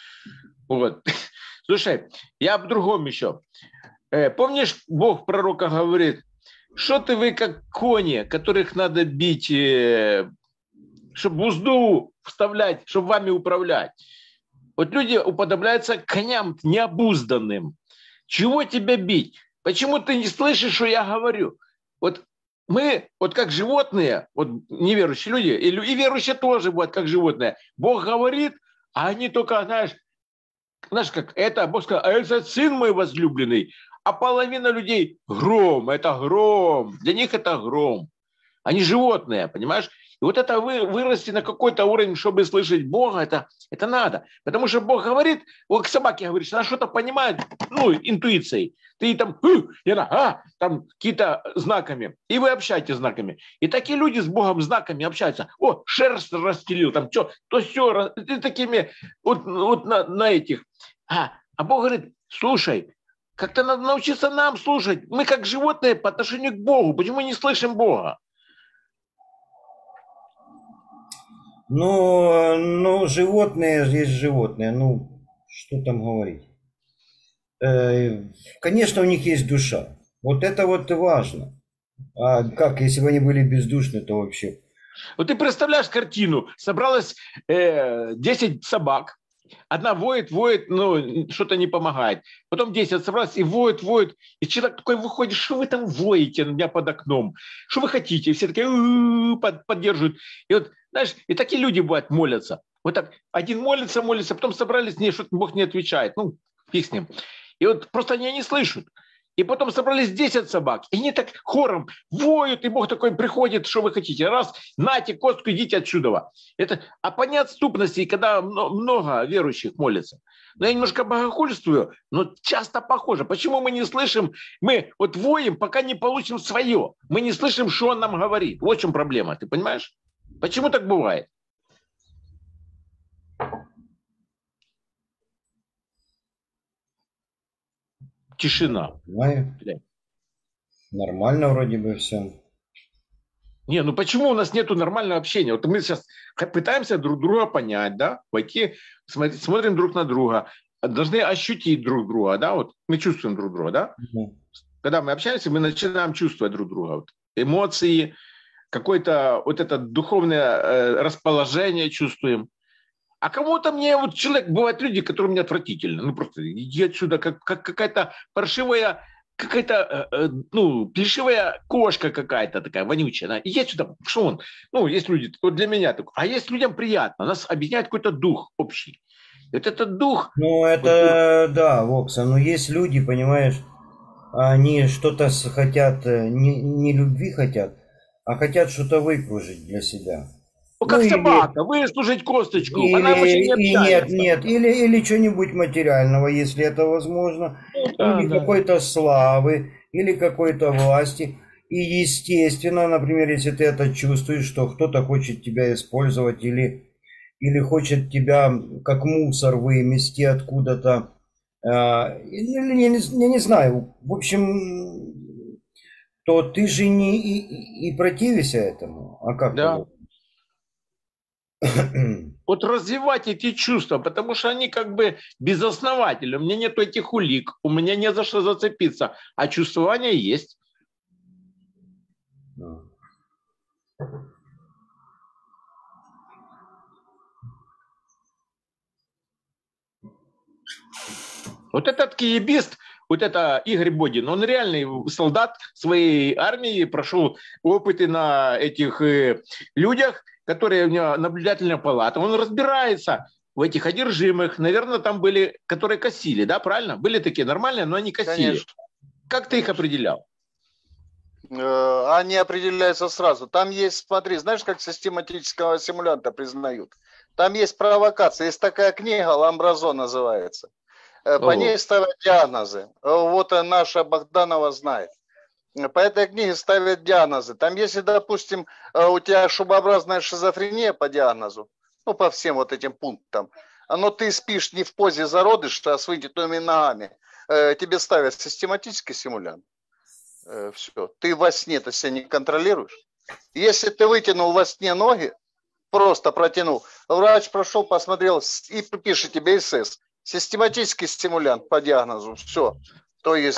Вот. Слушай, я об другом еще. Помнишь, Бог пророка говорит, что вы как кони, которых надо бить, чтобы узду вставлять, чтобы вами управлять. Вот люди уподобляются коням необузданным. Чего тебя бить? Почему ты не слышишь, что я говорю? Вот мы, вот как животные, вот неверующие люди, и верующие тоже бывают как животные. Бог говорит, а они только, знаешь, как это, Бог сказал, а это сын мой возлюбленный. А половина людей гром, это гром. Для них это гром. Они животные, понимаешь? И вот это вырасти на какой-то уровень, чтобы слышать Бога, это надо. Потому что Бог говорит, вот к собаке говоришь, она что-то понимает, ну, интуицией. Ты там, и она, там какие-то знаками. И вы общаетесь знаками. И такие люди с Богом знаками общаются. О, шерсть расстелил, там что, то все, такими вот на этих. А Бог говорит, слушай, как-то надо научиться нам слушать. Мы как животные по отношению к Богу. Почему мы не слышим Бога? Ну, животные есть животные. Ну, что там говорить? Конечно, у них есть душа. Вот это вот важно. А как, если бы они были бездушны, то вообще... Вот ты представляешь картину. Собралось 10 собак. Одна воет, ну, что-то не помогает. Потом 10 собралось и воет. И человек такой выходит, что вы там воете у меня под окном? Что вы хотите? И все такие поддерживают. И вот, знаешь, и такие люди, бывают, молятся. Вот так, один молится, потом собрались, не, что-то Бог не отвечает. Ну, фиг с ним. И вот просто они не слышат. И потом собрались 10 собак. И они так хором воют, и Бог такой приходит, что вы хотите. Раз, нате костку, идите отсюда. А по неотступности, когда много верующих молятся. Но я немножко богохульствую, но часто похоже. Почему мы не слышим? Мы вот воем, пока не получим свое. Мы не слышим, что он нам говорит. Вот в чем проблема, ты понимаешь? Почему так бывает? Тишина. Нормально вроде бы все. Не, ну почему у нас нету нормального общения? Вот мы сейчас пытаемся друг друга понять, да, войти, смотрим друг на друга, должны ощутить друг друга, да, вот мы чувствуем друг друга, да. Когда мы общаемся, мы начинаем чувствовать друг друга, вот, эмоции, какое-то вот это духовное расположение чувствуем. А кому-то мне, вот человек, бывают люди, которые мне отвратительны. Ну, просто иди отсюда, как какая-то паршивая, какая-то, ну, плешивая кошка какая-то такая, вонючая. Да? Иди отсюда, что он? Ну, есть люди, вот для меня такой. А есть людям приятно, нас объединяет какой-то дух общий. Вот этот дух... Ну, это, вот, да, Вокса, но есть люди, понимаешь, они что-то хотят, не любви хотят, а хотят что-то выкружить для себя. Ну, как собака, выслужить косточку, она очень не общается. Нет, или что-нибудь материального, если это возможно, или какой-то славы, или какой-то власти. И естественно, например, если ты это чувствуешь, что кто-то хочет тебя использовать или хочет тебя как мусор вымести откуда-то, я не знаю, в общем, то ты же не и противишься этому, а как? Да. Вот развивать эти чувства, потому что они как бы безосновательны. У меня нет этих улик, у меня не за что зацепиться, а чувствование есть. Вот этот киебист, вот это Игорь Бодин, он реальный солдат своей армии, прошел опыты на этих людях, которые у него наблюдательная палата. Он разбирается в этих одержимых. Наверное, там были, которые косили, да, правильно? Были такие нормальные, но они косили. Конечно. Как ты их определял? Они определяются сразу. Там есть, смотри, знаешь, как систематического симулянта признают? Там есть провокация. Есть такая книга, Ламбразо называется. По ней ставят диагнозы. Вот наша Богданова знает. По этой книге ставят диагнозы. Там, если, допустим, у тебя шубообразная шизофрения по диагнозу, ну, по всем вот этим пунктам, но ты спишь не в позе зародыша, а с вытянутыми ногами, тебе ставят систематический симулянт. Все. Ты во сне-то себя не контролируешь. Если ты вытянул во сне ноги, просто протянул, врач прошел, посмотрел и пишет тебе СС. Систематический стимулянт по диагнозу. Все. То есть...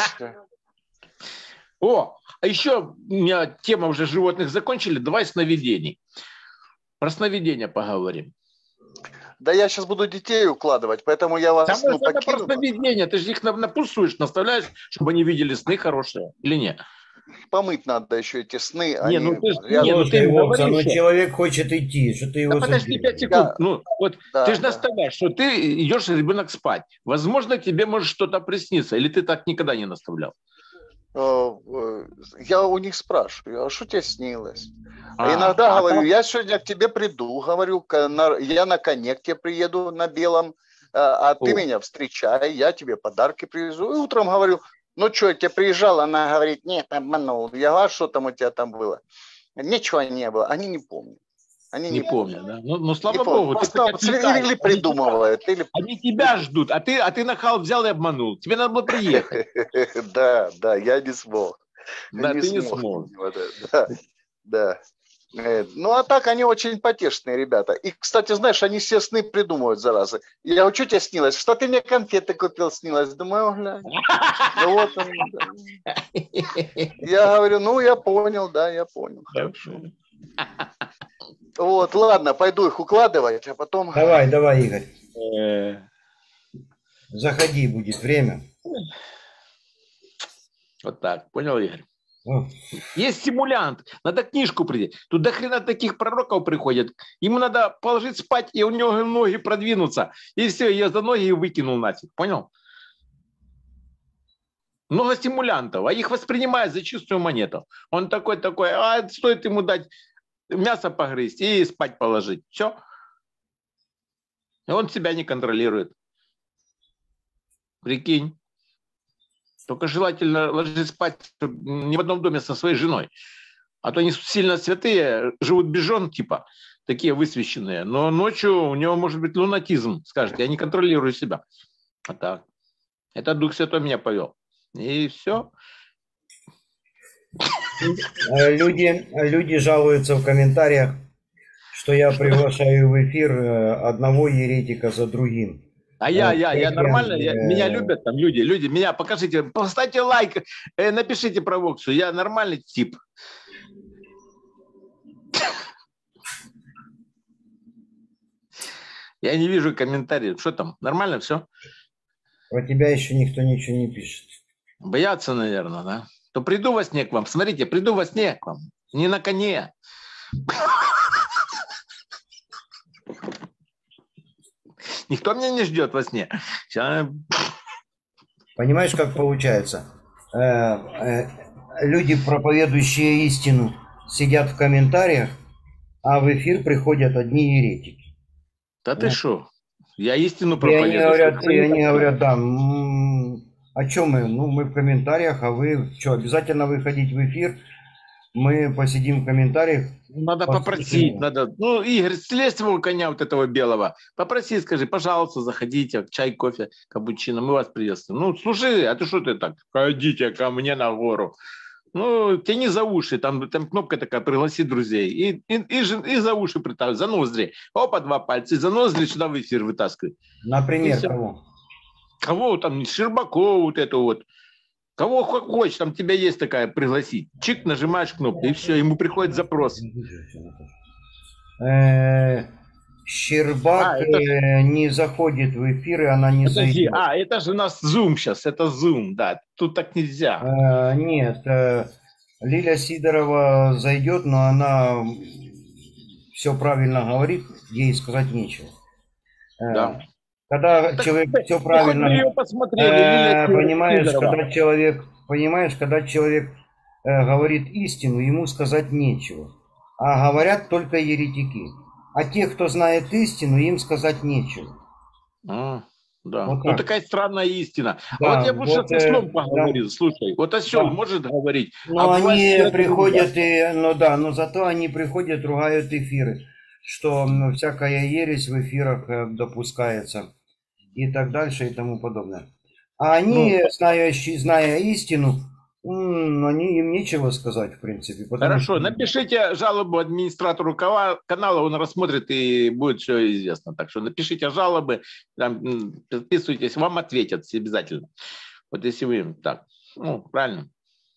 О, а еще у меня тема уже животных закончили. Давай сновидений. Про сновидения поговорим. Да я сейчас буду детей укладывать, поэтому я вас покину. Это про сновидения. Ты же их напульсуешь, наставляешь, чтобы они видели сны хорошие или нет? Помыть надо еще эти сны. Не, ну ты, но человек хочет идти, что ты его... Да подожди 5 секунд. Да. Ну, вот да, ты же наставляешь, что ты идешь ребенок спать. Возможно, тебе может что-то присниться, или ты так никогда не наставлял? я у них спрашиваю, а что тебе снилось? А, Иногда а говорю, там- я сегодня к тебе приду, говорю, я на коне к тебе приеду на белом, а ты О. меня встречай, я тебе подарки привезу. И утром говорю, ну что, я тебе приезжал? Она говорит, нет, обманул. Я говорю, а что там у тебя там было? Ничего не было, они не помнят. Они Не помню, да? Ну, Не слава помнят. богу, ты Просто хоть отвлекаешь. или придумывают, или... Они тебя ждут, а ты нахал взял и обманул. Тебе надо было приехать. Да, я не смог. Да, ты не смог. Вот это, да. Ну, а так они очень потешные ребята. И, кстати, знаешь, они все сны придумывают, заразы. Я говорю, что тебе снилось? Что ты мне конфеты купил, снилось? Думаю, глянь. Ну, вот он, да. Я говорю, ну, я понял, да, я понял. Хорошо. Вот, ладно, пойду их укладывать, а потом... Давай, Игорь. Э, Заходи, будет время. Вот так, понял, Игорь? О, Есть симулянт, надо книжку прийти. Тут до хрена таких пророков приходят. Ему надо положить спать, и у него ноги продвинутся. И все, я за ноги и выкинул нафиг, понял? Много стимулянтов, а их воспринимают за чистую монету. Он такой, а стоит ему дать мясо погрызть и спать положить. Все. И он себя не контролирует. Прикинь. Только желательно ложиться спать не в одном доме со своей женой. А то они сильно святые, живут без жен, типа, такие высвященные. Но ночью у него может быть лунатизм. Скажет, я не контролирую себя. А так. Это Дух Святой меня повел. И все. Люди жалуются в комментариях, что я приглашаю в эфир одного еретика за другим. А я нормально, меня любят там люди, меня покажите, поставьте лайк, напишите провокацию, я нормальный тип. Я не вижу комментариев, что там, нормально все? Про тебя еще никто ничего не пишет. Боятся, наверное, да? То приду во сне к вам, смотрите, приду во сне к вам, не на коне. Никто меня не ждет во сне. Сейчас... Понимаешь, как получается? Люди, проповедующие истину, сидят в комментариях, а в эфир приходят одни еретики. Да ты что? Я истину И проповедую. они говорят, да, о чем мы? Ну, мы в комментариях, а вы что, обязательно выходить в эфир? Мы посидим в комментариях. Надо попросить, надо. Ну, Игорь, слезь с его коня вот этого белого. Попроси, скажи, пожалуйста, заходите, чай, кофе, капучино, мы вас приветствуем. Ну, слушай, а ты что ты так? Ходите ко мне на гору. Ну, тяни за уши, там кнопка такая, пригласи друзей. И за уши притаскивай, за ноздри. Опа, 2 пальца, и за ноздри сюда в эфир вытаскивай. Например, кого? Кого там, Щербакова вот это вот. Кого хочешь, там тебя есть такая, пригласить. Чик, нажимаешь кнопку, и все, ему приходит запрос. Щербак не заходит в эфир, и она не зайдет. Это же у нас Zoom сейчас, это Zoom, да, тут так нельзя. Нет, Лиля Сидорова зайдет, но она все правильно говорит, ей сказать нечего. Да. Когда человек все правильно... Понимаешь, когда человек говорит истину, ему сказать нечего. А говорят только еретики. А те, кто знает истину, им сказать нечего. Да. Вот ну такая странная истина. Да, а вот я бы сейчас с ослом поговорил. Да. Слушай, вот осел может говорить. Но они приходят, но зато они приходят, ругают эфиры. Что всякая ересь в эфирах допускается. И так дальше, и тому подобное. А они, зная истину, им нечего сказать, в принципе. Хорошо, напишите жалобу администратору канала, он рассмотрит и будет все известно. Так что напишите жалобы, там, подписывайтесь, вам ответят все обязательно. Вот если вы так, правильно.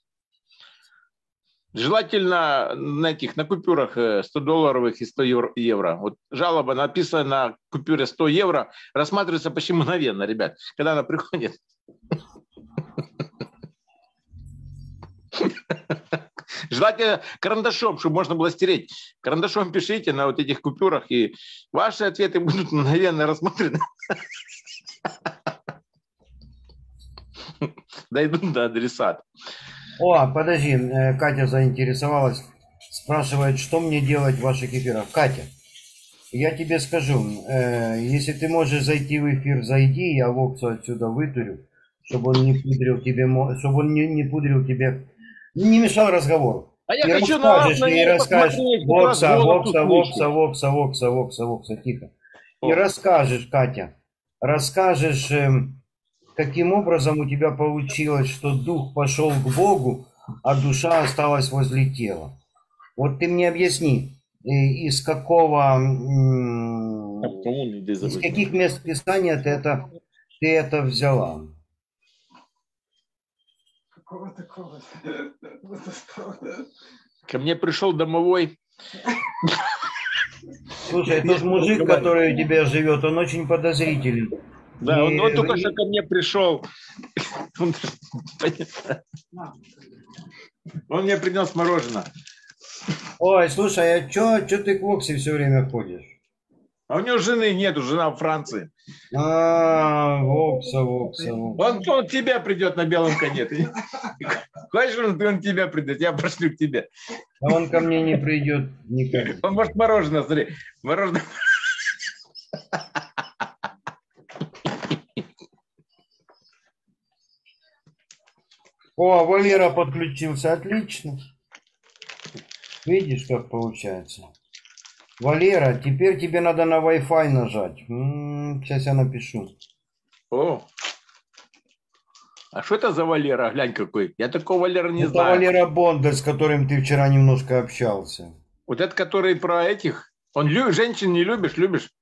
Желательно на купюрах 100-долларовых и 100 евро. Вот жалоба написана на купюре 100 евро, рассматривается почти мгновенно, ребят, когда она приходит. Желательно карандашом, чтобы можно было стереть. Карандашом пишите на вот этих купюрах, и ваши ответы будут мгновенно рассмотрены. Дойдут до адресата. О, подожди, Катя заинтересовалась, спрашивает, что мне делать в ваших эфирах. Катя, я тебе скажу, если ты можешь зайти в эфир, зайди, я Воксу отсюда вытурю, чтобы он не пудрил тебе, чтобы он не пудрил тебе, не мешал разговору. А я И хочу на вас, расскажешь, Вокса, тихо. И О. расскажешь, Катя, расскажешь, каким образом у тебя получилось, что дух пошел к Богу, а душа осталась возле тела. Вот ты мне объясни, из каких мест Писания ты это взяла? Ко мне пришел домовой. Слушай, тот мужик, который у тебя живет, он очень подозрителен. Да, он только что ко мне пришел. Он мне принес мороженое. Ой, слушай, а чё ты к Воксе все время ходишь? А у него жены нету, жена в Франции. Вокса. Он тебя придет на белом коне. Хочешь, он тебя придет, я пошлю к тебе. А он ко мне не придет никогда. Он может мороженое, смотри. Мороженое. О, Валера подключился, отлично. Видишь, как получается. Валера, теперь тебе надо на Wi-Fi нажать. Сейчас я напишу. О, а что это за Валера? Глянь какой. Я такого Валера не знаю. Это Валера Бондарь, с которым ты вчера немножко общался. Вот это который про этих. Он женщин не любишь?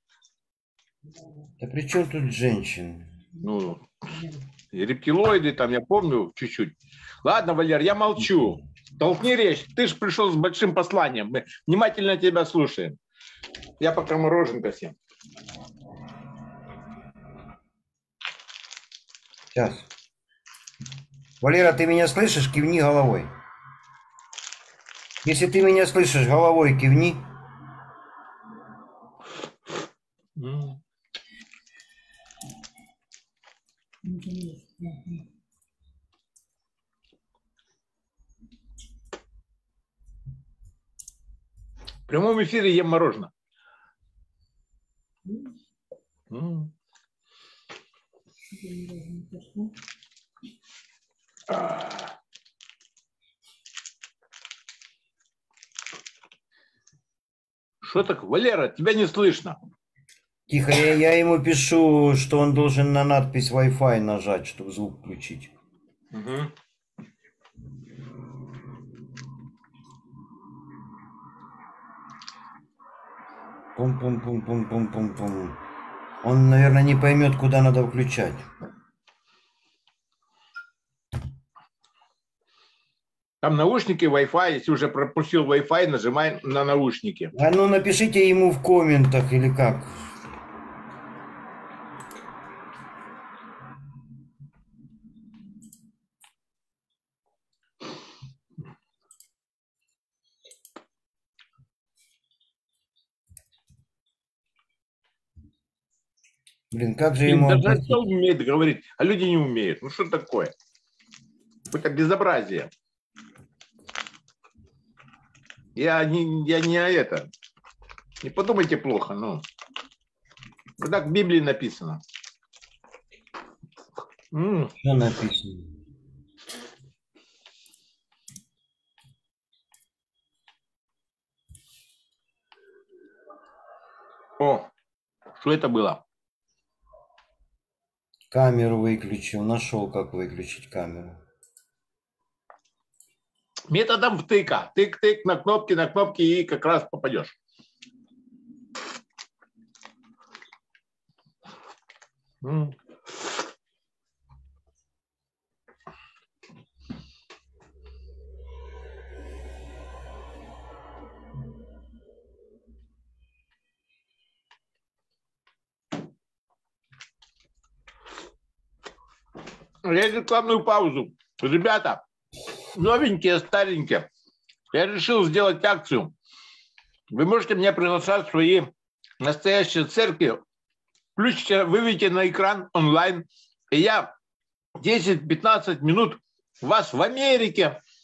Да при чем тут женщин? Ну, рептилоиды там, я помню, чуть-чуть. Ладно, Валер, я молчу. Толкни речь. Ты же пришел с большим посланием. Мы внимательно тебя слушаем. Я пока мороженка съем. Сейчас. Валера, ты меня слышишь? Кивни головой. Если ты меня слышишь, головой кивни. В прямом эфире ем мороженое. Что так, Валера, тебя не слышно. Тихо, я ему пишу, что он должен на надпись Wi-Fi нажать, чтобы звук включить. Угу. Пум-пум-пум-пум-пум-пум-пум. Он, наверное, не поймет, куда надо включать. Там наушники, Wi-Fi. Если уже пропустил Wi-Fi, нажимай на наушники. А ну напишите ему в комментах или как. Блин, как же ему... Даже кто умеет говорить, а люди не умеют. Ну что такое? Какое-то безобразие. Я не это. Не подумайте плохо, ну. Вот так в Библии написано. Что написано? О, что это было? Камеру выключил. Нашел, как выключить камеру. Методом втыка. Тык-тык на кнопки и как раз попадешь. Я рекламную паузу. Ребята, новенькие, старенькие. Я решил сделать акцию. Вы можете меня приглашать в свои настоящие церкви. Включите, выведите на экран онлайн. И я 10-15 минут вас в Америке,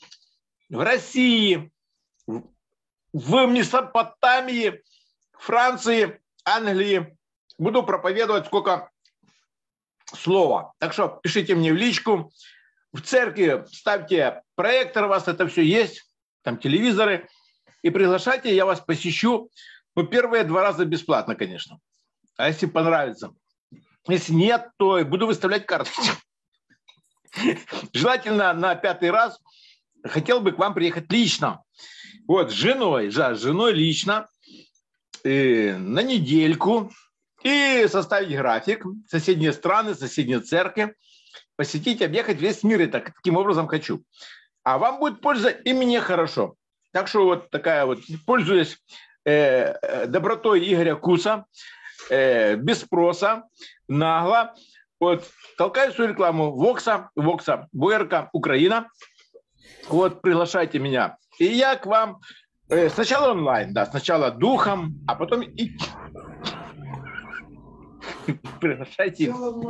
в России, в Месопотамии, Франции, Англии. Буду проповедовать сколько слова. Так что пишите мне в личку. В церкви ставьте проектор, у вас это все есть, там телевизоры. И приглашайте, я вас посещу. Ну, первые 2 раза бесплатно, конечно. А если понравится? Если нет, то буду выставлять карточку. Желательно на 5-й раз. Хотел бы к вам приехать лично. Вот, с женой лично. На недельку. И составить график. Соседние страны, соседние церкви. Посетить, объехать весь мир. И таким образом хочу. А вам будет польза, и мне хорошо. Так что вот такая вот, пользуясь добротой Игоря Куса, без спроса, нагло, вот, толкаю свою рекламу Вокса, БРК, Украина. Вот, приглашайте меня. И я к вам сначала онлайн, да, сначала духом, а потом и приглашайте.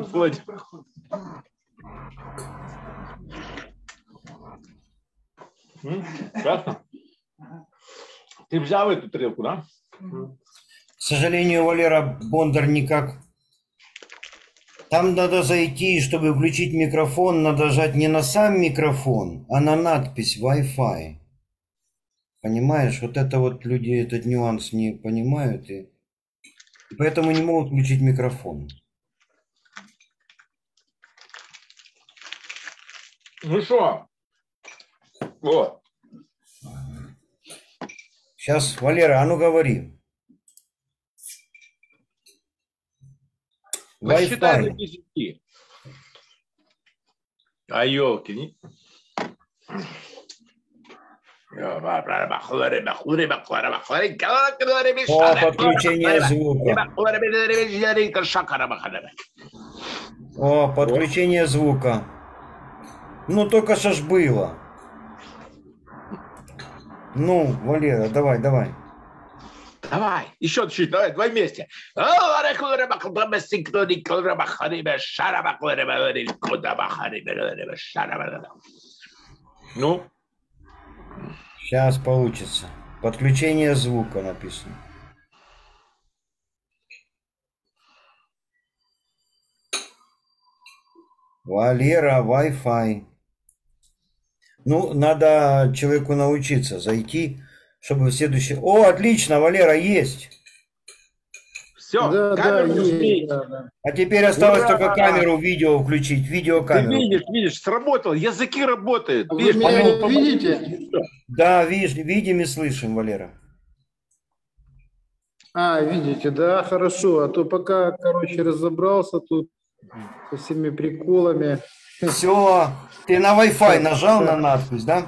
Ясно? Ты взял эту тарелку, да? К сожалению, Валера, Бондар никак. Там надо зайти, чтобы включить микрофон, надо жать не на сам микрофон, а на надпись Wi-Fi. Понимаешь, вот это вот люди этот нюанс не понимают, и поэтому не могут включить микрофон. Ну что? Вот. Сейчас, Валера, а ну говори. Посчитай Wi-Fi. до 10. А елки. О, подключение звука. О, подключение звука. Ну, только что ж было. Ну, Валера, давай. Давай, еще чуть, давай вместе. Ну? Сейчас получится. Подключение звука написано. Валера, Wi-Fi. Ну, надо человеку научиться зайти, чтобы в следующий... О, отлично, Валера, есть. Все, Да, камеру есть, включить. да. А теперь осталось Ура! только камеру, видео включить, Ты видеокамеру. видишь, сработал, языки работают. Вы Видишь, меня по-моему, видите? Да, видим и слышим, Валера. А, видите, да, хорошо. А то пока, короче, разобрался тут со всеми приколами. Все, ты на Wi-Fi нажал на надпись, да?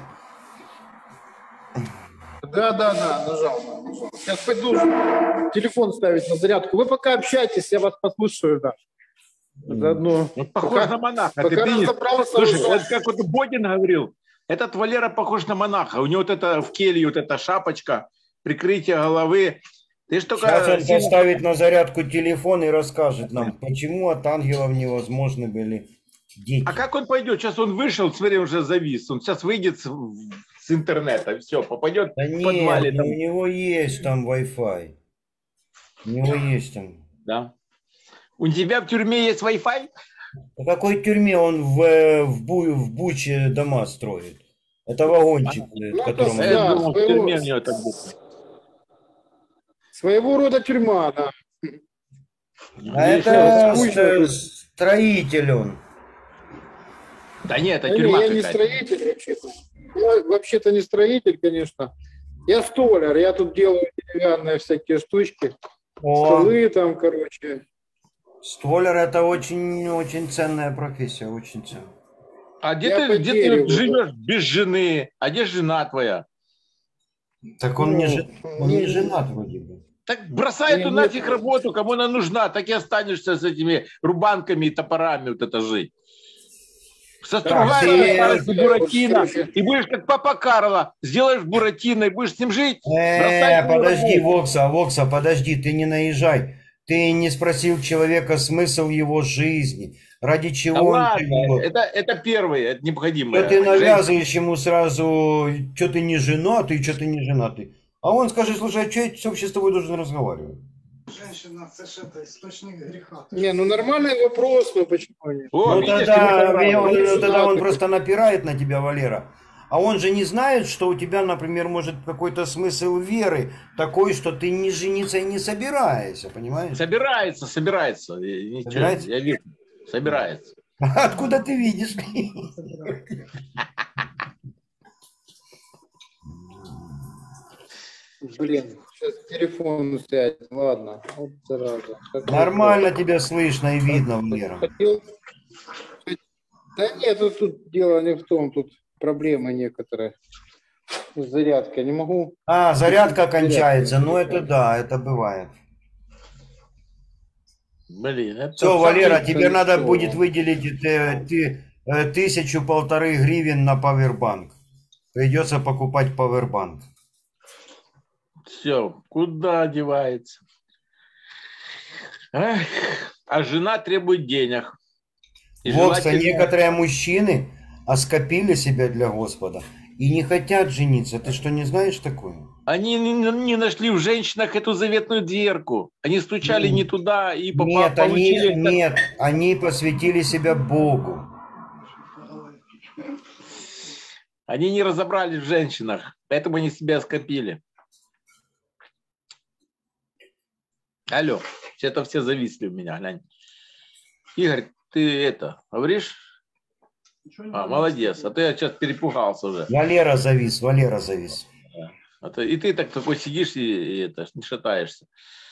Да, нажал. Сейчас пойду телефон ставить на зарядку. Вы пока общайтесь, я вас послушаю, да. Заодно. Он похож на монаха. Ты Пока видишь? разобрался. Слушай, вот как вот Бодин говорил, этот Валера похож на монаха. У него вот это в келье, вот эта шапочка, прикрытие головы. Ты ж только... Сейчас он поставит на зарядку телефон и расскажет нам, почему от ангелов невозможны были дети. А как он пойдет? Сейчас он вышел, смотри, уже завис. Он сейчас выйдет с интернета, все, попадет Да в нет, подвале. Там. у него есть там Wi-Fi. У него есть там. Да. У тебя в тюрьме есть Wi-Fi? В какой тюрьме он в Буче дома строит? Это вагончик, в котором... Да, Я думал, в своего- тюрьме у него так будет. Своего рода тюрьма, да. А это скучно. строитель он. Да нет, это Да не, тюрьма я не какая-то. строитель вообще-то. Я вообще-то не строитель, конечно. Я столяр, я тут делаю деревянные всякие штучки. О, Столы там, короче. столяр это очень ценная профессия, очень ценная. А где Я ты по дереву, живешь без жены? А где жена твоя? Так он не не женат вроде бы. Так бросай эту Нет, нафиг нет. работу, кому она нужна, так и останешься с этими рубанками и топорами вот это жить. Состругаешь ты- старости Буратино, слушай. и будешь как папа Карло, сделаешь Буратино и будешь с ним жить. Бросай свою Подожди, работу. Вокса, подожди, ты не наезжай. Ты не спросил человека смысл его жизни. ради чего Да он ладно, живет. это первое, это необходимое. Что ты навязываешь ему сразу, что ты не женатый, что ты не женатый. А он скажет, слушай, а что я вообще с тобой должен разговаривать? Женщина, это источник греха. Не, ну нормальный вопрос, ну почему нет? О, Ну видишь, тогда он просто напирает на тебя, Валера. А он же не знает, что у тебя, например, может какой-то смысл веры такой, что ты не жениться и не собираешься, понимаешь? собирается. Собирается? Я вижу, собирается. Откуда ты видишь? Блин, сейчас телефон сядет. Ладно, вот зараза. Нормально тебя слышно и видно, Валера. Да нет, тут дело не в том, тут проблемы некоторые. С зарядкой не могу. А, зарядка кончается. Ну это да, это бывает. Блин, это Все, Валера, тебе хорошо. надо будет выделить 1000-1500 гривен на павербанк. Придется покупать павербанк. все, куда девается? Эх, а жена требует денег. И Вокса, желательно- некоторые мужчины оскопили себя для Господа и не хотят жениться. Ты что, не знаешь такое? Они не нашли в женщинах эту заветную дверку. Они стучали не туда и Нет, получили... они посвятили себя Богу. Они не разобрались в женщинах, поэтому они себя скопили. Алло, это все зависли у меня, глянь. Игорь, ты это, говоришь? Молодец, а то я сейчас перепугался уже. Валера завис. И ты так такой сидишь и это, не шатаешься.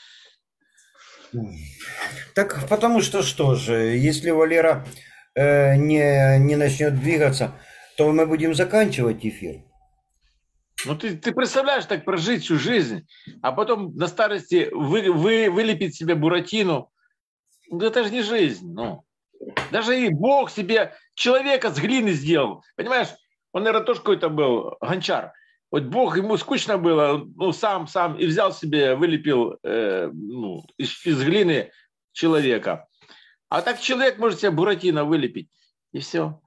Так потому что если Валера не начнет двигаться, то мы будем заканчивать эфир. Ну ты представляешь, так прожить всю жизнь, а потом на старости вылепить себе Буратино. Ну, это же не жизнь. Ну. Даже и Бог себе человека с глины сделал. Понимаешь, он, наверное, тоже какой-то был гончар. Вот Бог, ему скучно было, ну, сам, и взял себе, вылепил из глины человека. А так человек может себе Буратино вылепить. И все.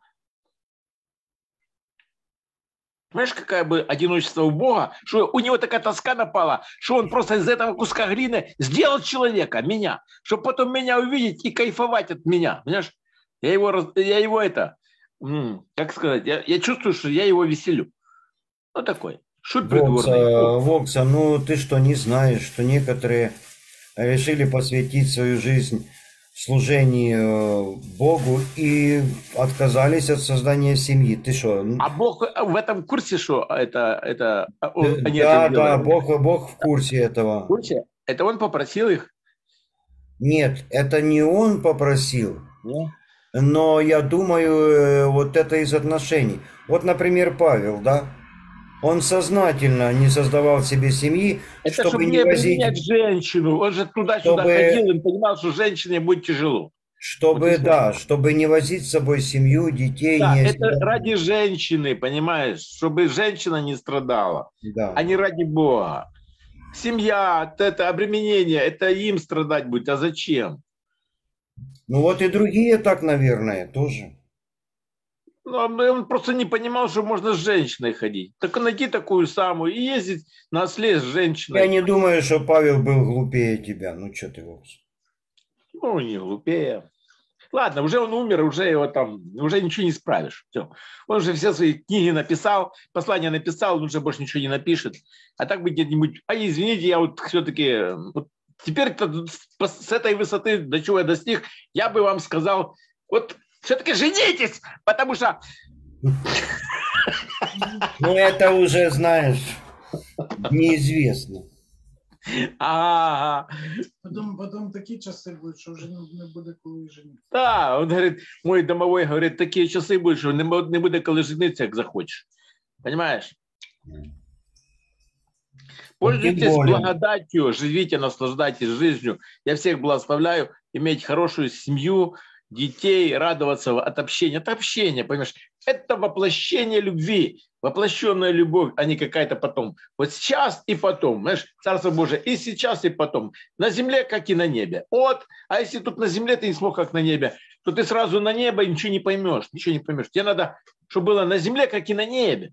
Понимаешь, какое бы одиночество у Бога, что у него такая тоска напала, что он просто из этого куска глины сделал человека, меня, чтобы потом меня увидеть и кайфовать от меня. Понимаешь? Я его это, как сказать, я чувствую, что я его веселю. Ну, такой, шут придворный. Вокса, ну ты что, не знаешь, что некоторые решили посвятить свою жизнь служению Богу и отказались от создания семьи. Ты что? А Бог в этом курсе, что это Да, Бог в курсе этого. В курсе? Это он попросил их? Нет, это не он попросил. Нет. Но я думаю, вот это из отношений. Вот, например, Павел, да? Он сознательно не создавал себе семьи, Это чтобы не возить... принять женщину. Он же туда-сюда ходил и понимал, что женщине будет тяжело. Чтобы не возить с собой семью, детей. Да, не это ради женщины, понимаешь? Чтобы женщина не страдала, да. А не ради Бога. Семья, это обременение, это им страдать будет. А зачем? Ну вот и другие так, наверное, тоже. Ну, он просто не понимал, что можно с женщиной ходить. Так найти такую самую и ездить на осле с женщиной. Я не думаю, что Павел был глупее тебя. Ну, что ты, Вокс? Ну, не глупее. Ладно, уже он умер, уже его там, уже ничего не исправишь. Все. Он уже все свои книги написал, послания написал, он уже больше ничего не напишет. А так бы где-нибудь, извините, я вот все-таки, вот теперь-то с этой высоты, до чего я достиг, я бы вам сказал, вот все-таки женитесь, потому что... Ну, это уже, знаешь, неизвестно. Ага. Потом такі часи будуть, що вже не буде коли женитися. Да, он говорит, мой домовой говорит, такие часы будут, что не буде коли жениться, как захочешь. Понимаешь? Пользуйтесь благодатью, живите, наслаждайтесь жизнью. Я всех благословляю иметь хорошую семью, детей, радоваться от общения. Это общение, понимаешь? Это воплощение любви, воплощенная любовь, а не какая-то потом. Вот сейчас и потом, понимаешь? Царство Божие и сейчас, и потом. На земле, как и на небе. Вот, а если тут на земле ты не смог, как на небе, то то ты сразу на небо и ничего не поймешь. Ничего не поймешь. Тебе надо, чтобы было на земле, как и на небе.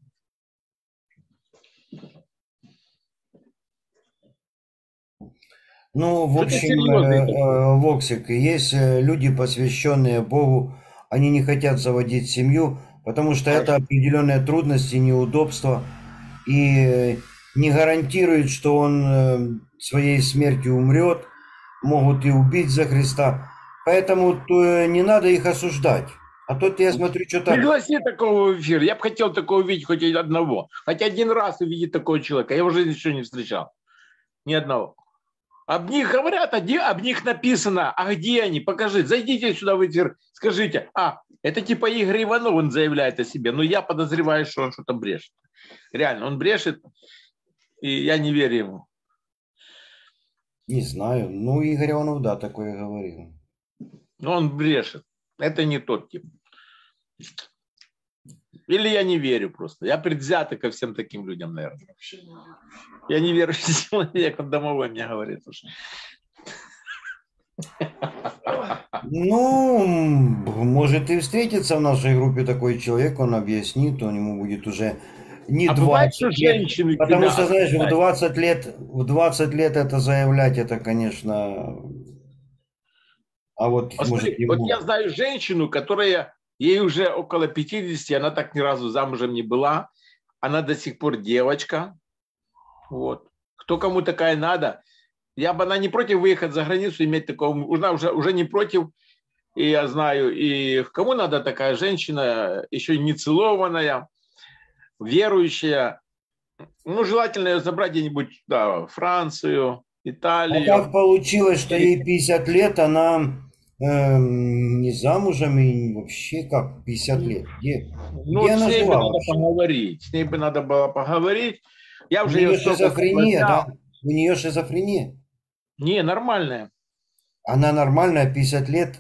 Ну, в общем, Воксик, есть люди, посвященные Богу, они не хотят заводить семью, потому что это определенные трудности, неудобства, и не гарантирует, что он своей смертью умрет, могут и убить за Христа. Поэтому не надо их осуждать. А тут я смотрю, что-то... Пригласи такого в эфир. Я бы хотел такого увидеть хоть одного. Хоть один раз увидеть такого человека. Я уже еще не встречал. Ни одного. Об них говорят, об них написано. А где они? Покажи. Зайдите сюда в эфир. Скажите. Это типа Игорь Иванов, он заявляет о себе. Но я подозреваю, что он что-то брешет. Реально, он брешет. И я не верю ему. Не знаю. Ну, Игорь Иванов, да, такое говорил. Но он брешет. Это не тот тип. Или я не верю просто. Я предвзятый ко всем таким людям, наверное. Я не верующий человек, он домовой мне говорит уже. Ну, может и встретится в нашей группе такой человек, он объяснит, он ему будет уже не 20 лет. Женщины, потому что, знаешь, в 20 лет это заявлять, это, конечно... А вот, может, вот я знаю женщину, которая, ей уже около 50, она так ни разу замужем не была, она до сих пор девочка. Вот. Кто кому такая надо? Она не против выехать за границу, иметь такого, она уже не против, и я знаю, и кому надо такая женщина, еще не целованная, верующая. Ну, желательно ее забрать где-нибудь, да, в Францию, Италию. А как получилось, что ей 50 лет, она не замужем и вообще как 50 лет? Где с ней бы надо поговорить. С ней бы надо было поговорить. Я уже у нее шизофрения, да? У нее шизофрения? Не, нормальная. Она нормальная, 50 лет,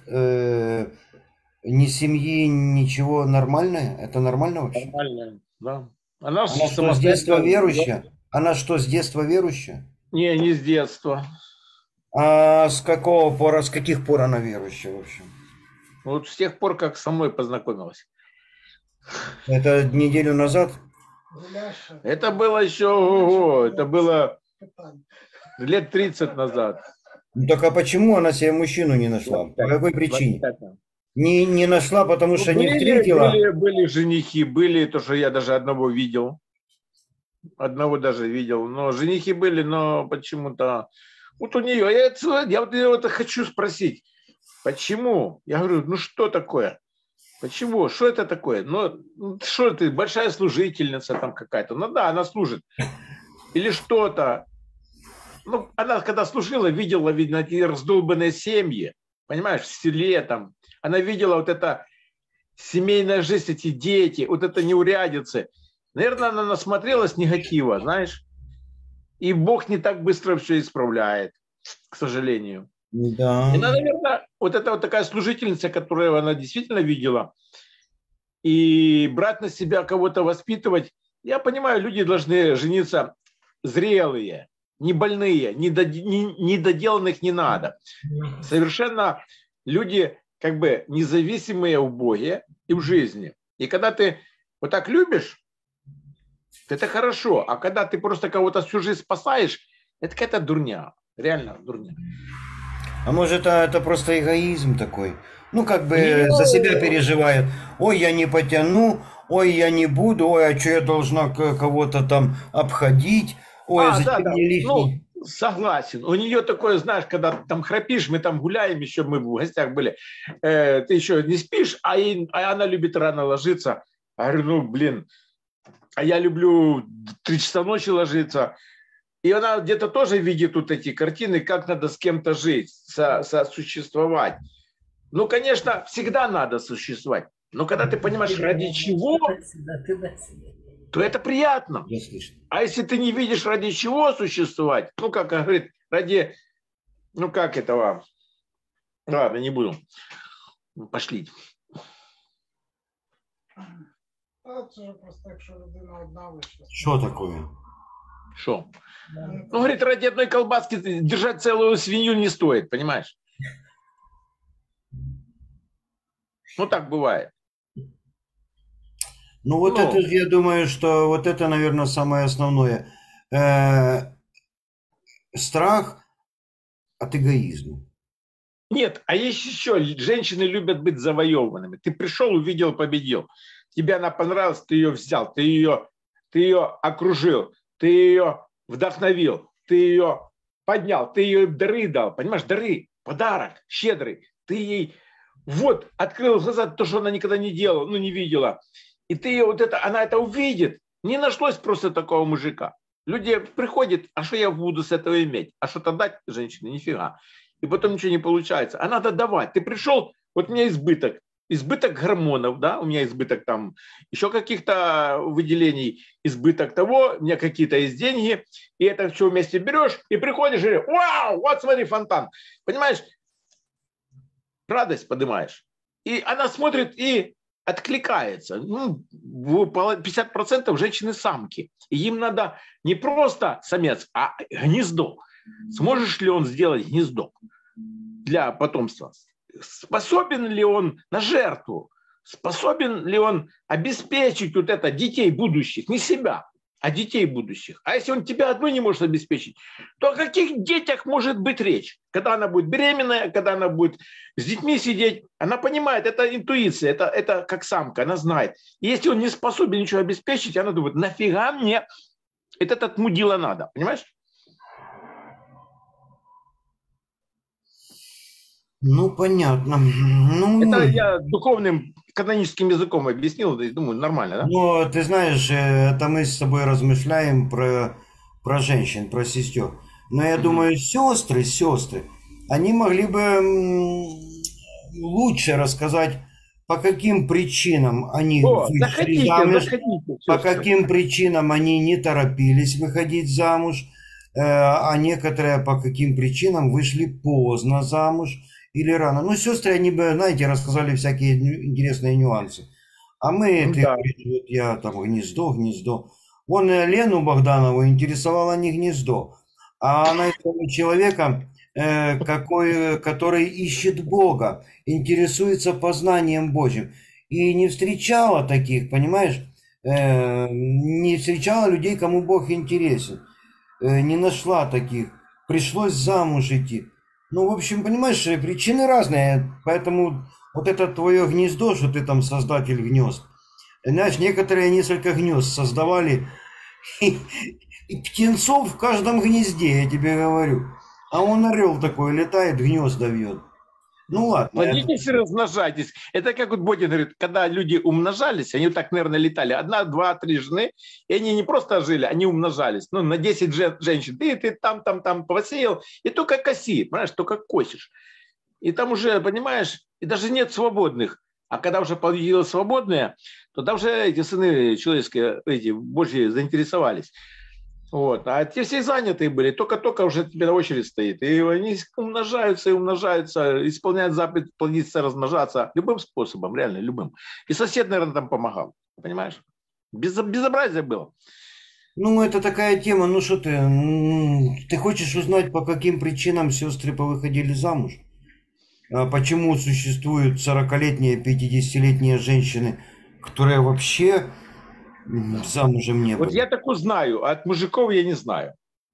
ни семьи, ничего, нормальная? Это нормально вообще? Нормальная, да. Она что, с детства верующая? Она что, с детства верующая? Не с детства. А с каких пор она верующая вообще? Вот с тех пор, как со мной познакомилась. Это неделю назад? Это было еще, это было лет 30 назад. Ну так а почему она себе мужчину не нашла? По какой причине? Не нашла, потому что не встретила? Были женихи, были, то, что я даже одного видел. Одного даже видел. Но женихи были, но почему-то... Вот у нее, я вот хочу спросить, почему? Я говорю, ну что такое? Почему? Что это такое? Ну, что ты, большая служительница там какая-то? Ну да, она служит. Или что-то. Ну, она когда служила, видела, видно, эти раздолбанные семьи, понимаешь, в селе там. Она видела вот это семейная жизнь, эти дети, вот это неурядицы. Наверное, она насмотрелась негатива, знаешь. И Бог не так быстро все исправляет, к сожалению. Да. И она, наверное, вот это вот такая служительница, которую она действительно видела, и брать на себя кого-то воспитывать. Я понимаю, люди должны жениться зрелые, не больные, недоделанных не надо. Совершенно люди как бы независимые в Боге и в жизни. И когда ты вот так любишь, это хорошо. А когда ты просто кого-то всю жизнь спасаешь, это какая-то дурня. Реально дурня. А может, это просто эгоизм такой? Ну, как бы за себя переживает. Ой, я не потяну, ой, я не буду, ой, а что я должна кого-то там обходить? Ой, зачем мне лишний? Ну, согласен. У нее такое, знаешь, когда ты там храпишь, мы там гуляем, еще мы в гостях были, ты еще не спишь, а она любит рано ложиться. Я говорю, ну, блин, а я люблю 3 часа ночи ложиться. И она где-то тоже видит вот эти картины, как надо с кем-то жить, сосуществовать. Ну, конечно, всегда надо существовать. Но когда ты понимаешь, ради чего, то это приятно. А если ты не видишь, ради чего существовать, ну, как говорит, ради, ну, как этого, ладно, не буду. Пошли. Что такое? Что? Ну, говорит, ради одной колбаски держать целую свинью не стоит, понимаешь? Ну, так бывает. Ну, вот Ну. это, я думаю, что вот это, наверное, самое основное. Страх от эгоизма. Нет, а есть еще, женщины любят быть завоеванными. Ты пришел, увидел, победил. Тебе она понравилась, ты ее взял, ты ее окружил, ты ее вдохновил, ты ее поднял, ты ее дары дал. Понимаешь, дары, подарок, щедрый. Ты ей вот открыл глаза, то, что она никогда не делала, ну не видела. И ты ее вот это, она это увидит. Не нашлось просто такого мужика. Люди приходят, а что я буду с этого иметь? А что-то дать женщине? Нифига. И потом ничего не получается. А надо давать. Ты пришел, вот у меня избыток гормонов, да, у меня избыток там еще каких-то выделений, избыток того, у меня какие-то есть деньги, и это все вместе берешь, и приходишь и говоришь, вау, вот смотри, фонтан. Понимаешь, радость поднимаешь. И она смотрит и откликается. Ну, 50% женщины-самки. И им надо не просто самец, а гнездо. Сможешь ли он сделать гнездо для потомства? Способен ли он на жертву? Способен ли он обеспечить вот это детей будущих? Не себя, а детей будущих. А если он тебя одну не может обеспечить, то о каких детях может быть речь? Когда она будет беременная, когда она будет с детьми сидеть, она понимает, это интуиция, это как самка, она знает. И если он не способен ничего обеспечить, она думает, нафига мне этот мудила надо, понимаешь? Ну, понятно. Ну, Это я духовным каноническим языком объяснил, и думаю, нормально, да? но ты знаешь, это мы с тобой размышляем про женщин, про сестер. Но я думаю, сестры, они могли бы лучше рассказать, по каким причинам они О, вышли замуж, заходите. по каким причинам они не торопились выходить замуж, а некоторые по каким причинам вышли поздно замуж или рано. Ну, сестры, они бы, знаете, рассказали всякие интересные нюансы. А мы, ты Да. говоришь, вот я там гнездо. Вон Лену Богданову интересовало не гнездо, а она искала человека, который ищет Бога, интересуется познанием Божьим. И не встречала таких, понимаешь, не встречала людей, кому Бог интересен. Не нашла таких. Пришлось замуж идти. Ну, в общем, понимаешь, причины разные. Поэтому вот это твое гнездо, что ты там создатель гнезд. Знаешь, некоторые несколько гнезд создавали. И птенцов в каждом гнезде, я тебе говорю. А он орел такой летает, гнезда вьет. Ну ладно. Плодитесь и размножайтесь. Это как вот Бодин говорит, когда люди умножались, они вот так, наверное, летали. 1, 2, 3 жены, и они не просто жили, они умножались. Ну, на 10 женщин. Ты там посеял, и только коси, понимаешь, только косишь. И там уже, понимаешь, и даже нет свободных. А когда уже появилось свободное, тогда уже эти сыны человеческие, эти божьи, заинтересовались. Вот. А те все занятые были, только уже тебе на очередь стоит. И они умножаются, исполняют заповедь, плодиться, размножаться любым способом, реально любым. И сосед, наверное, там помогал. Понимаешь? Безобразие было. Ну, это такая тема, ну что ты хочешь узнать, по каким причинам сестры повыходили замуж? Почему существуют 40-летние, 50-летние женщины, которые вообще замужем не были? Вот я так узнаю, а от мужиков я не знаю.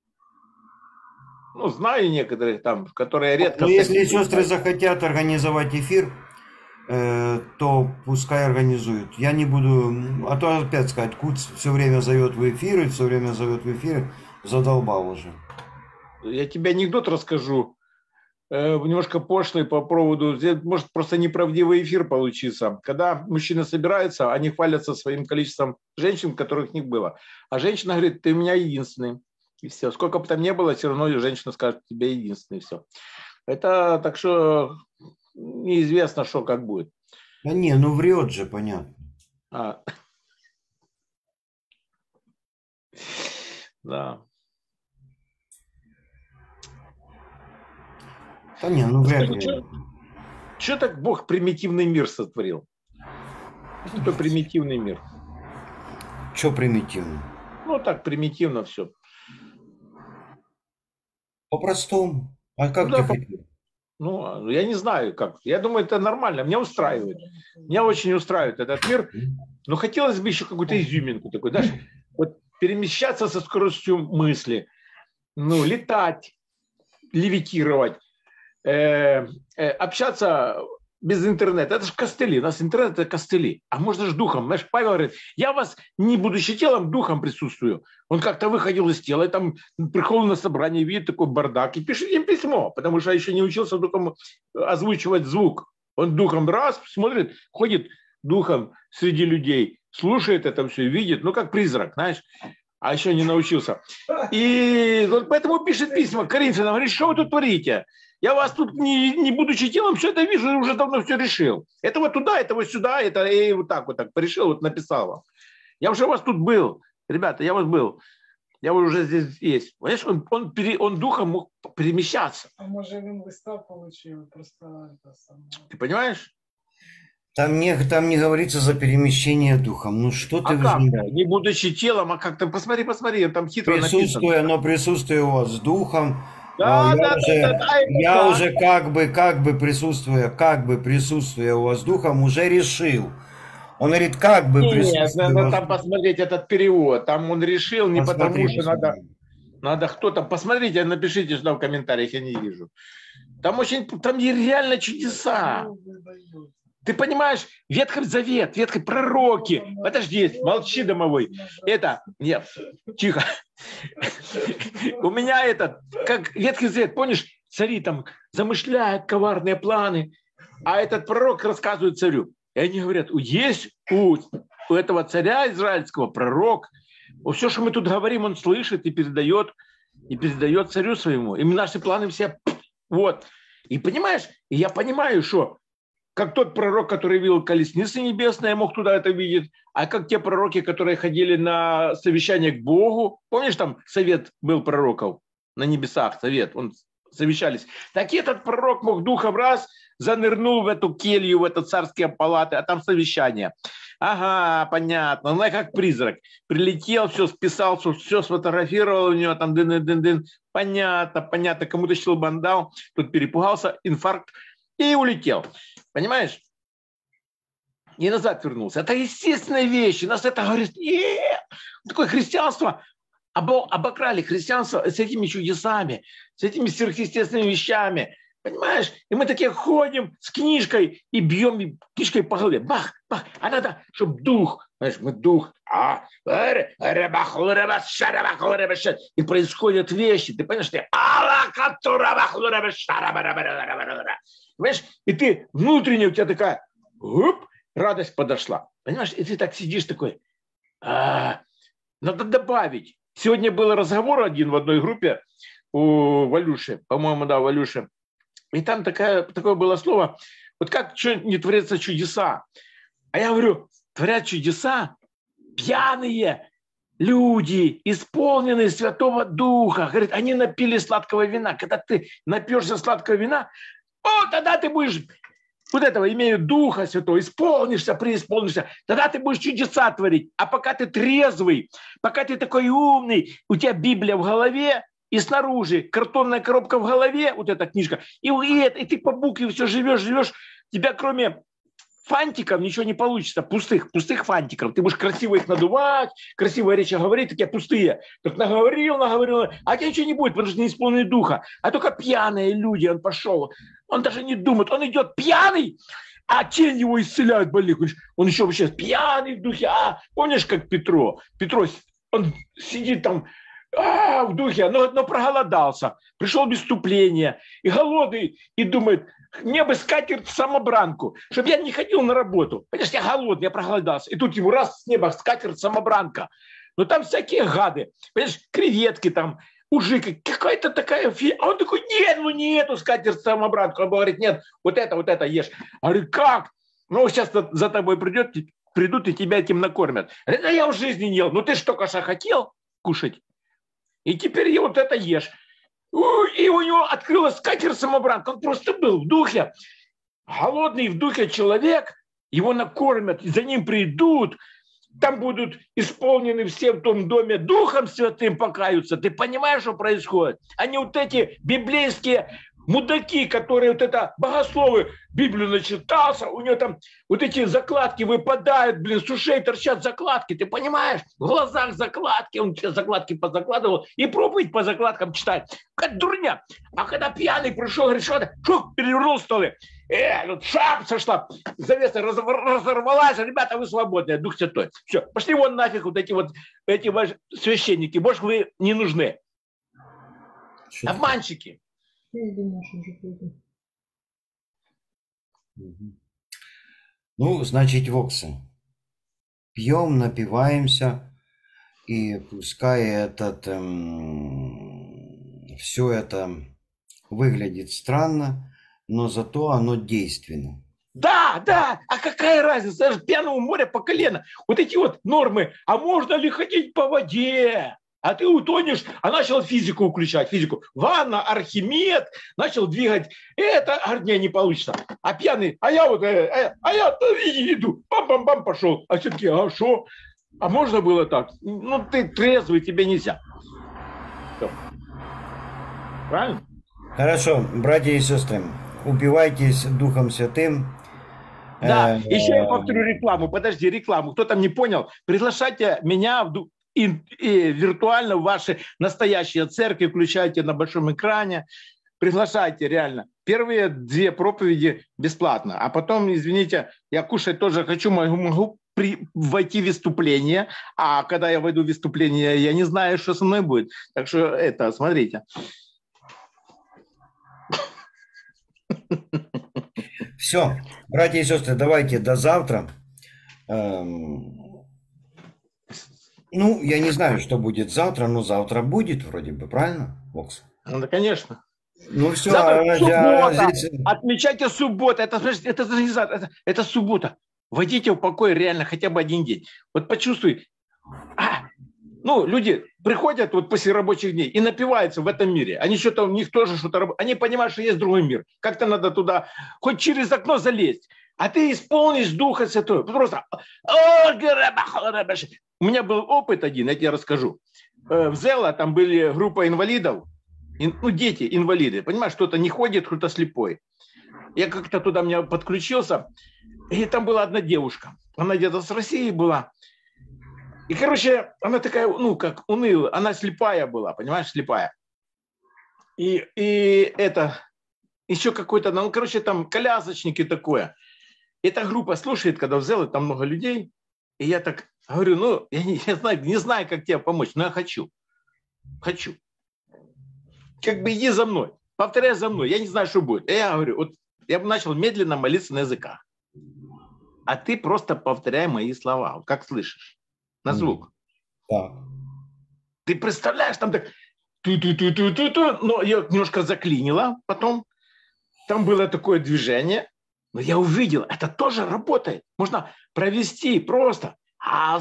Ну, знаю некоторых там, которые редко... Но если сестры захотят организовать эфир, то пускай организуют. Я не буду... А то опять сказать, Куц все время зовет в эфиры, задолбал уже. Я тебе анекдот расскажу. Немножко пошлый по поводу, может просто неправдивый эфир получиться. Когда мужчины собираются, они хвалятся своим количеством женщин, которых не было. А женщина говорит, ты у меня единственный. И все. Сколько бы там ни было, все равно женщина скажет, тебе единственный. Все. Это так что неизвестно, что как будет. Да не, ну врет же, понятно. Да. Да не, ну вряд ли. Что так Бог примитивный мир сотворил? Что примитивный мир? Что примитивно? Ну так примитивно все. По-простому. А как Ну, ты да, хотел? Ну, я не знаю как. Я думаю, это нормально. Меня устраивает. Меня очень устраивает этот мир. Но хотелось бы еще какую-то изюминку такой, знаешь, вот перемещаться со скоростью мысли, ну, летать, левитировать, общаться без интернета. Это же костыли. У нас интернет – это костыли. А можно же духом. Знаешь, Павел говорит, я вас, не будучи телом, духом присутствую. Он как-то выходил из тела, и там приходил на собрание, видит такой бардак, и пишет им письмо, потому что еще не учился духом озвучивать звук. Он духом раз смотрит, ходит духом среди людей, слушает это все, видит, ну, как призрак, знаешь, а еще не научился. И вот поэтому пишет письма Коринфянам, говорит, что вы тут творите? Я вас тут, не будучи телом, все это вижу, уже давно все решил. Это вот туда, это вот сюда, это и вот так порешил, вот написал вам. Я уже у вас тут был, ребята, я у вас был. Я уже здесь есть. Понимаешь, он духом мог перемещаться. А може він листа получил, просто это самое. Ты понимаешь? Там не говорится за перемещение духом. Ну что ты... А как? Не будучи телом, а как там? Посмотри, там хитро написано. Но присутствие у вас с духом. Да, Я уже как бы присутствие у вас с духом уже решил. Он говорит, как бы присутствие. Нет, надо там посмотреть этот перевод. Там он решил не потому, что надо кто-то... Посмотрите, напишите сюда в комментариях, я не вижу. Там реально чудеса. Ты понимаешь, Ветхий Завет, Ветхие пророки. Подожди, молчи, домовой. Нет, тихо. У меня как Ветхий Завет, помнишь, цари там замышляют коварные планы, а этот пророк рассказывает царю. И они говорят, есть у этого царя израильского пророк. Все, что мы тут говорим, он слышит и передает царю своему. И наши планы все... Вот. И понимаешь, и я понимаю, что как тот пророк, который видел колесницы небесные, мог туда это видеть, а как те пророки, которые ходили на совещание к Богу. Помнишь, там совет был пророков на небесах, совет, совещались. Так этот пророк мог духом раз, занырнул в эту келью, в это царские палаты, а там совещание. Ага, понятно. Он как призрак. Прилетел, все списал, все сфотографировал у него, там дын-дын-дын. Понятно. Кому-то щелбан дал, тут перепугался, инфаркт и улетел. Понимаешь? И назад вернулся. Это естественные вещи. Нас это говорит, такое христианство. Обокрали христианство с этими чудесами, с этими сверхъестественными вещами. Понимаешь? И мы такие ходим с книжкой и бьем книжкой по голове. Бах, бах. А надо, чтобы дух, знаешь, мы дух. И происходят вещи. Ты понимаешь, понимаешь? И ты внутренне, у тебя такая радость подошла. Понимаешь? И ты так сидишь такой. Надо добавить. Сегодня был разговор один в одной группе у Валюши, по-моему, да, Валюши. И там такое было слово, вот как не творятся чудеса. А я говорю, творят чудеса пьяные люди, исполненные Святого Духа. Говорит, они напили сладкого вина. Когда ты напьешься сладкого вина, тогда ты будешь, вот этого, имею Духа Святого, исполнишься, преисполнишься, тогда ты будешь чудеса творить. А пока ты трезвый, пока ты такой умный, у тебя Библия в голове, и снаружи картонная коробка в голове, вот эта книжка, и ты по букве все живешь, тебя кроме фантиков ничего не получится, пустых фантиков. Ты будешь красиво их надувать, красивые речи говорить, такие пустые. Так наговорил, а тебя ничего не будет, потому что не исполненный духа. А только пьяные люди, он пошел, он даже не думает, он идет пьяный, а тень его исцеляет больных. Он еще вообще пьяный в духе. Помнишь, как Петро, он сидит там, в духе, но проголодался, пришел без вступления, и голодный, и думает, мне бы скатерть-самобранку, чтобы я не ходил на работу. Понимаешь, я голодный, я проголодался. И тут ему раз с неба скатерть-самобранка. Но там всякие гады, понимаешь, креветки там, ужика, какая-то такая фигня. А он такой, нет, не эту скатерть-самобранку. Он говорит, нет, вот это ешь. А говорит, как? Сейчас за тобой придут и тебя этим накормят. Говорит, я в жизни не ел. Ты ж только что хотел кушать. И теперь я вот это ешь. И у него открылась скатерть-самобранка. Он просто был в духе. Голодный в духе человек. Его накормят. За ним придут. Там будут исполнены все в том доме Духом Святым покаются. Ты понимаешь, что происходит? Они вот эти библейские Мудаки, которые вот это, богословы, Библию начитался, у него там вот эти закладки выпадают, блин, с ушей торчат закладки, ты понимаешь? В глазах закладки, он закладки позакладывал и проповедь по закладкам читает. Как дурня. А когда пьяный пришел, говорит, что перевернул столы. Вот шап сошла, завеса разорвалась, ребята, вы свободны, Дух Святой. Все, пошли вон нафиг вот эти ваши священники, больше вы не нужны. Обманщики. Ну, значит, Воксы, пьем, напиваемся, и пускай все это выглядит странно, но зато оно действенно. Да, а какая разница, даже пьяного моря по колено. Вот эти вот нормы, а можно ли ходить по воде? А ты утонешь, а начал физику включать, физику. Ванна, Архимед, начал двигать. Это, не получится. А пьяный, а я иду, пам-пам-пам пошел. А все-таки, а что? А можно было так? Ну, ты трезвый, тебе нельзя. Все. Правильно? Хорошо, братья и сестры, упивайтесь Духом Святым. Да, еще я повторю рекламу. Подожди, рекламу. Кто там не понял? Приглашайте меня и виртуально в ваши настоящие церкви, включайте на большом экране, приглашайте реально. Первые 2 проповеди бесплатно, а потом, извините, я кушать тоже хочу, могу войти в выступление, а когда я войду в выступление, я не знаю, что со мной будет. Так что смотрите. Все, братья и сестры, давайте до завтра. Ну, я не знаю, что будет завтра, но завтра будет вроде бы, правильно, Вокс? Ну, да, конечно. Ну, все. Суббота. Отмечайте субботу. Это не завтра, это суббота. Войдите в покой реально хотя бы 1 день. Вот почувствуй. Люди приходят вот после рабочих дней и напиваются в этом мире. Они что-то, у них тоже что-то... Они понимают, что есть другой мир. Как-то надо туда, хоть через окно залезть. А ты исполнишь Духа Святого. Просто... У меня был опыт один, я тебе расскажу. В Зело там были группа инвалидов. Дети инвалиды. Понимаешь, кто-то не ходит, кто-то слепой. Я как-то туда меня подключился. И там была одна девушка. Она где-то с России была. И, короче, она такая, как унылая. Она слепая была, понимаешь, слепая. И это... Еще какой-то... там колясочники такое. Эта группа слушает, когда в Зело там много людей. И я так говорю, я не знаю, как тебе помочь, но я хочу. Хочу. Как бы иди за мной. Повторяй за мной. Я не знаю, что будет. И я говорю, я бы начал медленно молиться на языках. А ты просто повторяй мои слова. Как слышишь? На звук. Так. Ты представляешь, там так... Но я немножко заклинило потом. Там было такое движение. Но я увидел, это тоже работает. Можно провести просто. Но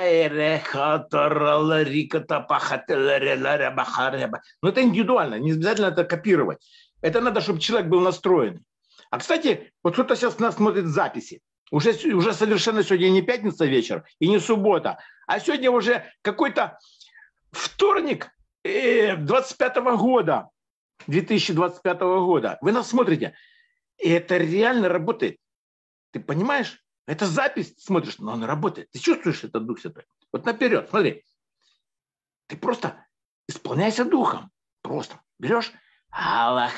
это индивидуально, не обязательно это копировать. Это надо, чтобы человек был настроен. А, кстати, вот кто-то сейчас нас смотрит записи. Уже совершенно сегодня не пятница вечер и не суббота, а сегодня уже какой-то вторник 2025 года. Вы нас смотрите. И это реально работает. Ты понимаешь? Это запись смотришь, но она работает. Ты чувствуешь этот Дух Святой? Вот наперед, смотри. Ты просто исполняйся Духом. Просто берешь. А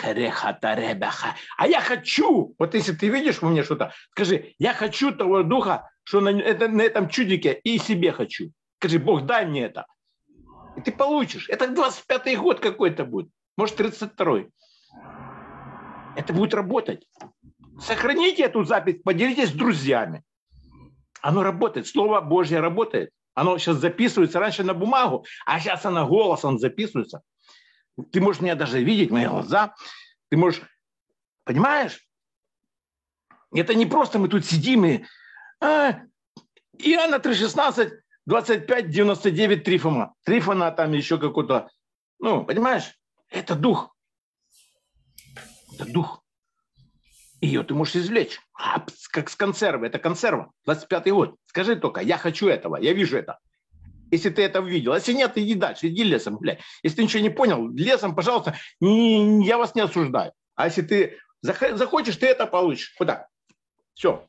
я хочу. Вот если ты видишь во мне что-то, скажи, я хочу того Духа, что на этом чудике и себе хочу. Скажи, Бог, дай мне это. И ты получишь. Это 25-й год какой-то будет. Может, 32-й. Это будет работать. Сохраните эту запись, поделитесь с друзьями. Оно работает, Слово Божье работает. Оно сейчас записывается раньше на бумагу, а сейчас оно голосом записывается. Ты можешь меня даже видеть, мои глаза. Ты можешь, понимаешь? Это не просто мы тут сидим и... Иоанна 3,16, 25, 99 Трифона. Трифона там еще какой-то... понимаешь? Это дух. Это дух. Ее ты можешь извлечь. Как с консервы. Это консерва. 25-й год. Скажи только, я хочу этого. Я вижу это. Если ты это увидел. Если нет, иди дальше. Иди лесом, блядь. Если ты ничего не понял, лесом, пожалуйста, я вас не осуждаю. А если ты захочешь, ты это получишь. Куда? Все.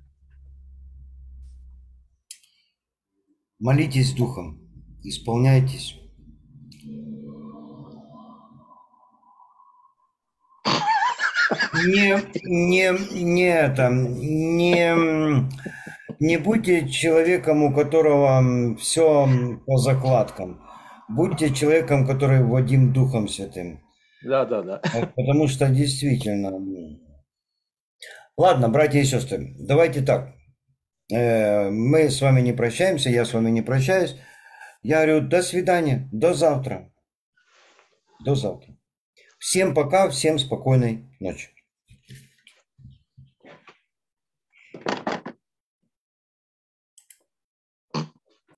Молитесь духом, исполняйтесь. Не будьте человеком, у которого все по закладкам. Будьте человеком, который водим Духом Святым. Да. Потому что действительно... Ладно, братья и сестры, давайте так. Мы с вами не прощаемся, я с вами не прощаюсь. Я говорю, до свидания, до завтра. До завтра. Всем пока, всем спокойной ночи.